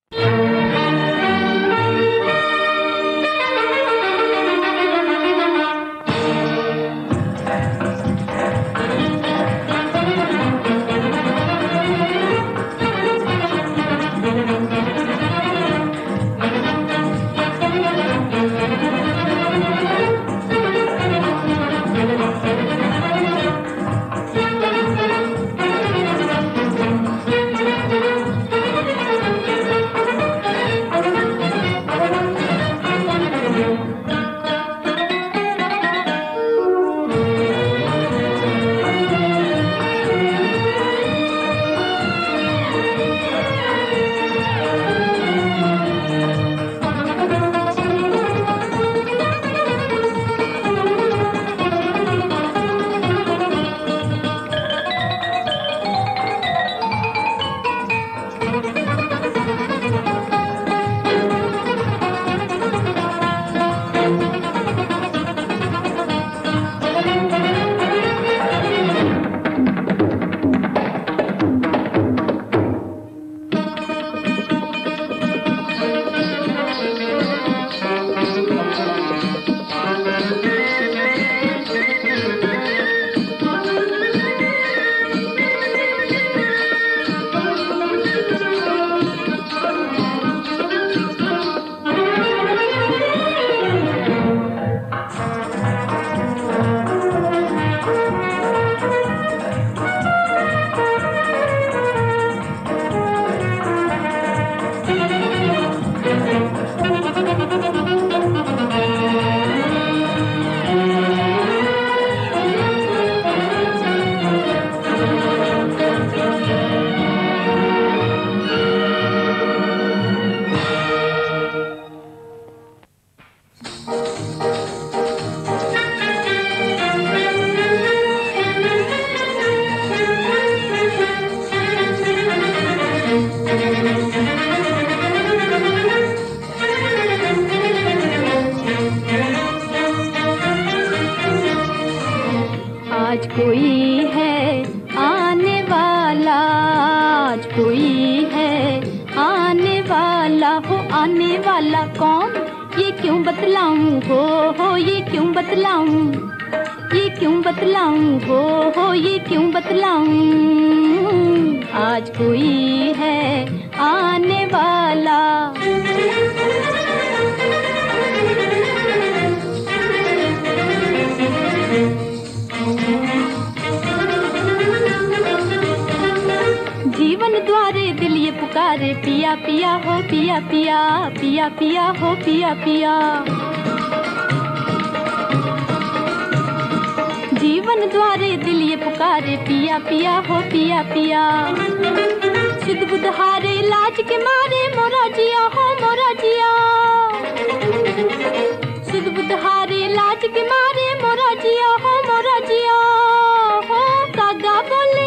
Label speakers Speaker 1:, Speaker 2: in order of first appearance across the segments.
Speaker 1: आज कोई है आने वाला, आज कोई है आने वाला हो, आने वाला कौन ये क्यों बतलाऊं हो ये क्यों बतलाऊं, ये क्यों बतलाऊं हो ये क्यों बतलाऊं। आज कोई है आने वाला। जीवन द्वारे दिल ये पुकारे, पिया पिया हो पिया पिया, पिया पिया हो पिया पिया। जीवन द्वारे दिल ये पुकारे, पिया पिया हो पिया पिया। सुध बुध हारे लाज के मारे, मोरा जिया हो मोरा जिया। सुध बुध हारे लाज के मारे, मोरा जिया हो मोरा जिया हो। कागा बोले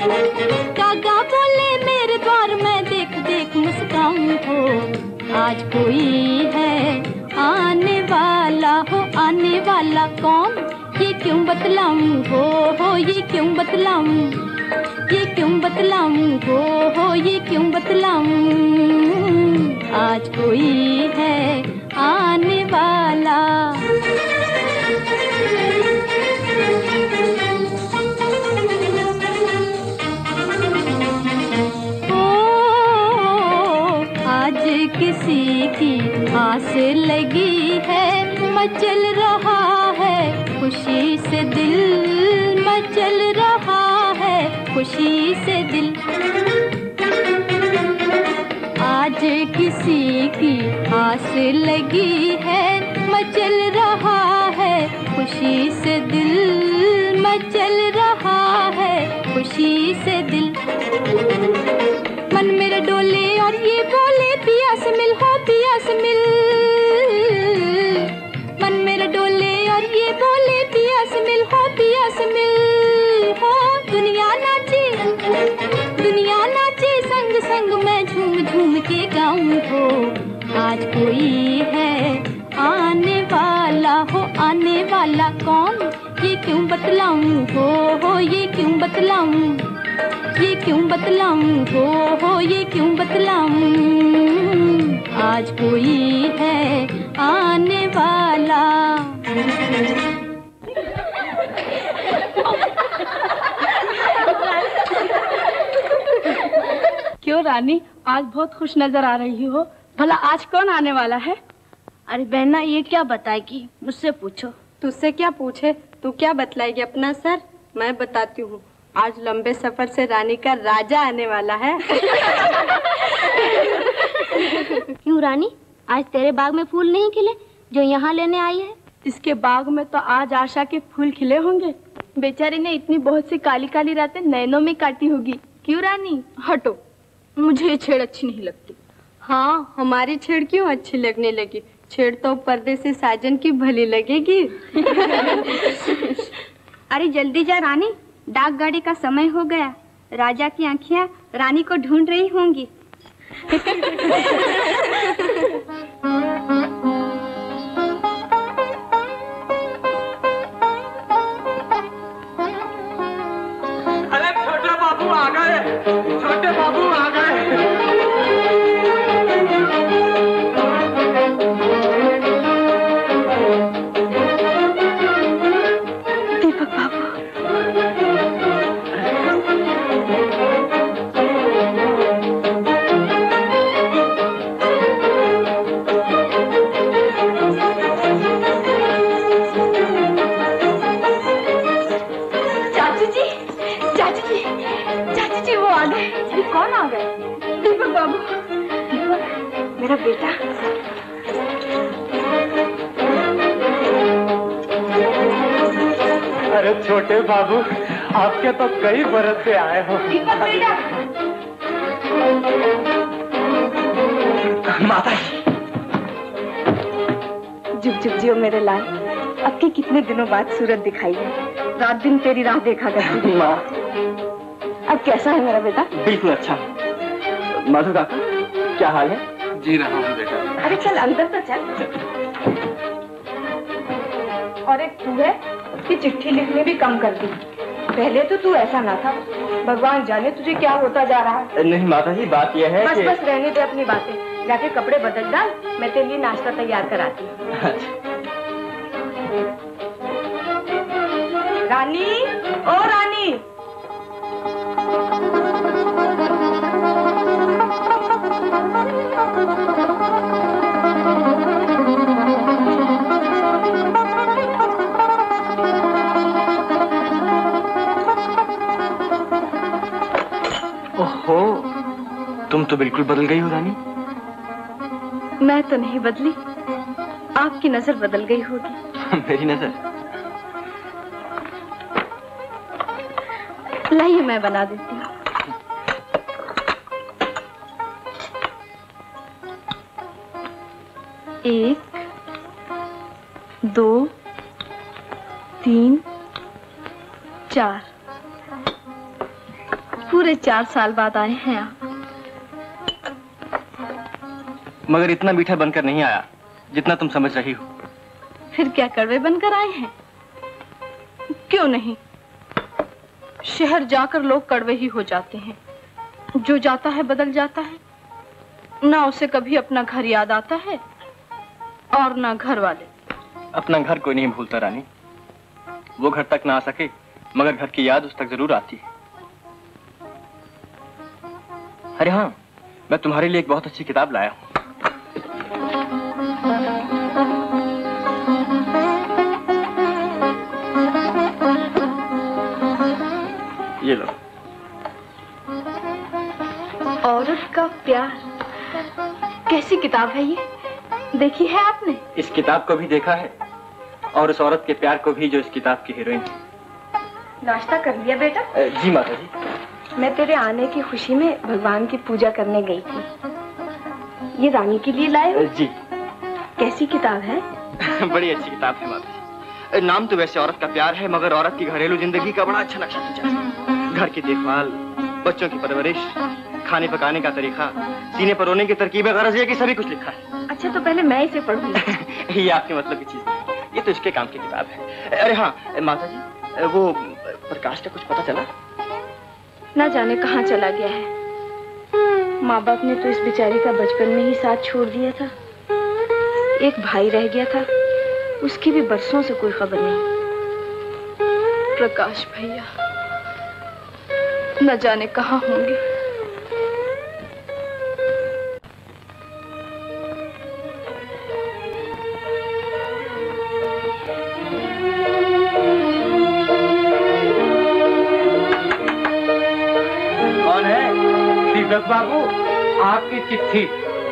Speaker 1: मेरे द्वार में, देख देख मुस्काऊं हो। आज कोई है आने वाला हो, आने वाला कौन ये क्यों बतलाऊं हो ये क्यों बतलाऊं, ये क्यों बतलाऊं हो ये क्यों बतलाऊं। आज कोई है आने वाला। किसी की आस लगी है, मचल रहा है खुशी से दिल, मचल रहा है खुशी से दिल। आज किसी की आस लगी है, मचल रहा है खुशी से दिल, मचल रहा है खुशी से दिल। मन मेरा डोले और ये बोले, पिया से मिल हो पिया से मिल। मन मेरा डोले और ये बोले, पिया से मिल हो पिया से मिल हो। दुनिया नाचे संग संग मैं झूम झूम के गाऊं हो। आज कोई है आने वाला हो, आने वाला कौन ये क्यों बतलाऊं हो ये क्यों बतलाऊं, ये क्यों बतलाऊं हो ये क्यों बतलाऊं। आज कोई है आने वाला।
Speaker 2: क्यों रानी, आज बहुत खुश नजर आ रही हो। भला आज कौन आने वाला है?
Speaker 3: अरे बहना, ये क्या बताएगी, मुझसे पूछो।
Speaker 4: तुझसे क्या पूछे, तू क्या बतलाएगी अपना सर? मैं बताती हूँ, आज लंबे सफर से रानी का राजा आने वाला है।
Speaker 3: क्यों रानी, आज तेरे बाग में फूल नहीं खिले जो यहाँ लेने आई है?
Speaker 2: इसके बाग में तो आज आशा के फूल खिले होंगे। बेचारी ने इतनी बहुत सी काली काली रातें नैनों में काटी होगी। क्यों रानी? हटो, मुझे ये छेड़ अच्छी नहीं लगती।
Speaker 4: हाँ, हमारी छेड़ क्यों अच्छी लगने लगी? छेड़ तो परदेसी साजन की भली लगेगी।
Speaker 3: अरे जल्दी जा रानी, डाक गाड़ी का समय हो गया। राजा की आंखें रानी को ढूंढ रही होंगी।
Speaker 5: अरे छोटे बाबू आ गए, छोटे बाबू आ गए।
Speaker 3: मेरा बेटा।
Speaker 5: अरे छोटे बाबू, आपके तो कई बरस से आए हो। माता
Speaker 2: जुग जुग जियो मेरे लाल। अब के कितने दिनों बाद सूरत दिखाई है। रात दिन तेरी राह देखा करती थी।
Speaker 5: माँ,
Speaker 2: अब कैसा है मेरा बेटा?
Speaker 5: बिल्कुल अच्छा। मधु काका, क्या हाल है? जी रहा हूँ बेटा।
Speaker 2: अरे चल अंदर तो चल। और एक तू है कि चिट्ठी लिखने भी कम कर दी। पहले तो तू ऐसा ना था। भगवान जाने तुझे क्या होता जा रहा है।
Speaker 5: नहीं माता जी, बात यह है
Speaker 2: बस
Speaker 5: कि...
Speaker 2: बस रहने दे अपनी बातें। जाके कपड़े बदल डाल, मैं तेरे लिए नाश्ता तैयार कराती हूँ। रानी, ओ रानी।
Speaker 5: ओहो, तुम तो बिल्कुल बदल गई हो रानी।
Speaker 2: मैं तो नहीं बदली, आपकी नजर बदल गई होगी।
Speaker 5: मेरी नजर?
Speaker 2: लाइए मैं बना देती हूँ। एक, दो, तीन, चार। पूरे 4 साल बाद आए हैं आप।
Speaker 5: मगर इतना मीठा बनकर नहीं आया जितना तुम समझ रही हो।
Speaker 2: फिर क्या कड़वे बनकर आए हैं? क्यों नहीं, शहर जाकर लोग कड़वे ही हो जाते हैं। जो जाता है बदल जाता है। ना उसे कभी अपना घर याद आता है और ना घर वाले।
Speaker 5: अपना घर कोई नहीं भूलता रानी। वो घर तक ना आ सके मगर घर की याद उस तक जरूर आती है। अरे हाँ, मैं तुम्हारे लिए एक बहुत अच्छी किताब लाया हूँ। ये लो।
Speaker 2: औरत का प्यार, कैसी किताब है ये? देखी है आपने?
Speaker 5: इस किताब को भी देखा है और उस औरत के प्यार को भी जो इस किताब की हीरोइन है।
Speaker 2: नाश्ता कर लिया बेटा?
Speaker 5: जी माता जी।
Speaker 2: मैं तेरे आने की खुशी में भगवान की पूजा करने गई थी। ये रानी के लिए लाए हो?
Speaker 5: जी।
Speaker 2: कैसी किताब है?
Speaker 5: बड़ी अच्छी किताब है माता जी। नाम तो वैसे औरत का प्यार है मगर औरत की घरेलू जिंदगी का बड़ा अच्छा नक्शा खींचा है। घर की देखभाल, बच्चों की परवरिश, खाने पकाने का तरीका, सीने पर रोने की तरकीबें, गरज ये कि सभी कुछ लिखा है।
Speaker 2: अच्छा तो पहले मैं इसे पढ़ूंगी।
Speaker 5: ये आपके मतलब की चीज नहीं, ये तो इसके काम की किताब है। अरे हाँ माता जी, वो प्रकाश का कुछ पता चला?
Speaker 2: ना जाने कहाँ चला गया है। माँ बाप ने तो इस बेचारी का बचपन में ही साथ छोड़ दिया था। एक भाई रह गया था, उसकी भी बरसों से कोई खबर नहीं। प्रकाश भैया न जाने कहाँ होंगे।
Speaker 6: कौन है? दीपक बाबू, आपकी चिट्ठी।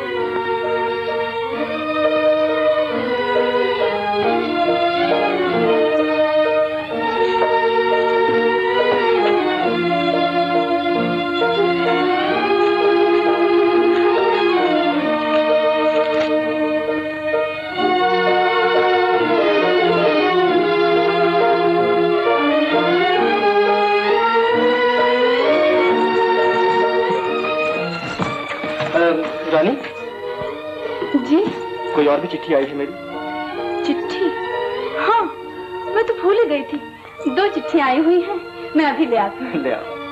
Speaker 5: रानी
Speaker 2: जी?
Speaker 5: कोई और भी चिट्ठी आई है मेरी?
Speaker 2: चिट्ठी? हाँ, मैं तो भूल ही गई थी। 2 चिट्ठी आई हुई हैं, मैं अभी ले आती हूँ।
Speaker 5: ले आओ।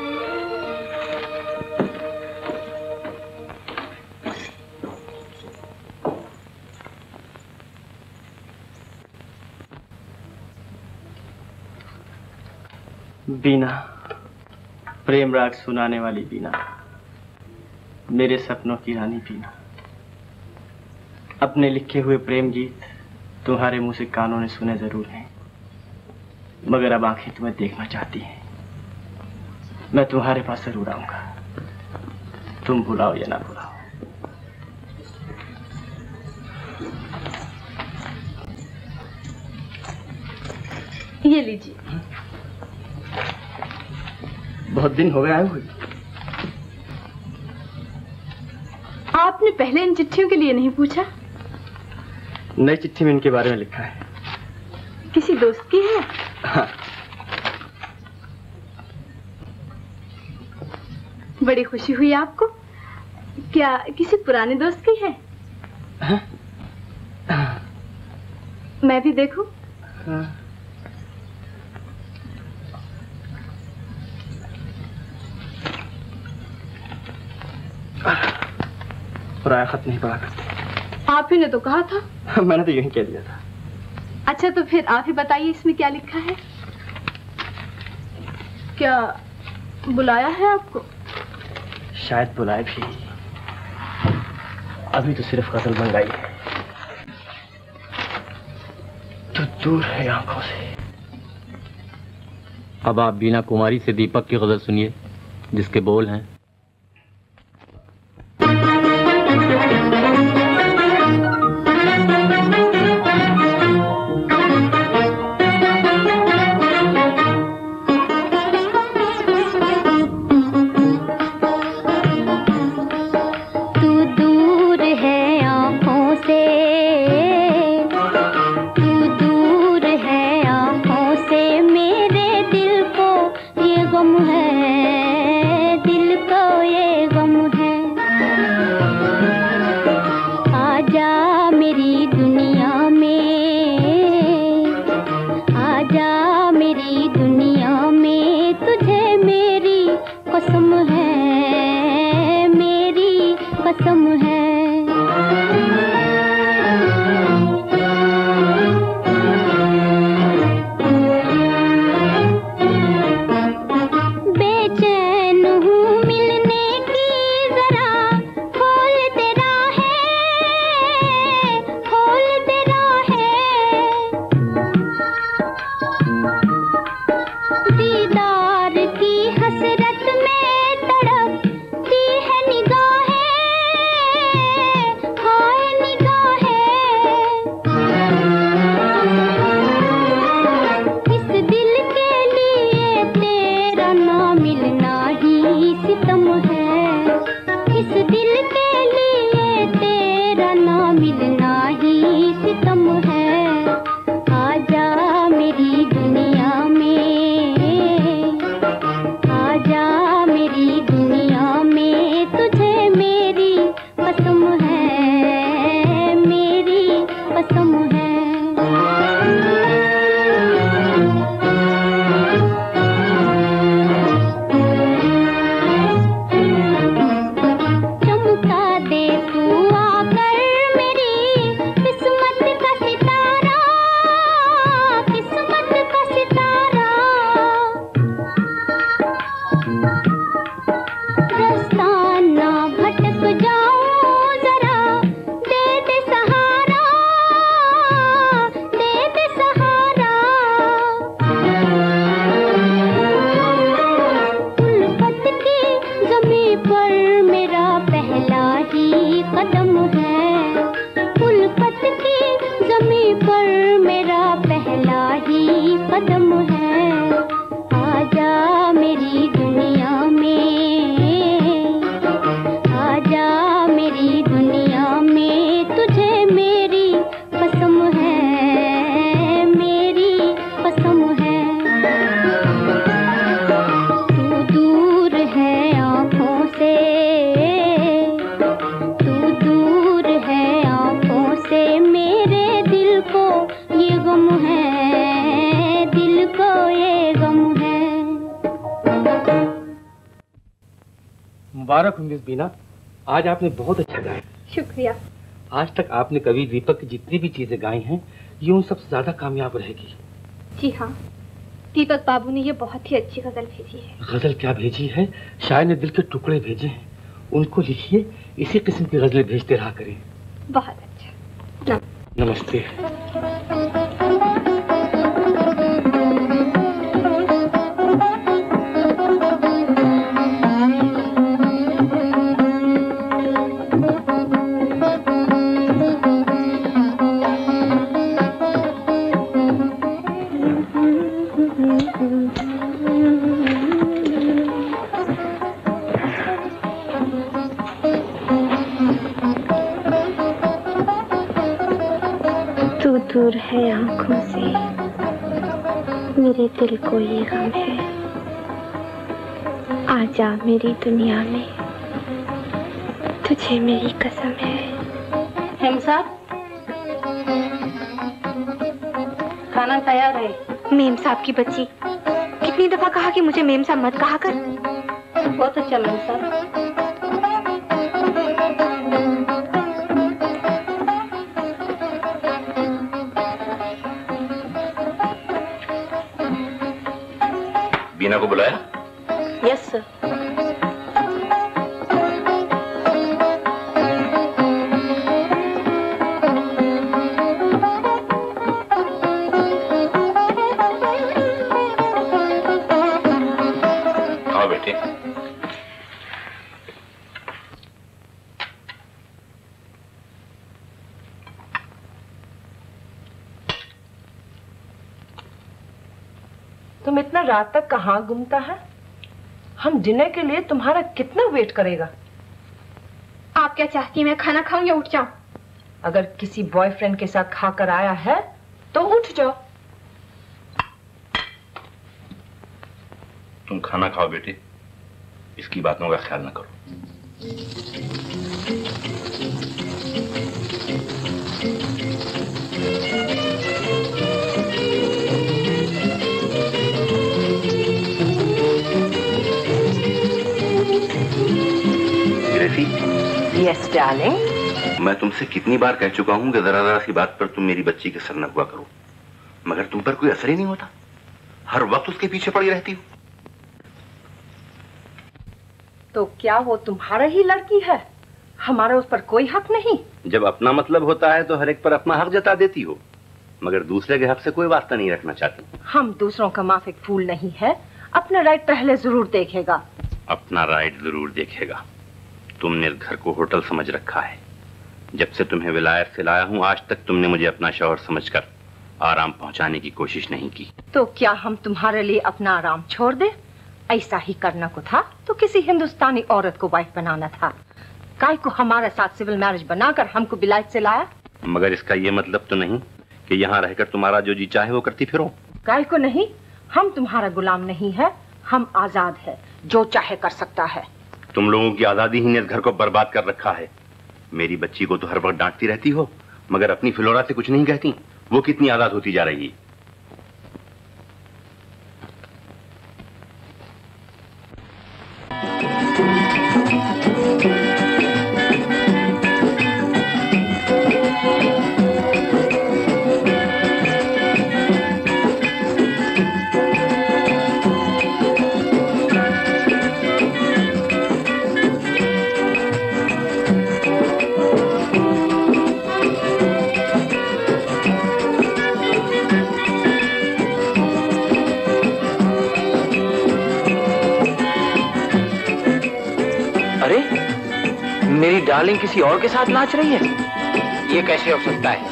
Speaker 5: बीना, प्रेम राग सुनाने वाली बीना, मेरे सपनों की रानी बीना। अपने लिखे हुए प्रेम गीत तुम्हारे मुंह से कानों ने सुने जरूर हैं, मगर अब आंखें तुम्हें देखना चाहती हैं। मैं तुम्हारे पास जरूर आऊंगा, तुम भुलाओ या ना भुलाओ।
Speaker 2: ये लीजिए।
Speaker 5: बहुत दिन हो गए आए हुए।
Speaker 2: आपने पहले इन चिट्ठियों के लिए नहीं पूछा?
Speaker 5: नई चिट्ठी में इनके बारे में लिखा है।
Speaker 2: किसी दोस्त की है?
Speaker 5: हाँ।
Speaker 2: बड़ी खुशी हुई आपको। क्या किसी पुराने दोस्त की है?
Speaker 5: हाँ?
Speaker 2: मैं भी देखूं?
Speaker 5: हाँ। पराया खत नहीं पढ़ा करते।
Speaker 2: आप ही ने तो कहा था।
Speaker 5: मैंने तो यूं ही कह दिया था।
Speaker 2: अच्छा, तो फिर आप ही बताइए इसमें क्या लिखा है। क्या बुलाया है आपको?
Speaker 5: शायद बुलाए भी, अभी तो सिर्फ गजल बन गई है, तो दूर है आंखों से।
Speaker 7: अब आप बीना कुमारी से दीपक की गजल सुनिए, जिसके बोल हैं।
Speaker 1: हाय कदम है, उल्फत की ज़मीं पर मेरा पहला ही कदम है। आजा मेरी दुनिया में, आजा मेरी दुनिया में, तुझे मेरी कसम है, मेरी कसम है। तू दूर है आँखों से, तू दूर है आँखों से, मेरे दिल को ये गम है, दिल को ये गम है।
Speaker 6: मुबारक हो मिस बीना, आज आपने बहुत अच्छा गाया।
Speaker 2: शुक्रिया।
Speaker 6: आज तक आपने कवि दीपक की जितनी भी चीजें गाई हैं, ये उन सबसे ज्यादा कामयाब रहेगी।
Speaker 2: जी हाँ, दीपक बाबू ने ये बहुत ही अच्छी गजल भेजी है।
Speaker 6: गजल क्या भेजी है, शायर ने दिल के टुकड़े भेजे हैं, उनको लिखिए, इसी किस्म की गजलें भेजते रहा करें।
Speaker 2: बहुत अच्छा।
Speaker 6: नमस्ते।
Speaker 3: दूर है आँखों से, मेरे दिल को ये गम है। आजा मेरी दुनिया में, तुझे मेरी कसम है।
Speaker 2: हेम साहब, खाना तैयार है।
Speaker 3: मेम साहब की बच्ची, कितनी दफा कहा कि मुझे मेम साहब मत कहा कर।
Speaker 2: बहुत अच्छा मेम साहब।
Speaker 8: बीना को बुलाया?
Speaker 2: Yes sir.
Speaker 8: आओ बेटे।
Speaker 9: तुम इतना रात तक कहाँ घूमता है? हम डिनर के लिए तुम्हारा कितना वेट करेगा?
Speaker 3: आप क्या चाहती हैं, मैं खाना खाऊं या उठ जाऊं?
Speaker 9: अगर किसी बॉयफ्रेंड के साथ खाकर आया है तो उठ जाओ।
Speaker 8: तुम खाना खाओ बेटे, इसकी बातों का ख्याल न करो।
Speaker 9: Yes darling.
Speaker 8: मैं तुमसे कितनी बार कह चुका हूं कि जरा जरा सी बात पर तुम मेरी बच्ची के सर न हुआ करो, मगर तुम पर कोई असर ही नहीं होता। हर वक्त उसके पीछे पड़ी रहती हो।
Speaker 9: तो क्या वो तुम्हारा ही लड़की है? हमारा उस पर कोई हक नहीं।
Speaker 8: जब अपना मतलब होता है तो हर एक पर अपना हक जता देती हो, मगर दूसरे के हक से कोई वास्ता नहीं रखना चाहती।
Speaker 9: हम दूसरों का माफिक फूल नहीं है, अपना राइट पहले जरूर देखेगा।
Speaker 8: अपना राइट जरूर देखेगा। तुमने इस घर को होटल समझ रखा है। जब से तुम्हें विलायत से लाया हूं, आज तक तुमने मुझे अपना शौहर समझकर आराम पहुंचाने की कोशिश नहीं की।
Speaker 9: तो क्या हम तुम्हारे लिए अपना आराम छोड़ दे? ऐसा ही करना को था तो किसी हिंदुस्तानी औरत को वाइफ बनाना था। काय को हमारे साथ सिविल मैरिज बनाकर हमको विलायत से लाया?
Speaker 8: मगर इसका ये मतलब तो नहीं कि यहाँ रहकर तुम्हारा जो जी चाहे वो करती फिरो।
Speaker 9: काय को नहीं, हम तुम्हारा गुलाम नहीं है, हम आजाद है, जो चाहे कर सकता है।
Speaker 8: तुम लोगों की आजादी ही ने इस घर को बर्बाद कर रखा है। मेरी बच्ची को तो हर वक्त डांटती रहती हो, मगर अपनी फिलोरा से कुछ नहीं कहती। वो कितनी आजाद होती जा रही है।
Speaker 5: डार्लिंग किसी और के साथ नाच रही है? ये कैसे हो सकता है?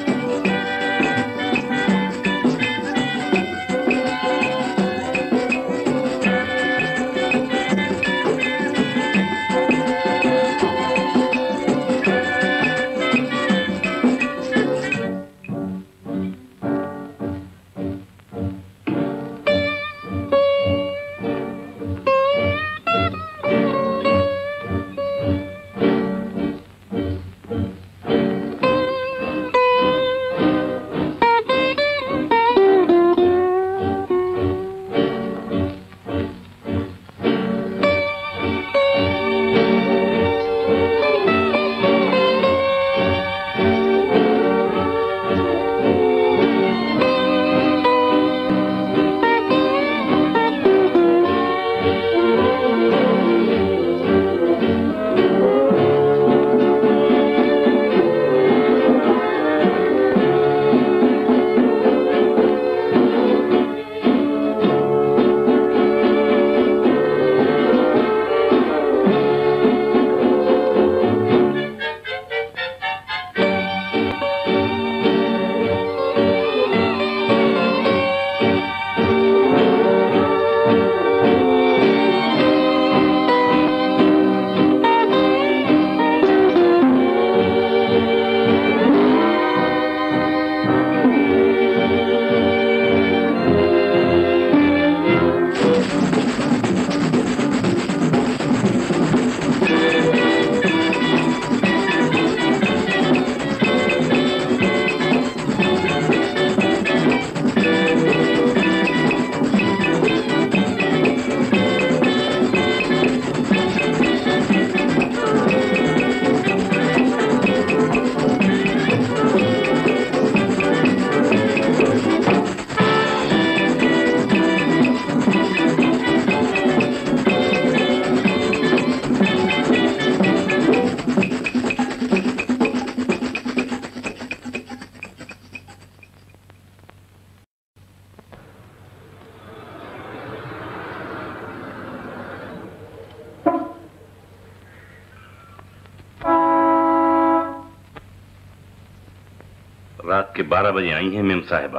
Speaker 8: रात के 12 बजे आई हैं मेम साहिबा।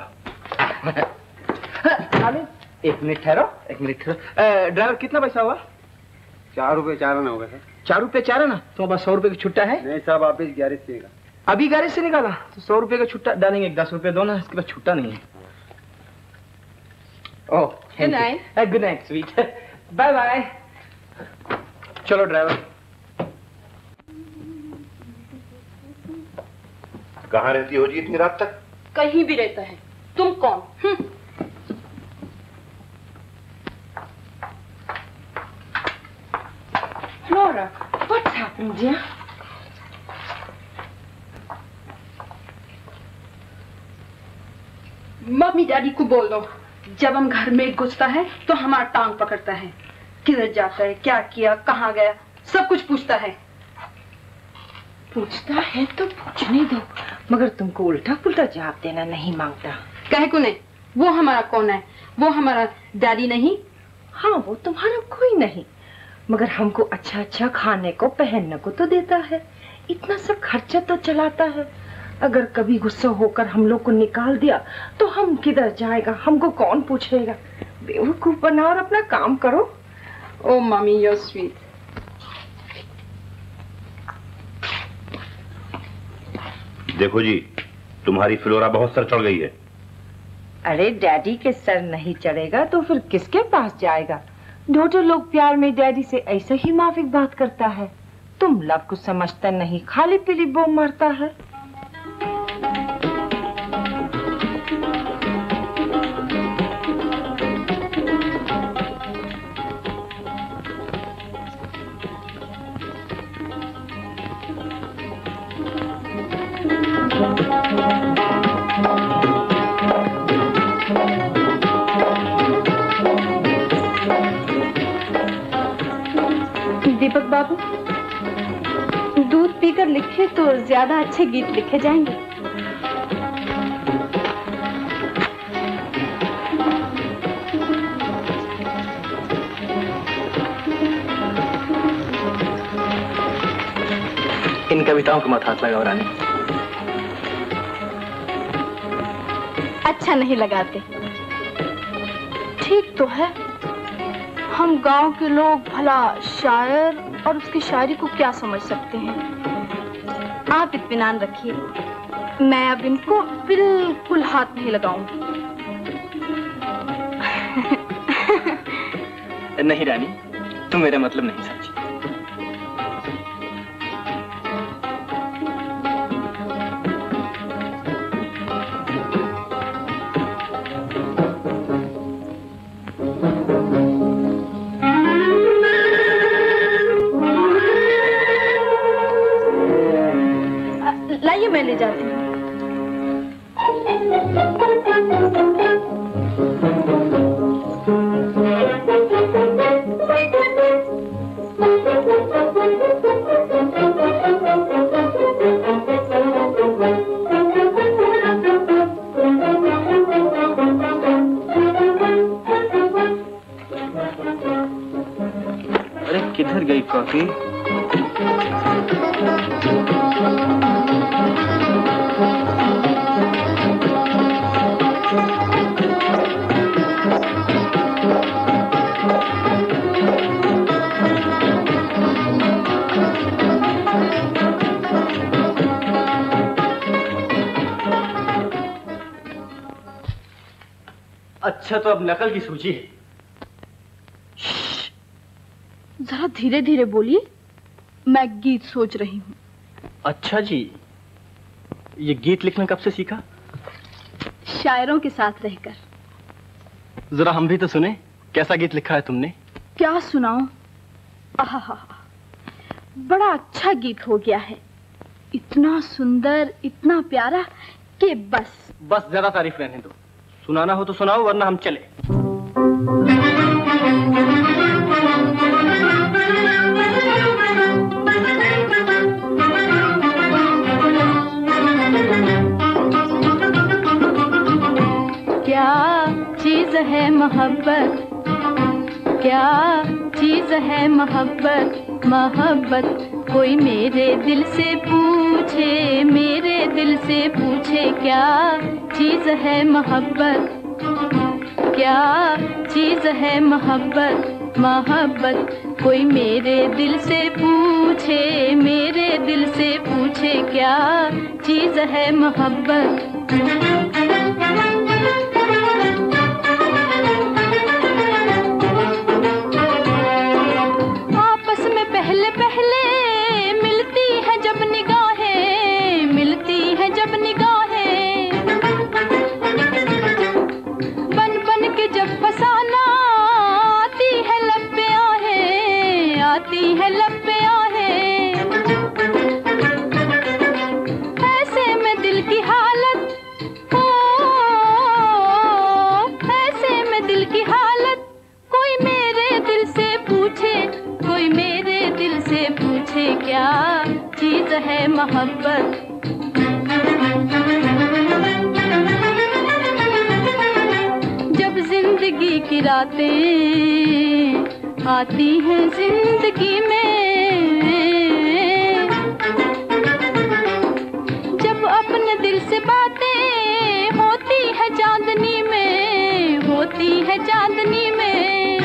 Speaker 5: एक मिनट ठहरो, एक मिनट ठहरो। ड्राइवर कितना पैसा हुआ?
Speaker 10: 4 रुपए 4 आना होगा सर।
Speaker 5: 4 रुपए 4 आना? तो अब 100 रुपए की छुट्टा है?
Speaker 10: नहीं साहब, आप इस गैरेज से निकाला।
Speaker 5: अभी गैरेज से निकाला तो 100 रुपए का छुट्टा डालेंगे। 10 रुपए दो ना, इसके बाद छुट्टा नहीं है। Oh good night. Good night sweet. Bye bye. चलो ड्राइवर।
Speaker 8: कहाँ रहती हो जी इतनी रात तक?
Speaker 2: कहीं भी रहता है। तुम कौन?
Speaker 9: Flora, what's happened, dear?
Speaker 2: Mummy daddy को बोल दो, जब हम घर में घुसता है तो हमारा टांग पकड़ता है। किधर जाता है, क्या किया, कहाँ गया, सब कुछ पूछता है।
Speaker 9: पूछता है तो पूछने दो, मगर तुमको उल्टा पुल्टा जवाब देना नहीं मांगता।
Speaker 2: कहे को नहीं? वो हमारा कौन है? वो हमारा डैडी नहीं?
Speaker 9: हाँ, वो तुम्हारा कोई नहीं, मगर हमको अच्छा अच्छा खाने को पहनने को तो देता है, इतना सब खर्चा तो चलाता है। अगर कभी गुस्सा होकर हम लोग को निकाल दिया तो हम किधर जाएगा, हमको कौन पूछेगा? बेवकूफ बना और अपना काम करो।
Speaker 2: Oh mummy you sweet.
Speaker 8: देखो जी, तुम्हारी फ्लोरा बहुत सर चढ़ गई है।
Speaker 9: अरे डैडी के सर नहीं चढ़ेगा तो फिर किसके पास जाएगा? डॉक्टर लोग प्यार में डैडी से ऐसे ही माफिक बात करता है। तुम लव को समझता नहीं, खाली पीली बो मारता है।
Speaker 2: दीपक बाबू, दूध पीकर लिखे तो ज्यादा अच्छे गीत लिखे जाएंगे।
Speaker 5: इन कविताओं को मत हाथ लगाओ रानी।
Speaker 2: अच्छा नहीं लगाते। ठीक तो है, हम गांव के लोग भला शायर और उसकी शायरी को क्या समझ सकते हैं। आप इत्मीनान रखिए, मैं अब इनको बिल्कुल हाथ नहीं लगाऊंगी।
Speaker 5: नहीं रानी, तुम मेरा मतलब नहीं समझी।
Speaker 2: लाइए मैं ले जाती हूँ।
Speaker 5: अरे किधर गई कॉफी? अच्छा तो अब नकल की सूची है।
Speaker 2: जरा धीरे धीरे बोलिए, मैं गीत सोच रही हूँ।
Speaker 5: अच्छा जी, ये गीत लिखना कब से सीखा?
Speaker 2: शायरों के साथ रहकर।
Speaker 5: जरा हम भी तो सुने, कैसा गीत लिखा है तुमने?
Speaker 2: क्या सुनाऊं? आहा, बड़ा अच्छा गीत हो गया है, इतना सुंदर, इतना प्यारा कि बस
Speaker 5: ज्यादा तारीफ रहने दो। सुनाना हो तो सुनाओ, वरना हम चले।
Speaker 1: क्या चीज है मोहब्बत, क्या चीज है मोहब्बत, मोहब्बत कोई मेरे दिल से पूछे, मेरे दिल से पूछे क्या चीज है मोहब्बत, क्या चीज है मोहब्बत, मोहब्बत कोई मेरे दिल से पूछे, मेरे दिल से पूछे क्या चीज है मोहब्बत। आपस में पहले पहले मिलती है जब निगाहें, मिलती है जब निगाहें, बन बन के जब फसाना आती है लब पे आहें, आती है लब पे आहें, ऐसे में दिल की हालत, ओ ऐसे में दिल की हालत, कोई मेरे दिल से पूछे, कोई मेरे दिल से पूछे क्या चीज है मोहब्बत। जब जिंदगी की रातें आती हैं जिंदगी में, जब अपने दिल से बातें होती है चांदनी में, होती है चांदनी में,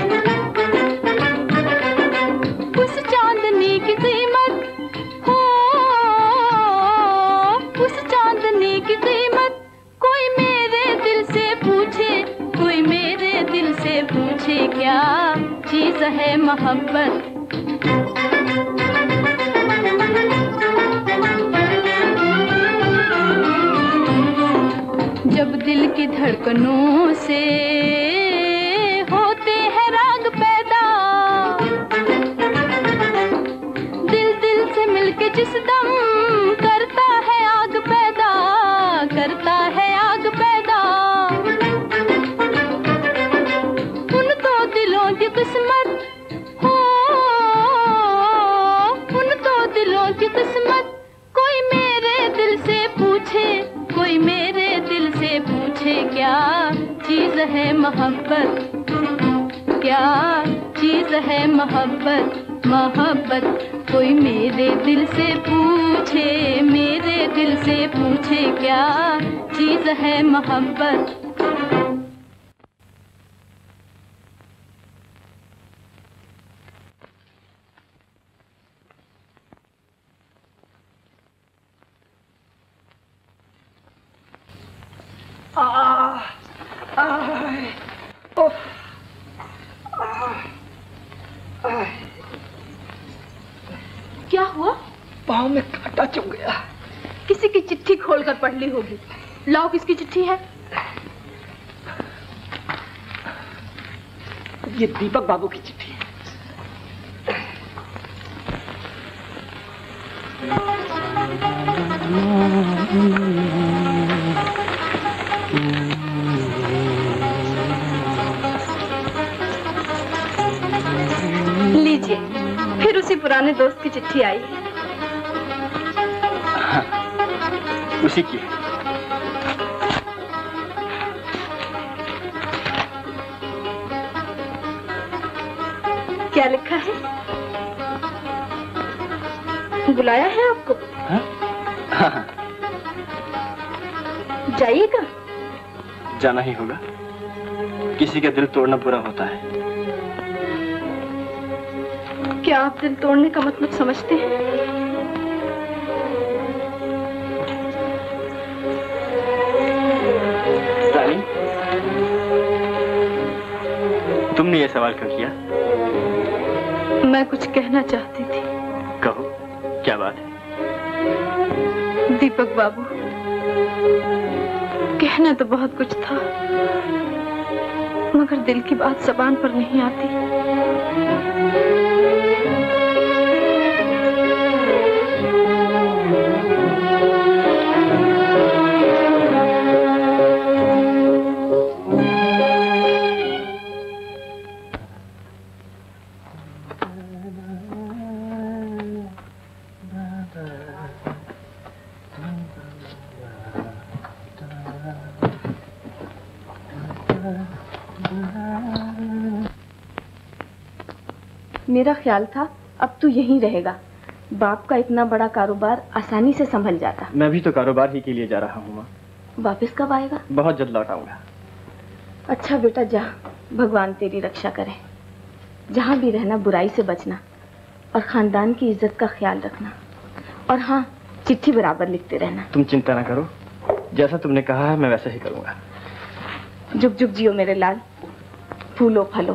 Speaker 1: उस चांदनी की कीमत हो, उस चांदनी की कीमत कोई मेरे दिल से पूछे, कोई मेरे दिल से पूछे क्या चीज है मोहब्बत। जब दिल की धड़कनों से होते हैं राग पैदा, दिल दिल से मिलके जिस दम करता है आग पैदा, करता है आग पैदा, उन दो दिलों की किस्मत हो, उन दो दिलों की किस्मत कोई मेरे दिल से पूछे, कोई मेरे दिल से पूछे क्या चीज है मोहब्बत, क्या चीज है मोहब्बत, मोहब्बत। कोई मेरे दिल से पूछे, मेरे दिल से पूछे क्या चीज है मोहब्बत।
Speaker 2: क्या हुआ?
Speaker 6: पाँव में कांटा चुभ गया।
Speaker 2: किसी की चिट्ठी खोलकर पढ़ ली होगी। लाओ, किसकी चिट्ठी है?
Speaker 6: ये दीपक बाबू की चिट्ठी है।
Speaker 2: लीजिए, फिर उसी पुराने दोस्त की चिट्ठी आई है।
Speaker 5: हाँ, उसी की है।
Speaker 2: क्या लिखा है? बुलाया है आपको?
Speaker 5: हाँ? हाँ।
Speaker 2: जाइएगा?
Speaker 5: जाना ही होगा। किसी का दिल तोड़ना बुरा होता है।
Speaker 2: क्या आप दिल तोड़ने का मतलब समझते हैं?
Speaker 5: रानी, तुमने ये सवाल क्यों किया?
Speaker 2: मैं कुछ कहना चाहती थी।
Speaker 5: कहो, क्या बात है?
Speaker 2: दीपक बाबू, कहना तो बहुत कुछ था, मगर दिल की बात जबान पर नहीं आती।
Speaker 9: मेरा ख्याल था अब तू यहीं रहेगा। बाप का इतना बड़ा कारोबार आसानी से संभल जाता।
Speaker 5: मैं भी तो कारोबार ही के लिए जा रहा हूँ माँ।
Speaker 9: वापस कब आएगा?
Speaker 5: बहुत जल्द लौट आऊंगा।
Speaker 9: अच्छा बेटा जा, भगवान तेरी रक्षा करे। जहाँ भी रहना बुराई से बचना और खानदान की इज्जत का ख्याल रखना। और हाँ, चिट्ठी बराबर लिखते रहना।
Speaker 5: तुम चिंता ना करो, जैसा तुमने कहा है मैं वैसा ही करूंगा।
Speaker 9: जुग जुग जियो मेरे लाल, फूलो फलो।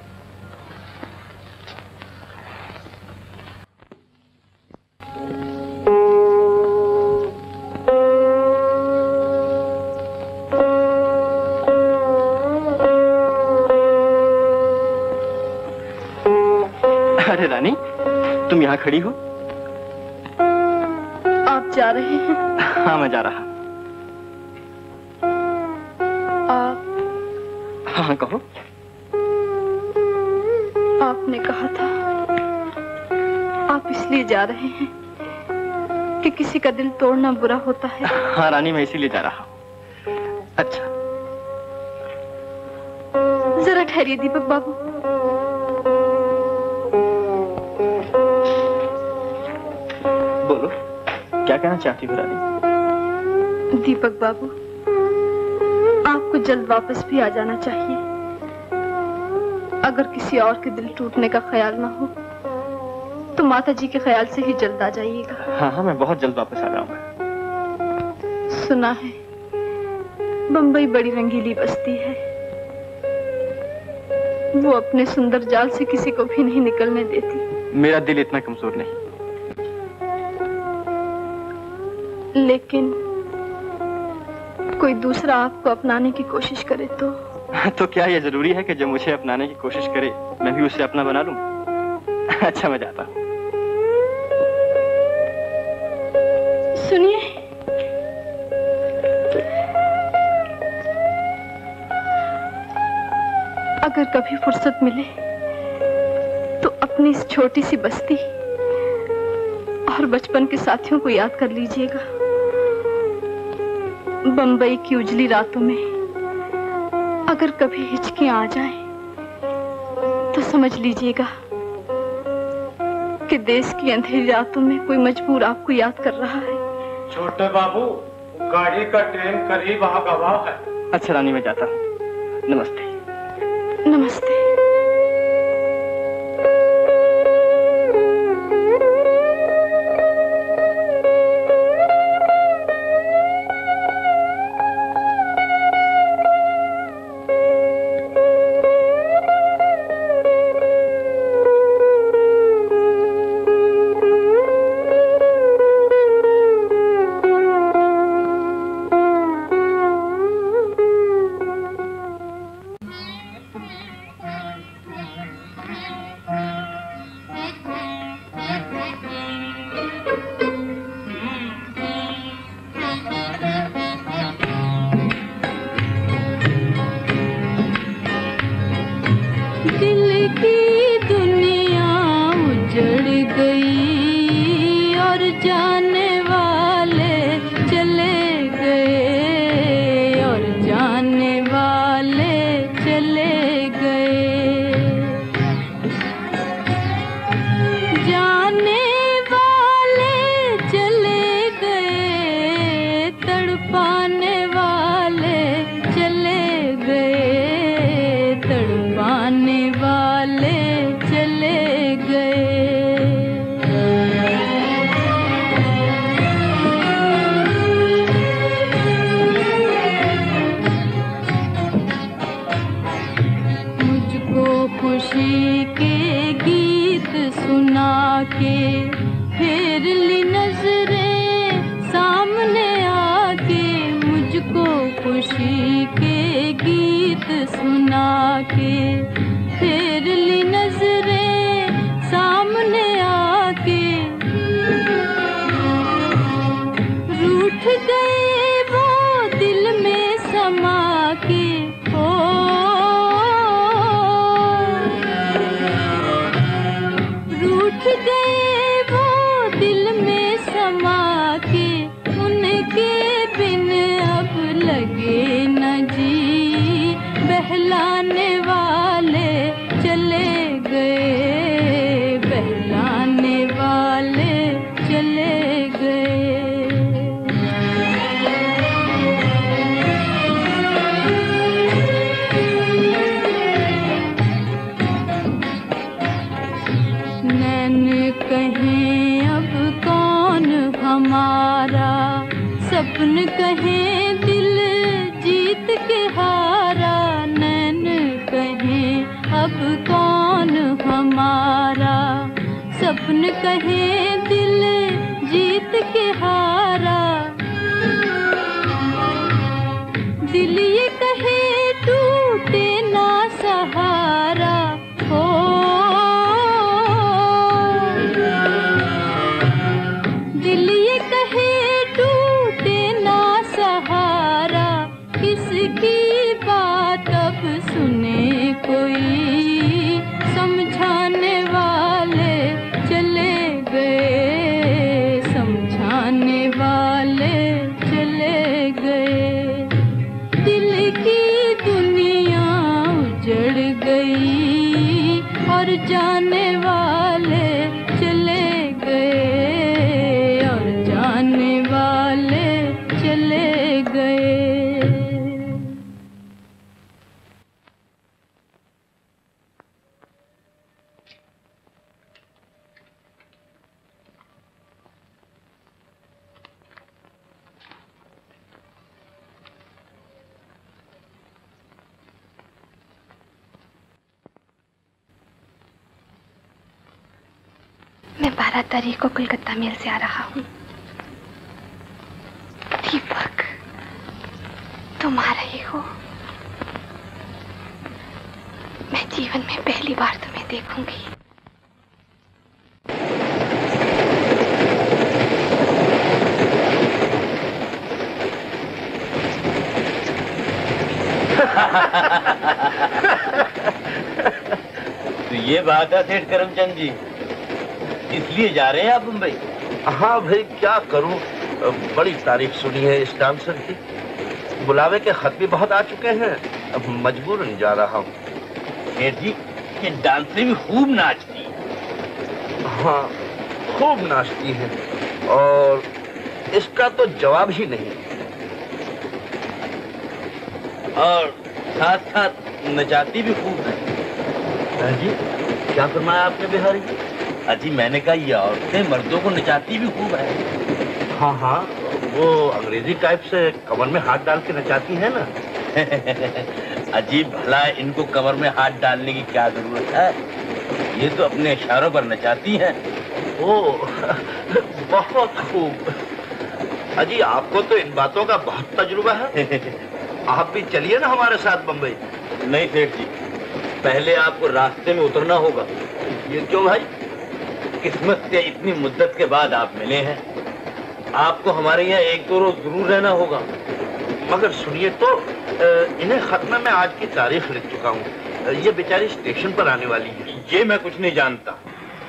Speaker 5: अरे रानी, तुम यहाँ खड़ी हो?
Speaker 2: आप जा रहे हैं?
Speaker 5: हाँ, मैं जा रहा।
Speaker 2: आप?
Speaker 5: हाँ, कहो।
Speaker 2: आपने कहा था आप इसलिए जा रहे हैं कि किसी का दिल तोड़ना बुरा होता है।
Speaker 5: हाँ रानी, मैं इसीलिए जा रहा हूँ। अच्छा,
Speaker 2: जरा ठहरिए दीपक बाबू।
Speaker 5: बोलो, क्या कहना चाहती हो रानी?
Speaker 2: दीपक बाबू, आपको जल्द वापस भी आ जाना चाहिए। अगर किसी और के दिल टूटने का ख्याल ना हो तो माता जी के ख्याल से ही जल्द आ जाइएगा।
Speaker 5: हाँ हाँ, मैं बहुत जल्द वापस आ जाऊंगा।
Speaker 2: सुना है बंबई बड़ी रंगीली बस्ती है, वो अपने सुंदर जाल से किसी को भी नहीं निकलने देती।
Speaker 5: मेरा दिल इतना कमजोर नहीं।
Speaker 2: लेकिन कोई दूसरा आपको अपनाने की कोशिश करे
Speaker 5: तो क्या ये जरूरी है कि जो मुझे अपनाने की कोशिश करे मैं भी उसे अपना बना लूं? अच्छा, मैं जाता हूं।
Speaker 2: सुनिए, अगर कभी फुर्सत मिले तो अपनी इस छोटी सी बस्ती और बचपन के साथियों को याद कर लीजिएगा। बंबई की उजली रातों में अगर कभी हिचकियां आ जाएं तो समझ लीजिएगा कि देश की अंधेरी रातों में कोई मजबूर आपको याद कर रहा है।
Speaker 6: छोटे बाबू, गाड़ी का टाइम करीब आ गवा है।
Speaker 5: अच्छा रानी, मैं जाता हूँ। नमस्ते।
Speaker 2: नमस्ते।
Speaker 3: मैं 12 तारीख को कोलकाता मेल से आ रहा हूँ। दीपक, तुम आ रही हो। मैं जीवन में पहली बार तुम्हें देखूंगी।
Speaker 11: तो ये बात है सेठ करमचंद जी, इसलिए जा रहे हैं आप मुंबई?
Speaker 12: हाँ भाई, क्या करूं, बड़ी तारीफ सुनी है इस डांसर की। बुलावे के खत भी बहुत आ चुके हैं, अब मजबूरन जा रहा हूँ।
Speaker 11: सेठ जी, ये डांसर भी खूब नाचती।
Speaker 12: हाँ, खूब नाचती हैं और इसका तो जवाब ही नहीं।
Speaker 11: और साथ साथ नचाती भी खूब है।
Speaker 12: जी क्या फरमाया आपने बिहारी?
Speaker 11: अजी मैंने कहा ये औरतें मर्दों को नचाती भी खूब है।
Speaker 12: हाँ हाँ, वो अंग्रेजी टाइप से कमर में हाथ डाल के नचाती है ना।
Speaker 11: अजीब भला इनको कमर में हाथ डालने की क्या जरूरत है, ये तो अपने इशारों पर नचाती हैं।
Speaker 12: ओह बहुत खूब। अजी आपको तो इन बातों का बहुत तजुर्बा है। आप भी चलिए ना हमारे साथ बम्बई।
Speaker 11: नहीं सेठ जी, पहले आपको रास्ते में उतरना होगा।
Speaker 12: ये क्यों भाई?
Speaker 11: किस्मत से इतनी मुद्दत के बाद आप मिले हैं, आपको हमारे यहाँ एक दो रोज जरूर रहना होगा।
Speaker 12: मगर सुनिए तो, इन्हें खत में मैं आज की तारीख लिख चुका हूँ। ये बेचारी स्टेशन पर आने वाली है।
Speaker 11: ये मैं कुछ नहीं जानता।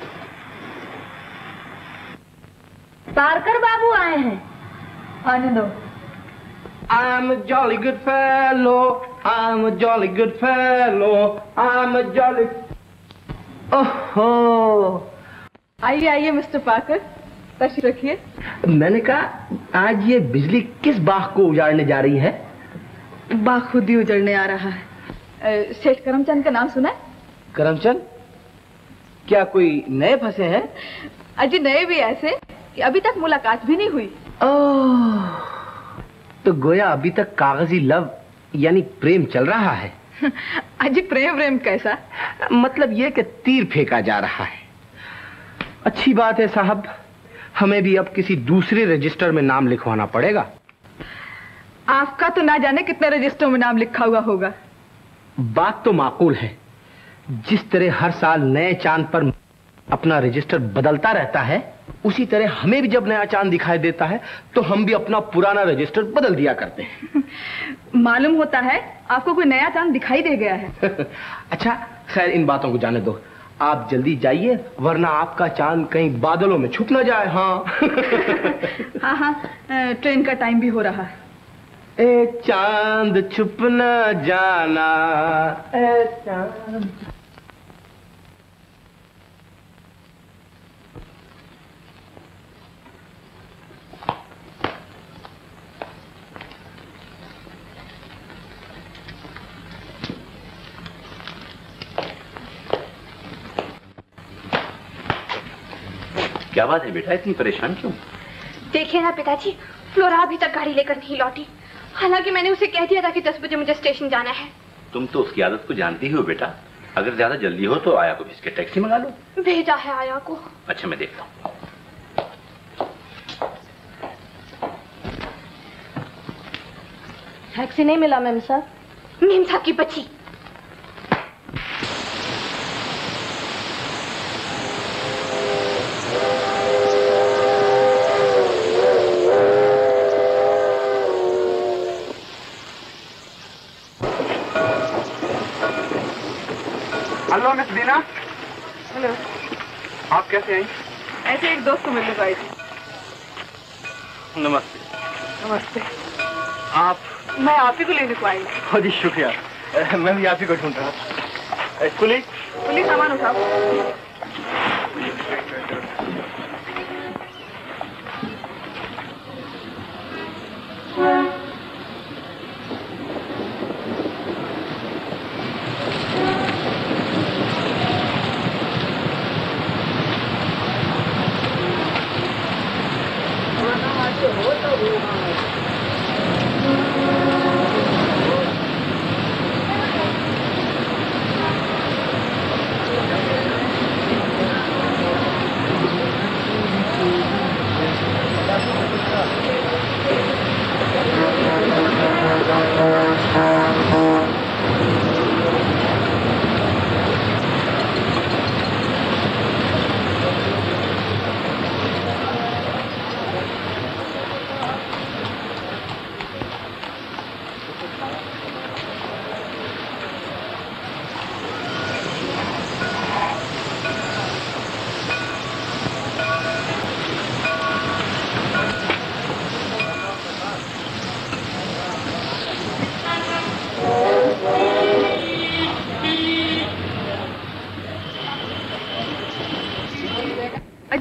Speaker 9: पारकर बाबू आए हैं, आने दो।
Speaker 10: I'm a jolly good fellow, I'm a jolly good fellow, I'm a jolly... ओहो,
Speaker 2: आइए आइए मिस्टर पार्कर, तशरीफ रखिए।
Speaker 10: मैंने कहा आज ये बिजली किस बाग को उजाड़ने जा रही है?
Speaker 2: बाग खुद ही उजड़ने आ रहा है। सेठ करमचंद का नाम सुना है?
Speaker 10: करमचंद? क्या कोई नए फंसे हैं?
Speaker 2: अजी नए भी ऐसे कि अभी तक मुलाकात भी नहीं हुई।
Speaker 10: ओह, तो गोया अभी तक कागजी लव यानी प्रेम चल रहा है।
Speaker 2: अजी प्रेम कैसा?
Speaker 10: मतलब ये कि तीर फेंका जा रहा है। अच्छी बात है साहब, हमें भी अब किसी दूसरे रजिस्टर में नाम लिखवाना पड़ेगा।
Speaker 2: आपका तो ना जाने कितने रजिस्टरों में नाम लिखा हुआ होगा।
Speaker 10: बात तो माकूल है, जिस तरह हर साल नए चांद पर अपना रजिस्टर बदलता रहता है, उसी तरह हमें भी जब नया चांद दिखाई देता है तो हम भी अपना पुराना रजिस्टर बदल दिया करते हैं।
Speaker 2: मालूम होता है आपको कोई नया चांद दिखाई दे गया है।
Speaker 10: अच्छा खैर, इन बातों को जाने दो, आप जल्दी जाइए वरना आपका चांद कहीं बादलों में छुप ना जाए। हाँ
Speaker 2: हाँ, ट्रेन का टाइम भी हो रहा है।
Speaker 10: ए चांद छुप न जाना, ए चांद।
Speaker 8: क्या बात है बेटा, इतनी परेशान क्यों?
Speaker 3: देखिए ना पिताजी, फ्लोरा अभी तक गाड़ी लेकर नहीं लौटी। हालांकि मैंने उसे कह दिया था कि 10 बजे मुझे स्टेशन जाना है।
Speaker 8: तुम तो उसकी आदत को जानती हो बेटा। अगर ज्यादा जल्दी हो तो आया को भेज के टैक्सी मंगा लो।
Speaker 3: भेजा है आया को।
Speaker 8: अच्छा मैं देखता हूँ।
Speaker 9: टैक्सी नहीं मिला मेम साहब।
Speaker 3: मेम साहब की बच्ची।
Speaker 10: Hello miss Dina.
Speaker 2: हेलो।
Speaker 10: आप कैसे हैं?
Speaker 2: ऐसे एक दोस्त को मिलने को आई थी।
Speaker 5: नमस्ते।
Speaker 2: नमस्ते।
Speaker 5: आप?
Speaker 2: मैं आप ही को लेने को आई।
Speaker 5: बहुत ही शुक्रिया, मैं भी आप ही को ढूंढ रहा था। कुली
Speaker 2: सामान उठाओ।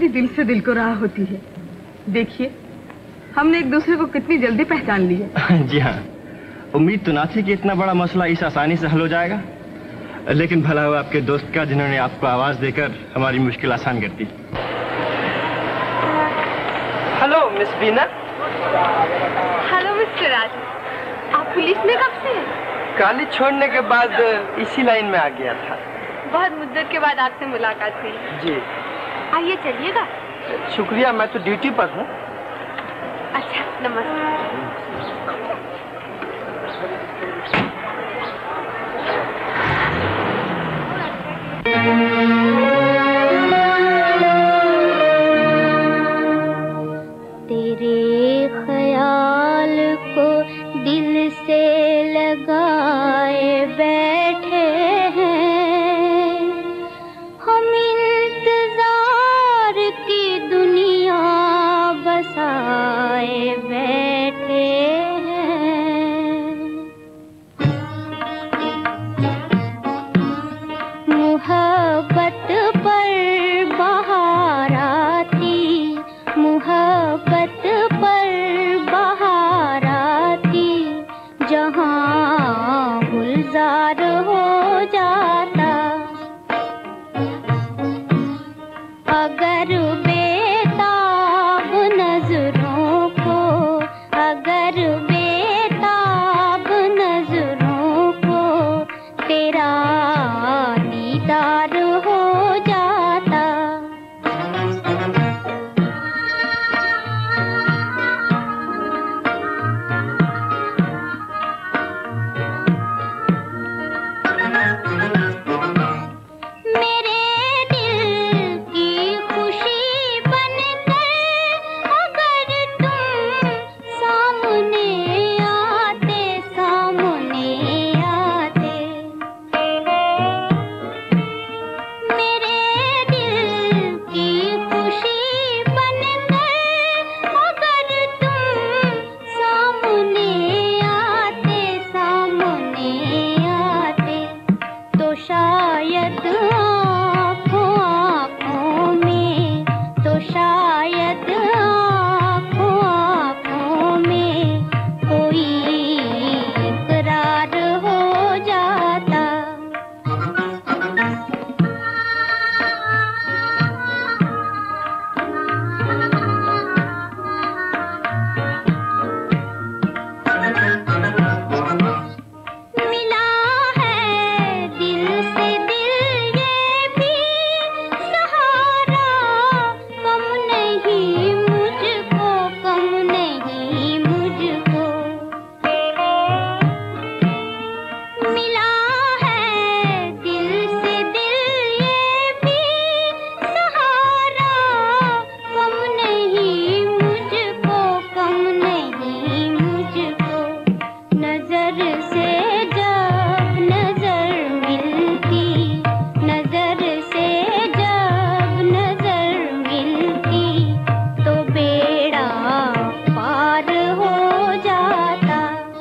Speaker 2: ही दिल से दिल को राह होती है। देखिए, हमने एक दूसरे को कितनी जल्दी पहचान लिया।
Speaker 5: जी हाँ, उम्मीद तो ना थी कि इतना बड़ा मसला इस आसानी से हल हो जाएगा, लेकिन भला हुआ आपके दोस्त का जिन्होंने आपको आवाज देकर हमारी मुश्किल आसान कर दी।
Speaker 10: Hello miss Bina.
Speaker 2: Hello mister Raj, आप पुलिस में कब से?
Speaker 10: कॉलेज छोड़ने के बाद इसी लाइन में आ गया था।
Speaker 2: बहुत मुद्दत के बाद आपसे मुलाकात हुई।
Speaker 10: जी
Speaker 2: आइए चलिएगा।
Speaker 10: शुक्रिया, मैं तो ड्यूटी पर हूँ।
Speaker 2: अच्छा, नमस्ते।
Speaker 1: तेरे ख्याल को दिल से लगाए बैठे हैं हम, इंतजार की दुनिया बसाए बैठे हैं। मोहब्बत पर बहार आती, मोहब्बत पर बहार आती, जहाँ गुलजार हो जाता। अगर बेताब नजरों को, अगर बेताब नजरों को तेरा दीदार हो जाता। मेरे दिल की खुशी बनकर अगर तुम सामने आते, सामने आते, मेरे दिल की खुशी बनकर अगर तुम सामने आते, सामने आते, तो शायद आँखों आँखों में, तो शायद आँखों आँखों में कोई इकरार हो जाता। मिला है दिल से दिल ये भी सहारा, कम नहीं मुझको, कम नहीं मुझको। मिला है दिल से दिल ये भी सहारा, कम नहीं मुझको, कम नहीं मुझको। नजर से जब नजर मिलती, नजर से जब नजर मिलती, तो बेड़ा पार हो जाता।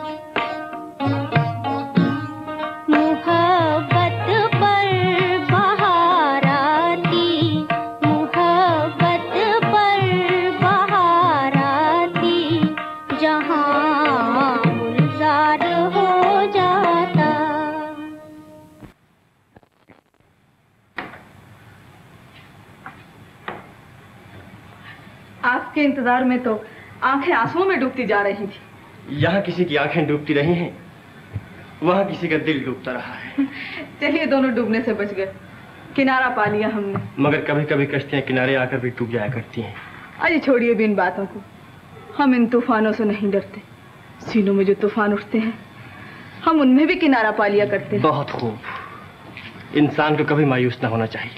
Speaker 1: मोहब्बत पर बहार आती, मोहब्बत पर बहार आती, जहाँ गुलजार हो जाता।
Speaker 2: आपके इंतजार में तो आंखें आंसुओं में डूबती जा रही थी।
Speaker 5: यहाँ किसी की आंखें डूबती रही हैं, वहाँ किसी का दिल डूबता रहा है।
Speaker 2: चलिए, दोनों डूबने से बच गए, किनारा पा लिया हमने।
Speaker 5: मगर कभी कभी कश्तियाँ किनारे आकर भी डूब जाया करती हैं।
Speaker 2: अरे छोड़िए भी इन बातों को, हम इन तूफानों से नहीं डरते। सीनों में जो तूफान उठते हैं, हम उनमें भी किनारा पा लिया करते हैं।
Speaker 5: बहुत खूब। इंसान को कभी मायूस ना होना चाहिए।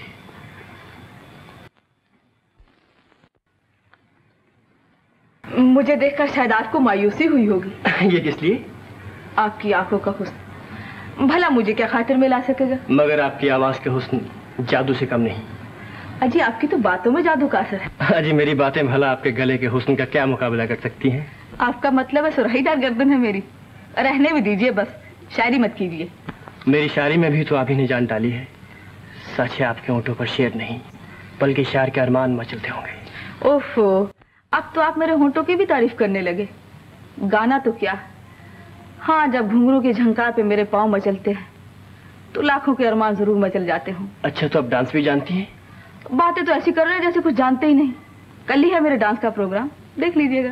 Speaker 2: मुझे देखकर शायद आपको मायूसी हुई होगी।
Speaker 5: ये किस लिए?
Speaker 2: आपकी आंखों का हुस्न भला मुझे क्या खातिर में ला सकेगा?
Speaker 5: मगर आपकी आवाज के हुस्न जादू से कम नहीं।
Speaker 2: अजी, आपकी तो बातों में जादू का असर है।
Speaker 5: अजी, मेरी बातें भला आपके गले के हुस्न का क्या मुकाबला कर सकती हैं?
Speaker 2: आपका मतलब है सुरहीदार गर्दन है मेरी। रहने भी दीजिए, बस शायरी मत कीजिए।
Speaker 5: मेरी शायरी में भी तो आप ही ने जान डाली है। सच है, आपके होंठों पर शेर नहीं,
Speaker 10: बल्कि शायर के अरमान मचलते होंगे।
Speaker 2: ओफो, अब तो आप मेरे होंठों की भी तारीफ करने लगे। गाना तो क्या, हाँ जब घुंघरू की झंकार पे मेरे पाँव मचलते हैं तो लाखों के अरमान जरूर मचल जाते हों।
Speaker 10: अच्छा, तो अब डांस भी जानती हैं?
Speaker 2: बातें तो ऐसी कर रहे हैं जैसे कुछ जानते ही नहीं। कल ही है मेरे डांस का प्रोग्राम, देख लीजिएगा।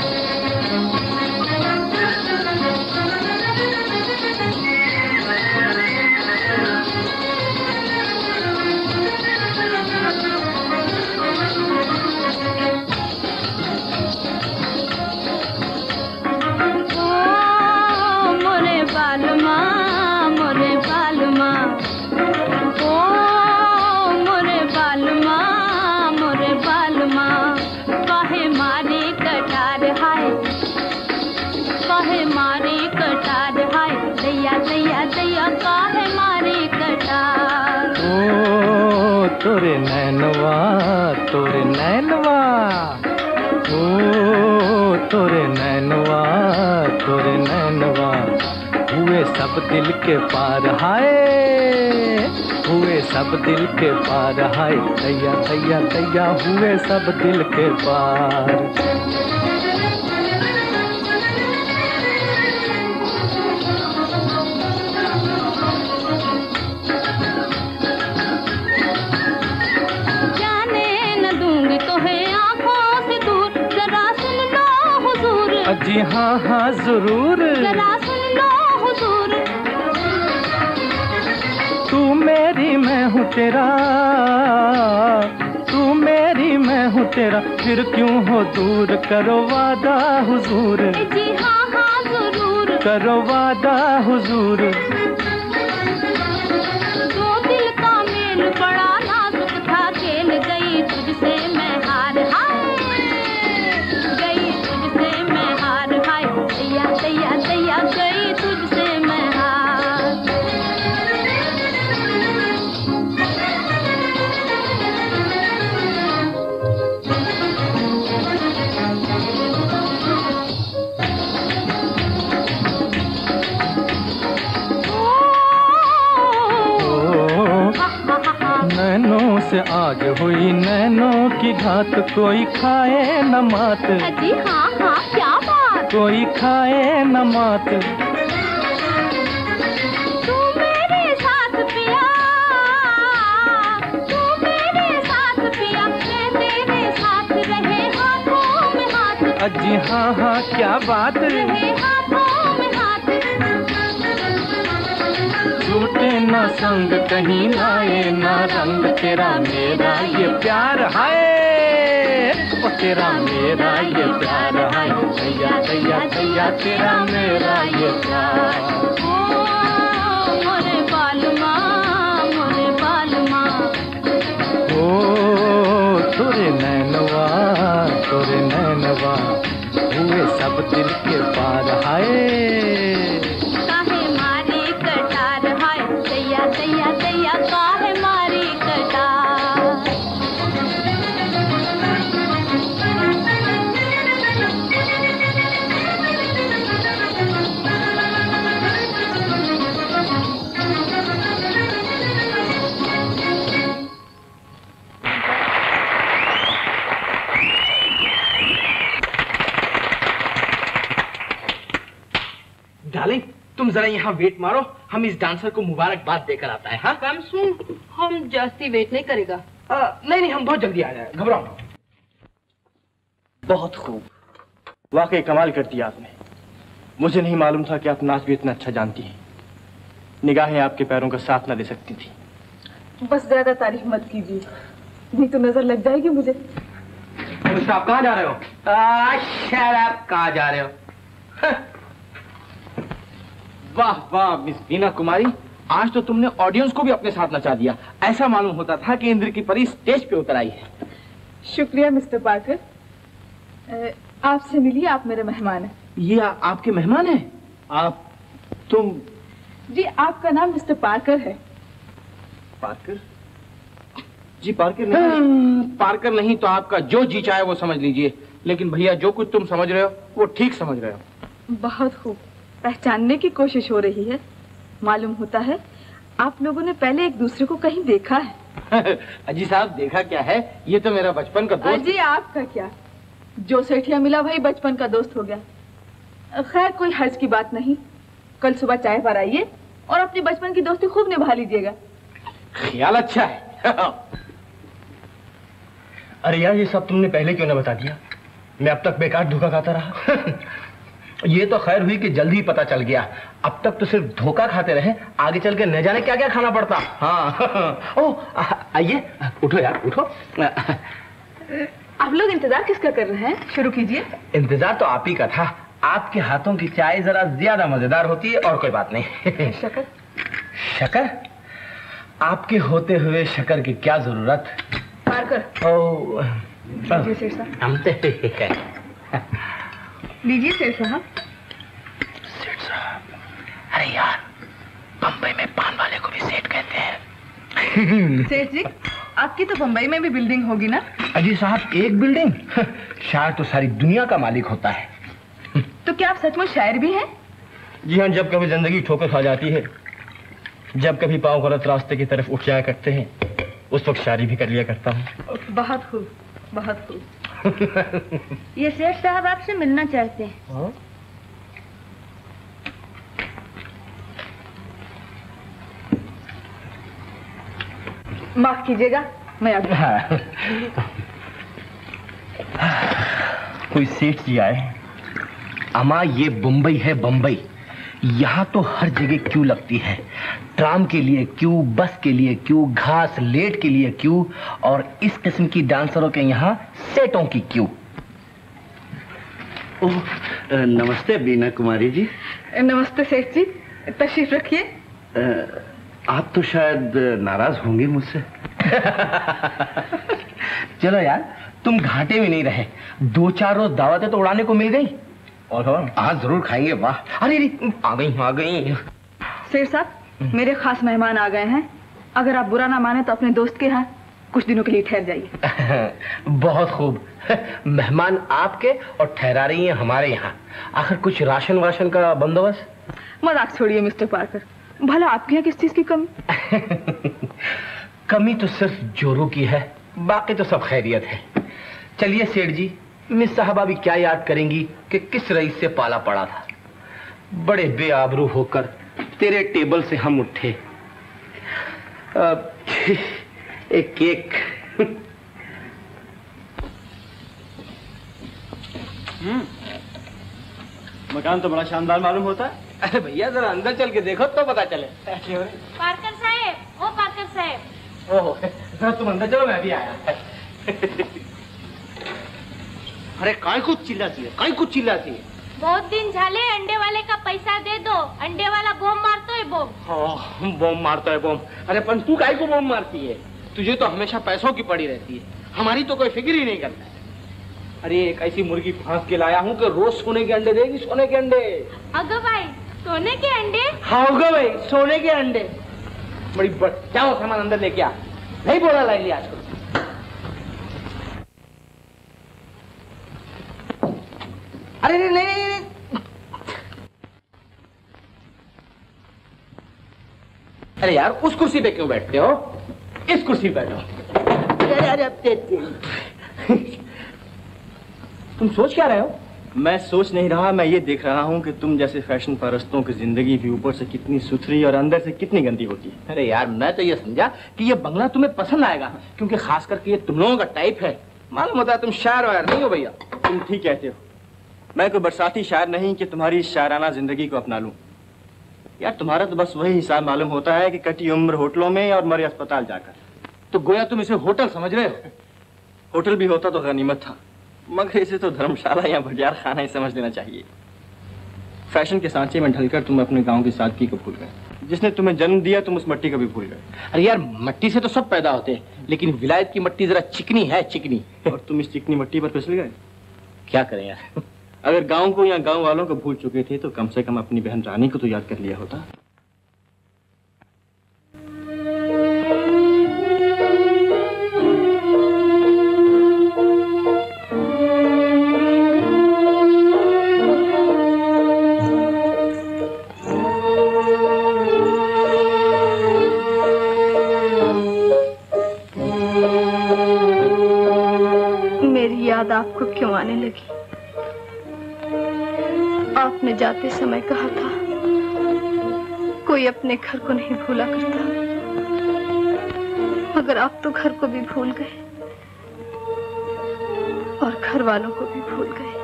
Speaker 13: तोरे नैनवा तोरे नैनवा, ओ तोरे नैनवा तोरे नैनवा, हुए सब दिल के पार हाय, हुए सब दिल के पार हाय, दैया दैया दैया हुए सब दिल के पार। जी हाँ हाँ जरूर,
Speaker 1: जरा सुन लो हुजूर।
Speaker 13: तू मेरी मैं हूँ तेरा, तू मेरी मैं हूँ तेरा, फिर क्यों हो दूर, करो वादा हुजूर।
Speaker 1: जी हाँ हाँ जरूर,
Speaker 13: करो वादा हुजूर।
Speaker 1: दो दिल का मेल बड़ा नाजुक था, खेल गई तुझसे मैं हार हाय, गई तुझसे मैं हार हाय, दैया दैया दैया गई तुझसे मैं हार।
Speaker 13: नैनों से आज हुई नैनों की घात, कोई खाए न मात।
Speaker 1: जी हाँ हाँ क्या बात,
Speaker 13: कोई खाए न मात।
Speaker 1: तू मेरे साथ पिया, तू मेरे साथ पिया, मैं तेरे साथ रहे हाथों में हाथ।
Speaker 13: जी हाँ हाँ क्या बात,
Speaker 1: रहे हाथों में हाथ।
Speaker 13: छूटे न संग कहीं लाए न रंग, तेरा मेरा ये प्यार हाय, ओ तेरा मेरा ये प्यार हाय, दैया दैया दैया तेरा मेरा ये प्यार।
Speaker 1: मोरे बालमा मोरे बालमा,
Speaker 13: ओ तोरे नैनवा तोरे नैनवा, हुए सब दिल के पार हाय,
Speaker 1: काहे मारी कटार हाय, दैया दैया दैया काहे मारी कटार।
Speaker 10: डार्लिंग, तुम जरा यहाँ वेट मारो, हम इस डांसर को मुबारकबाद देकर आता है। हाँ
Speaker 2: कम सुन, हम जास्ती वेट नहीं करेगा।
Speaker 10: नहीं नहीं, हम बहुत जल्दी आ जाए, घबराओ।
Speaker 5: बहुत खूब, वाकई कमाल कर दिया आपने। मुझे नहीं मालूम था कि आप नाच भी इतना अच्छा जानती हैं। निगाहें आपके पैरों का साथ न दे सकती थी।
Speaker 2: बस ज्यादा तारीफ मत कीजिए, नहीं तो नजर लग जाएगी मुझे।
Speaker 10: आप कहाँ जा रहे हो? शराब कहाँ जा रहे हो? वाह वाह मिस वीना कुमारी, आज तो तुमने ऑडियंस को भी अपने साथ नचा दिया। ऐसा मालूम होता था कि इंद्र की परी स्टेज पे उतर आई है।
Speaker 2: शुक्रिया मिस्टर पार्कर, आपसे मिलिए, आप मेरे मेहमान हैं।
Speaker 10: ये आपके मेहमान हैं? आप तुम?
Speaker 2: जी आपका नाम मिस्टर पार्कर है।
Speaker 10: पार्कर? जी पार्कर नहीं। पार्कर नहीं तो आपका जो जी चाहे वो समझ लीजिए, लेकिन भैया जो कुछ तुम समझ रहे हो वो ठीक समझ रहे हो।
Speaker 2: बहुत खूब, पहचानने की कोशिश हो रही है। मालूम होता है आप लोगों ने पहले एक दूसरे को कहीं देखा है।
Speaker 10: अजी साहब देखा क्या है, ये तो मेरा बचपन का दोस्त।
Speaker 2: अजी आपका क्या, जो सेठिया मिला वही बचपन का दोस्त हो गया। खैर कोई हर्ज की बात नहीं, कल सुबह चाय पर आइए और अपनी बचपन की दोस्ती खूब निभा लीजिएगा।
Speaker 10: ख्याल अच्छा है। अरे यार ये सब तुमने पहले क्यों ना बता दिया, मैं अब तक बेकार धोखा खाता रहा। ये तो खैर हुई कि जल्दी ही पता चल गया, अब तक तो सिर्फ धोखा खाते रहे, आगे चल के न जाने क्या क्या खाना पड़ता। हाँ ओ आइए, उठो यार उठो।
Speaker 2: आप लोग इंतजार किसका कर रहे हैं, शुरू कीजिए।
Speaker 10: इंतजार तो आप ही का था, आपके हाथों की चाय जरा ज्यादा मजेदार होती है, और कोई बात नहीं।
Speaker 2: शक्कर?
Speaker 10: शक्कर? आपके होते हुए शक्कर की क्या जरूरत।
Speaker 2: पारकर।
Speaker 10: ओ
Speaker 2: लीजिए सेठ साहब।
Speaker 10: हम तो
Speaker 2: लीजिए सेठ साहब।
Speaker 10: सेठ साहब, अरे यार बम्बई में पान वाले को भी सेठ कहते हैं।
Speaker 2: सेठ जी आपकी तो बम्बई में भी बिल्डिंग होगी ना?
Speaker 10: अजी साहब एक बिल्डिंग, शायर तो सारी दुनिया का मालिक होता है।
Speaker 2: तो क्या आप सचमुच शायर भी हैं?
Speaker 10: जी हाँ, जब कभी जिंदगी ठोकर खा जाती है, जब कभी पाँव गलत रास्ते की तरफ उठ जाया करते हैं, उस वक्त शायरी भी कर लिया करता हूँ।
Speaker 2: बहुत खूब, बहुत खूब।
Speaker 3: ये सेठ साहब आपसे मिलना चाहते हैं।
Speaker 2: माफ कीजिएगा, मैं अभी।
Speaker 10: कोई सेठ जी आए। अम्मा ये बम्बई है बम्बई, यहाँ तो हर जगह क्यू लगती है, ट्राम के लिए क्यू, बस के लिए क्यू, घास लेट के लिए क्यू, और इस किस्म की डांसरों के यहाँ सेटों की क्यू।
Speaker 12: ओह नमस्ते बीना कुमारी जी।
Speaker 2: नमस्ते सेठ जी, तशरीफ रखिए।
Speaker 12: आप तो शायद नाराज होंगे मुझसे।
Speaker 10: चलो यार तुम घाटे में नहीं रहे, 2-4 रोज दावतें तो उड़ाने को मिल गई, और आज जरूर खाएंगे। वाह, अरे आ गई।
Speaker 2: सेठ साहब मेरे खास मेहमान आ गए हैं, अगर आप बुरा ना माने तो अपने दोस्त के यहाँ कुछ दिनों के लिए ठहर जाइए।
Speaker 10: बहुत खूब, मेहमान आपके और ठहरा रही हैं हमारे यहाँ। आखिर कुछ राशन वाशन का बंदोबस्त?
Speaker 2: मजाक छोड़िए मिस्टर पार्कर, भला आपके यहाँ किस चीज की कमी?
Speaker 10: कमी तो सिर्फ जोरों की है, बाकी तो सब खैरियत है। चलिए सेठ जी, मिस साहबा भी क्या याद करेंगी कि किस रईस से पाला पड़ा था। बड़े बेआबरू होकर तेरे टेबल से हम उठे। एक केक।
Speaker 5: मकान तो बड़ा शानदार मालूम होता है।
Speaker 10: अरे भैया जरा अंदर चल के देखो तो पता चले।
Speaker 1: पार्कर साहब, ओ पार्कर साहब।
Speaker 10: ओह जरा तुम अंदर चलो, मैं भी आया। अरे काय कुछ चिल्लाती है?
Speaker 1: बहुत दिन झाले, अंडे वाले का पैसा दे दो, अंडे वाला बम मारता है बम।
Speaker 10: बम मारता है बम? अरे पण तू काय को बम मारती है? तुझे तो हमेशा पैसों की पड़ी रहती है, हमारी तो कोई फिक्र ही नहीं करता है। अरे एक ऐसी मुर्गी फांस के लाया हूँ कि रोज सोने के अंडे देगी, सोने के अंडे।
Speaker 1: अगो भाई सोने के अंडे?
Speaker 10: हाँ होगा भाई, सोने के अंडे। बड़ी जाओ सामान अंदर लेके आ, नहीं बोला लाई लिया आजकल। अरे नहीं। अरे यार उस कुर्सी पे क्यों बैठते हो, इस कुर्सी पे बैठो। अरे तुम सोच क्या रहे हो?
Speaker 5: मैं सोच नहीं रहा, मैं ये देख रहा हूँ कि तुम जैसे फैशन परस्तों की जिंदगी भी ऊपर से कितनी सुथरी और अंदर से कितनी गंदी होती है।
Speaker 10: अरे यार मैं तो ये समझा कि ये बंगला तुम्हें पसंद आएगा, क्योंकि खास करके ये तुम लोगों का टाइप है। मालूम होता है तुम शायर वायर नहीं हो भैया।
Speaker 5: तुम ठीक कहते हो, मैं कोई बरसाती शायर नहीं कि तुम्हारी शायराना जिंदगी को अपना लूं। यार तुम्हारा तो बस वही हिसाब मालूम होता है कि कटी उम्र होटलों में और मरे अस्पताल जाकर।
Speaker 10: तो गोया तुम इसे होटल समझ रहे हो?
Speaker 5: होटल भी होता तो गनीमत था, मगर इसे तो धर्मशाला या भटियार खाना ही समझ लेना चाहिए। फैशन के सांचे में ढलकर तुम अपने गांव की सादगी को भूल गए। जिसने तुम्हें जन्म दिया तुम उस मट्टी को भी भूल गए।
Speaker 10: अरे यार मट्टी से तो सब पैदा होते हैं, लेकिन विलायत की मट्टी जरा चिकनी है, चिकनी।
Speaker 5: और तुम इस चिकनी मट्टी पर फिसल गए।
Speaker 10: क्या करें यार,
Speaker 5: अगर गांव को या गांव वालों को भूल चुके थे तो कम से कम अपनी बहन रानी को तो याद कर लिया होता।
Speaker 2: आने लगी। आपने जाते समय कहा था, कोई अपने घर को नहीं भूला करता, मगर आप तो घर को भी भूल गए और घर वालों को भी भूल गए।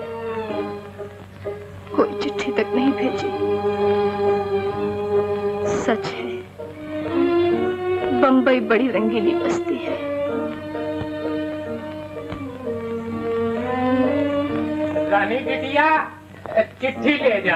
Speaker 2: कोई चिट्ठी तक नहीं भेजी। सच है, बंबई बड़ी रंगीली बस्ती है।
Speaker 14: रानी बिटिया, चिट्ठी ले जा।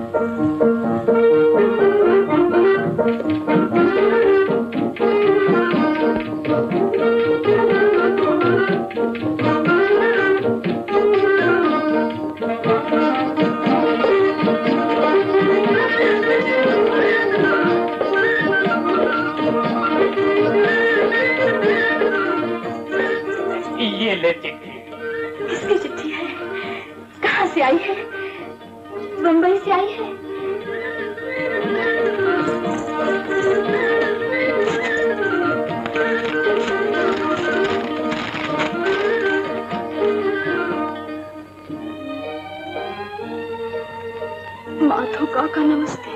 Speaker 14: ये ले चिट्ठी।
Speaker 3: किसकी चिट्ठी है? कहाँ से आई है? बंबई से आई है।
Speaker 2: माधव काका नमस्ते।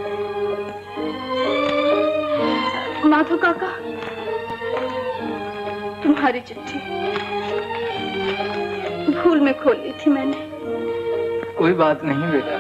Speaker 2: माधव काका, तुम्हारी चिट्ठी भूल में खोल ली थी मैंने।
Speaker 14: कोई बात नहीं बेटा।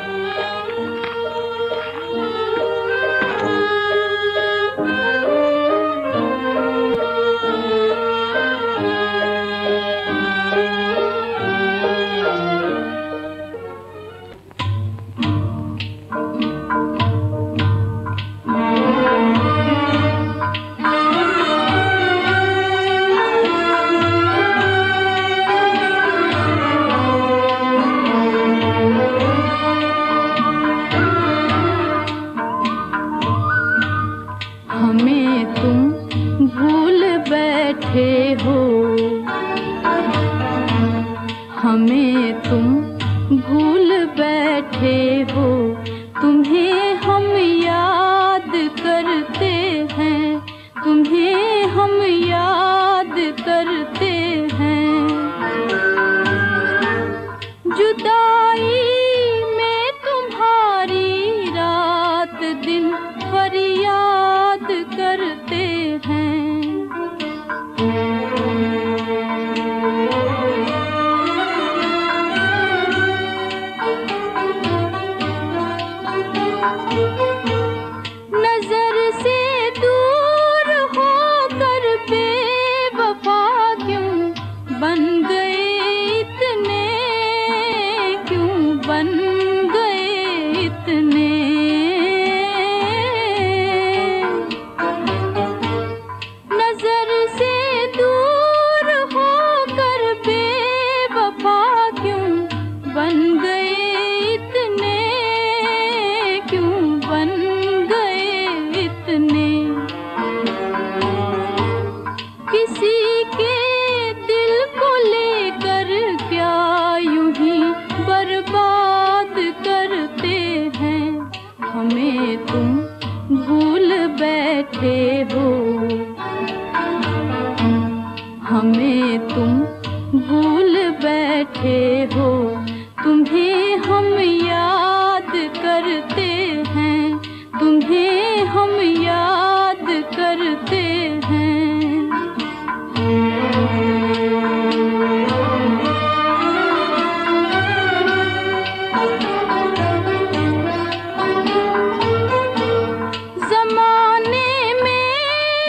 Speaker 1: जमाने में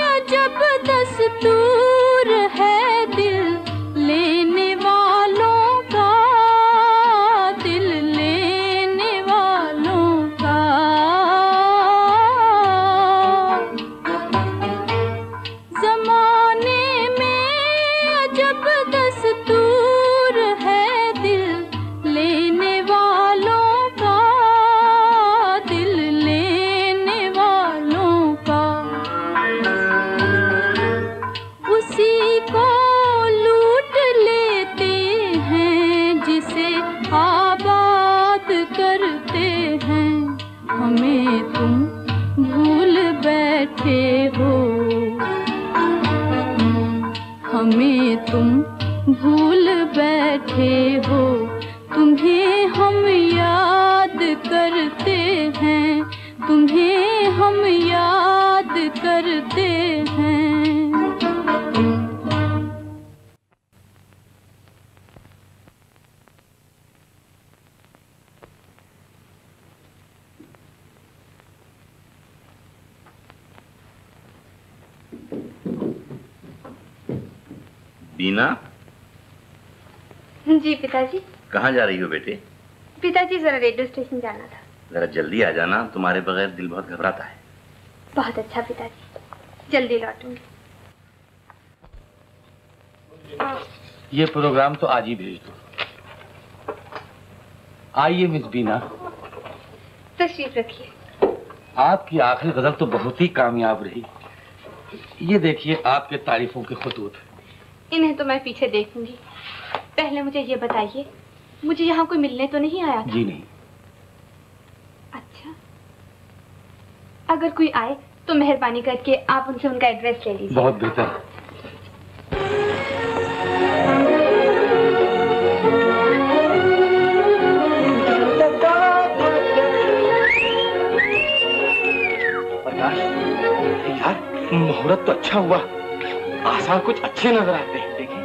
Speaker 1: बैठे हो, तुम्हें हम याद करते हैं, तुम्हें हम याद करते हैं।
Speaker 8: बीना,
Speaker 3: जी पिताजी।
Speaker 8: कहाँ जा रही हो बेटे?
Speaker 3: पिताजी जरा रेडियो स्टेशन जाना था।
Speaker 8: जरा जल्दी आ जाना, तुम्हारे बगैर दिल बहुत घबराता है।
Speaker 3: बहुत अच्छा पिताजी, जल्दी लौटूंगी।
Speaker 6: ये प्रोग्राम तो आज ही भेज दो। आइए मिस बीना।
Speaker 3: तशरीफ रखिए।
Speaker 6: आपकी आखिरी गजल तो बहुत ही कामयाब रही। ये देखिए आपके तारीफों के खतूत।
Speaker 3: इन्हें तो मैं पीछे देखूंगी। पहले मुझे ये बताइए, मुझे यहाँ कोई मिलने तो नहीं आया था?
Speaker 6: जी नहीं।
Speaker 3: अच्छा, अगर कोई आए तो मेहरबानी करके आप उनसे उनका एड्रेस ले लीजिए।
Speaker 6: बहुत बेहतर।
Speaker 10: यार मुहूर्त तो अच्छा हुआ, आसार कुछ अच्छे नजर आते हैं। देखिए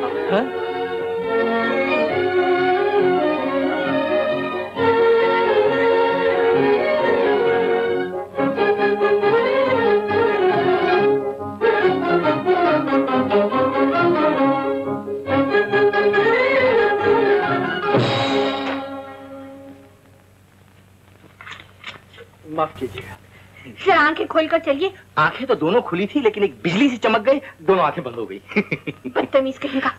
Speaker 10: माफ कीजिएगा।
Speaker 3: सर आंखें खोलकर चलिए।
Speaker 10: आंखें तो दोनों खुली थी, लेकिन एक बिजली से चमक गई, दोनों आंखें बंद हो गई।
Speaker 3: बदतमीज कहेगा।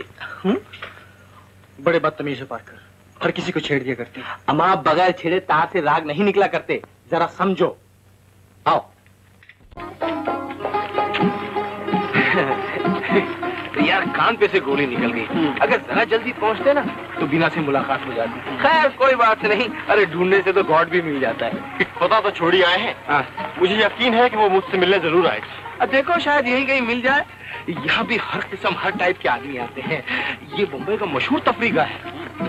Speaker 10: बड़े बदतमीज है पार्कर, हर किसी को छेड़ दिया करते हैं। अम्मा बगैर छेड़े तार से राग नहीं निकला करते, जरा समझो। आओ। यार कान पे से गोली निकल गई। अगर जरा जल्दी पहुंचते ना तो बीना से मुलाकात हो जाती। खैर कोई बात नहीं, अरे ढूंढने से तो गॉड भी मिल जाता है।
Speaker 5: पता तो छोड़ी आए हैं। मुझे यकीन है कि वो मुझसे मिलने जरूर आएगी।
Speaker 10: अब देखो शायद यहीं कहीं मिल जाए। यहाँ भी हर किस्म हर टाइप के आदमी आते हैं। ये मुंबई का मशहूर तफरीगा है।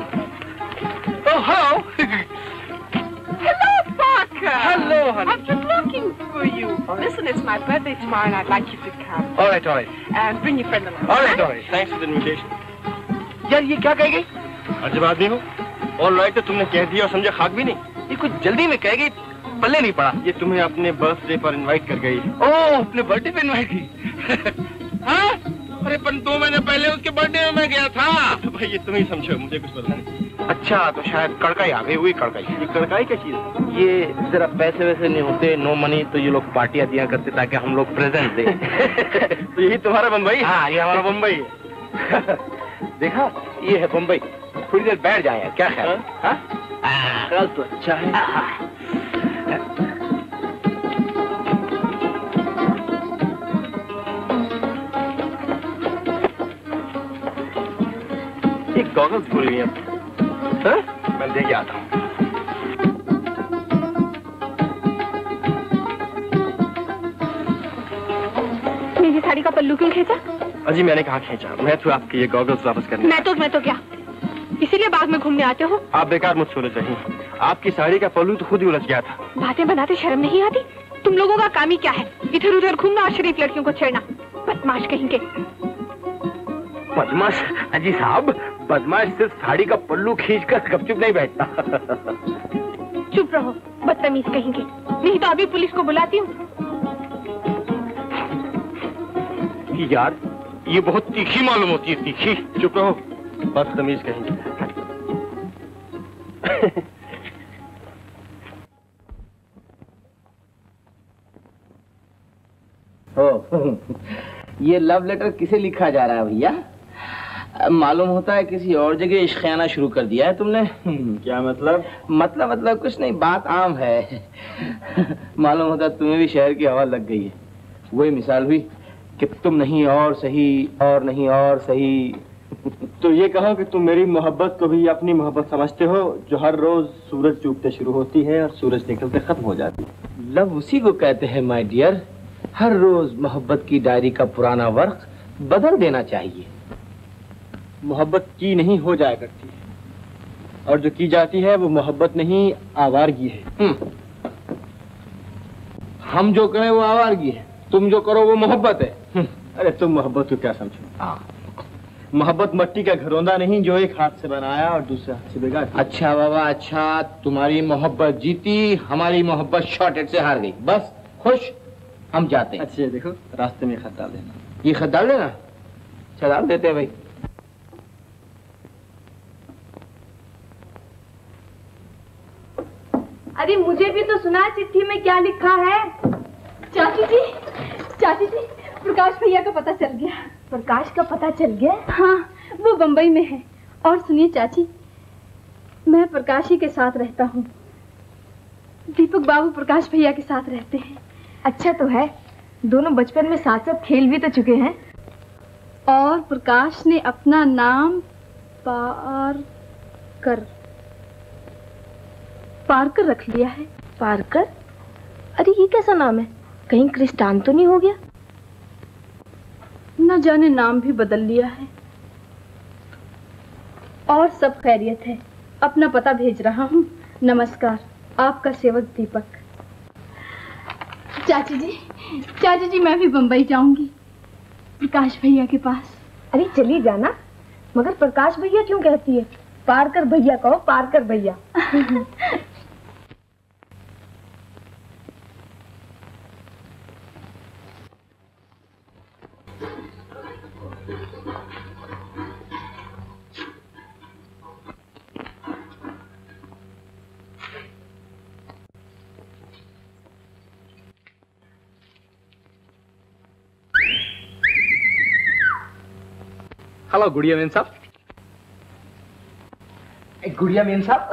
Speaker 10: ओह
Speaker 9: Hello, Parker.
Speaker 10: Hello, honey.
Speaker 9: I'm just looking for you. Listen, it's my birthday tomorrow and I'd like you to come.
Speaker 10: All right, all right.
Speaker 9: And bring your friend along.
Speaker 10: All right, all right.
Speaker 5: Thanks for the invitation.
Speaker 10: यार ये क्या कह गई?
Speaker 5: अजब आदमी हो। All right तो तुमने कह दिया और समझा खाक भी नहीं।
Speaker 10: ये कुछ जल्दी में कह गई, पल्ले नहीं पड़ा।
Speaker 5: ये तुम्हें अपने बर्थडे पर इनवाइट कर गई।
Speaker 10: ओह, अपने बर्थडे पे इनवाइट की? हाँ? अरे पर 2 महीने पहले उसके बर्थडे में मैं गया था।
Speaker 5: तो भाई ये तुम ही समझो, मुझे कुछ पता नहीं।
Speaker 10: अच्छा तो शायद कड़काई आ गई हुई। कड़काई?
Speaker 5: ये कड़काई क्या चीज है?
Speaker 10: ये जरा पैसे वैसे नहीं होते, नो मनी, तो ये लोग पार्टियां दिया करते ताकि हम लोग प्रेजेंट दें।
Speaker 5: तो यही तुम्हारा बम्बई?
Speaker 10: हाँ ये हमारा बम्बई है। देखा, ये है बम्बई। थोड़ी देर बैठ जाए, क्या ख्याल? ख्याल तो अच्छा है।
Speaker 5: एक गॉगल्स भूल गई अब। मैं दे के आता हूँ।
Speaker 3: मेरी साड़ी का पल्लू क्यों खींचा?
Speaker 5: अजी मैंने कहाँ खींचा, मैं तो आपके ये गॉगल्स वापस करने।
Speaker 3: मैं तो क्या इसीलिए बाग में घूमने आते हो?
Speaker 5: आप बेकार मुझसे उलझ रही। आपकी साड़ी का पल्लू तो खुद ही उलझ गया था।
Speaker 3: बातें बनाते शर्म नहीं आती? तुम लोगों का काम ही क्या है? इधर उधर घूमना और शरीफ लड़कियों को छेड़ना। बदमाश कहेंगे।
Speaker 10: बदमाश? अजी साहब, बदमाश सिर्फ साड़ी का पल्लू खींचकर गपचुप नहीं बैठता।
Speaker 3: चुप रहो, बदतमीज कहेंगे। नहीं तो अभी पुलिस को बुलाती हूँ।
Speaker 10: यार ये बहुत तीखी मालूम होती है। तीखी?
Speaker 5: चुप रहो, बदतमीज कहेंगे।
Speaker 10: ये लव लेटर किसे लिखा जा रहा है भैया? मालूम होता है किसी और जगह इश्कियाना शुरू कर दिया है तुमने।
Speaker 5: क्या मतलब?
Speaker 10: मतलब कुछ नहीं, बात आम है। मालूम होता है तुम्हें भी शहर की हवा लग गई है। वही मिसाल हुई कि तुम नहीं और सही, और नहीं और सही।
Speaker 5: तो ये कहो कि तुम मेरी मोहब्बत को भी अपनी मोहब्बत समझते हो, जो हर रोज सूरज चूकते शुरू होती है और सूरज निकलते खत्म हो जाती है।
Speaker 10: लव उसी को कहते हैं माय डियर। हर रोज मोहब्बत की डायरी का पुराना वर्क बदल देना चाहिए।
Speaker 5: मोहब्बत की नहीं हो जाया करती है, और जो की जाती है वो मोहब्बत नहीं आवारगी है।
Speaker 10: हम जो करें वो आवारगी है, तुम जो करो वो मोहब्बत है।
Speaker 5: अरे तुम मोहब्बत को क्या समझो? मोहब्बत मट्टी का घरौंदा नहीं जो एक हाथ से बनाया और दूसरे हाथ से बिगाड़।
Speaker 10: अच्छा बाबा अच्छा, तुम्हारी मोहब्बत जीती, हमारी मोहब्बत शॉर्टेड से हार गई। बस खुश, हम जाते हैं।
Speaker 5: अच्छा देखो, रास्ते में खत डाल देना।
Speaker 10: ये खत डाल देना? अच्छा डाल देते हैं भाई।
Speaker 3: अरे मुझे भी तो सुना चिट्ठी में क्या लिखा है।
Speaker 2: चाची जी, चाची जी, प्रकाश भैया का पता चल गया।
Speaker 3: प्रकाश का पता चल गया?
Speaker 2: हाँ, वो बंबई में है। और सुनिए चाची, मैं प्रकाश ही के साथ रहता हूँ। दीपक बाबू प्रकाश भैया के साथ रहते हैं।
Speaker 3: अच्छा तो है, दोनों बचपन में साथ साथ खेल भी तो चुके हैं।
Speaker 2: और प्रकाश ने अपना नाम पारकर रख लिया है।
Speaker 3: पारकर? अरे ये कैसा नाम है? कहीं क्रिस्टान तो नहीं हो गया?
Speaker 2: न जाने नाम भी बदल लिया है। और सब खैरियत है। अपना पता भेज रहा हूँ। नमस्कार, आपका सेवक दीपक। चाची जी मैं भी बंबई जाऊंगी, प्रकाश भैया के पास।
Speaker 3: अरे चली जाना, मगर प्रकाश भैया क्यों कहती है? पारकर भैया कहो, पारकर भैया।
Speaker 10: हेलो गुड़िया मेम साहब। गुड़िया मेम साहब।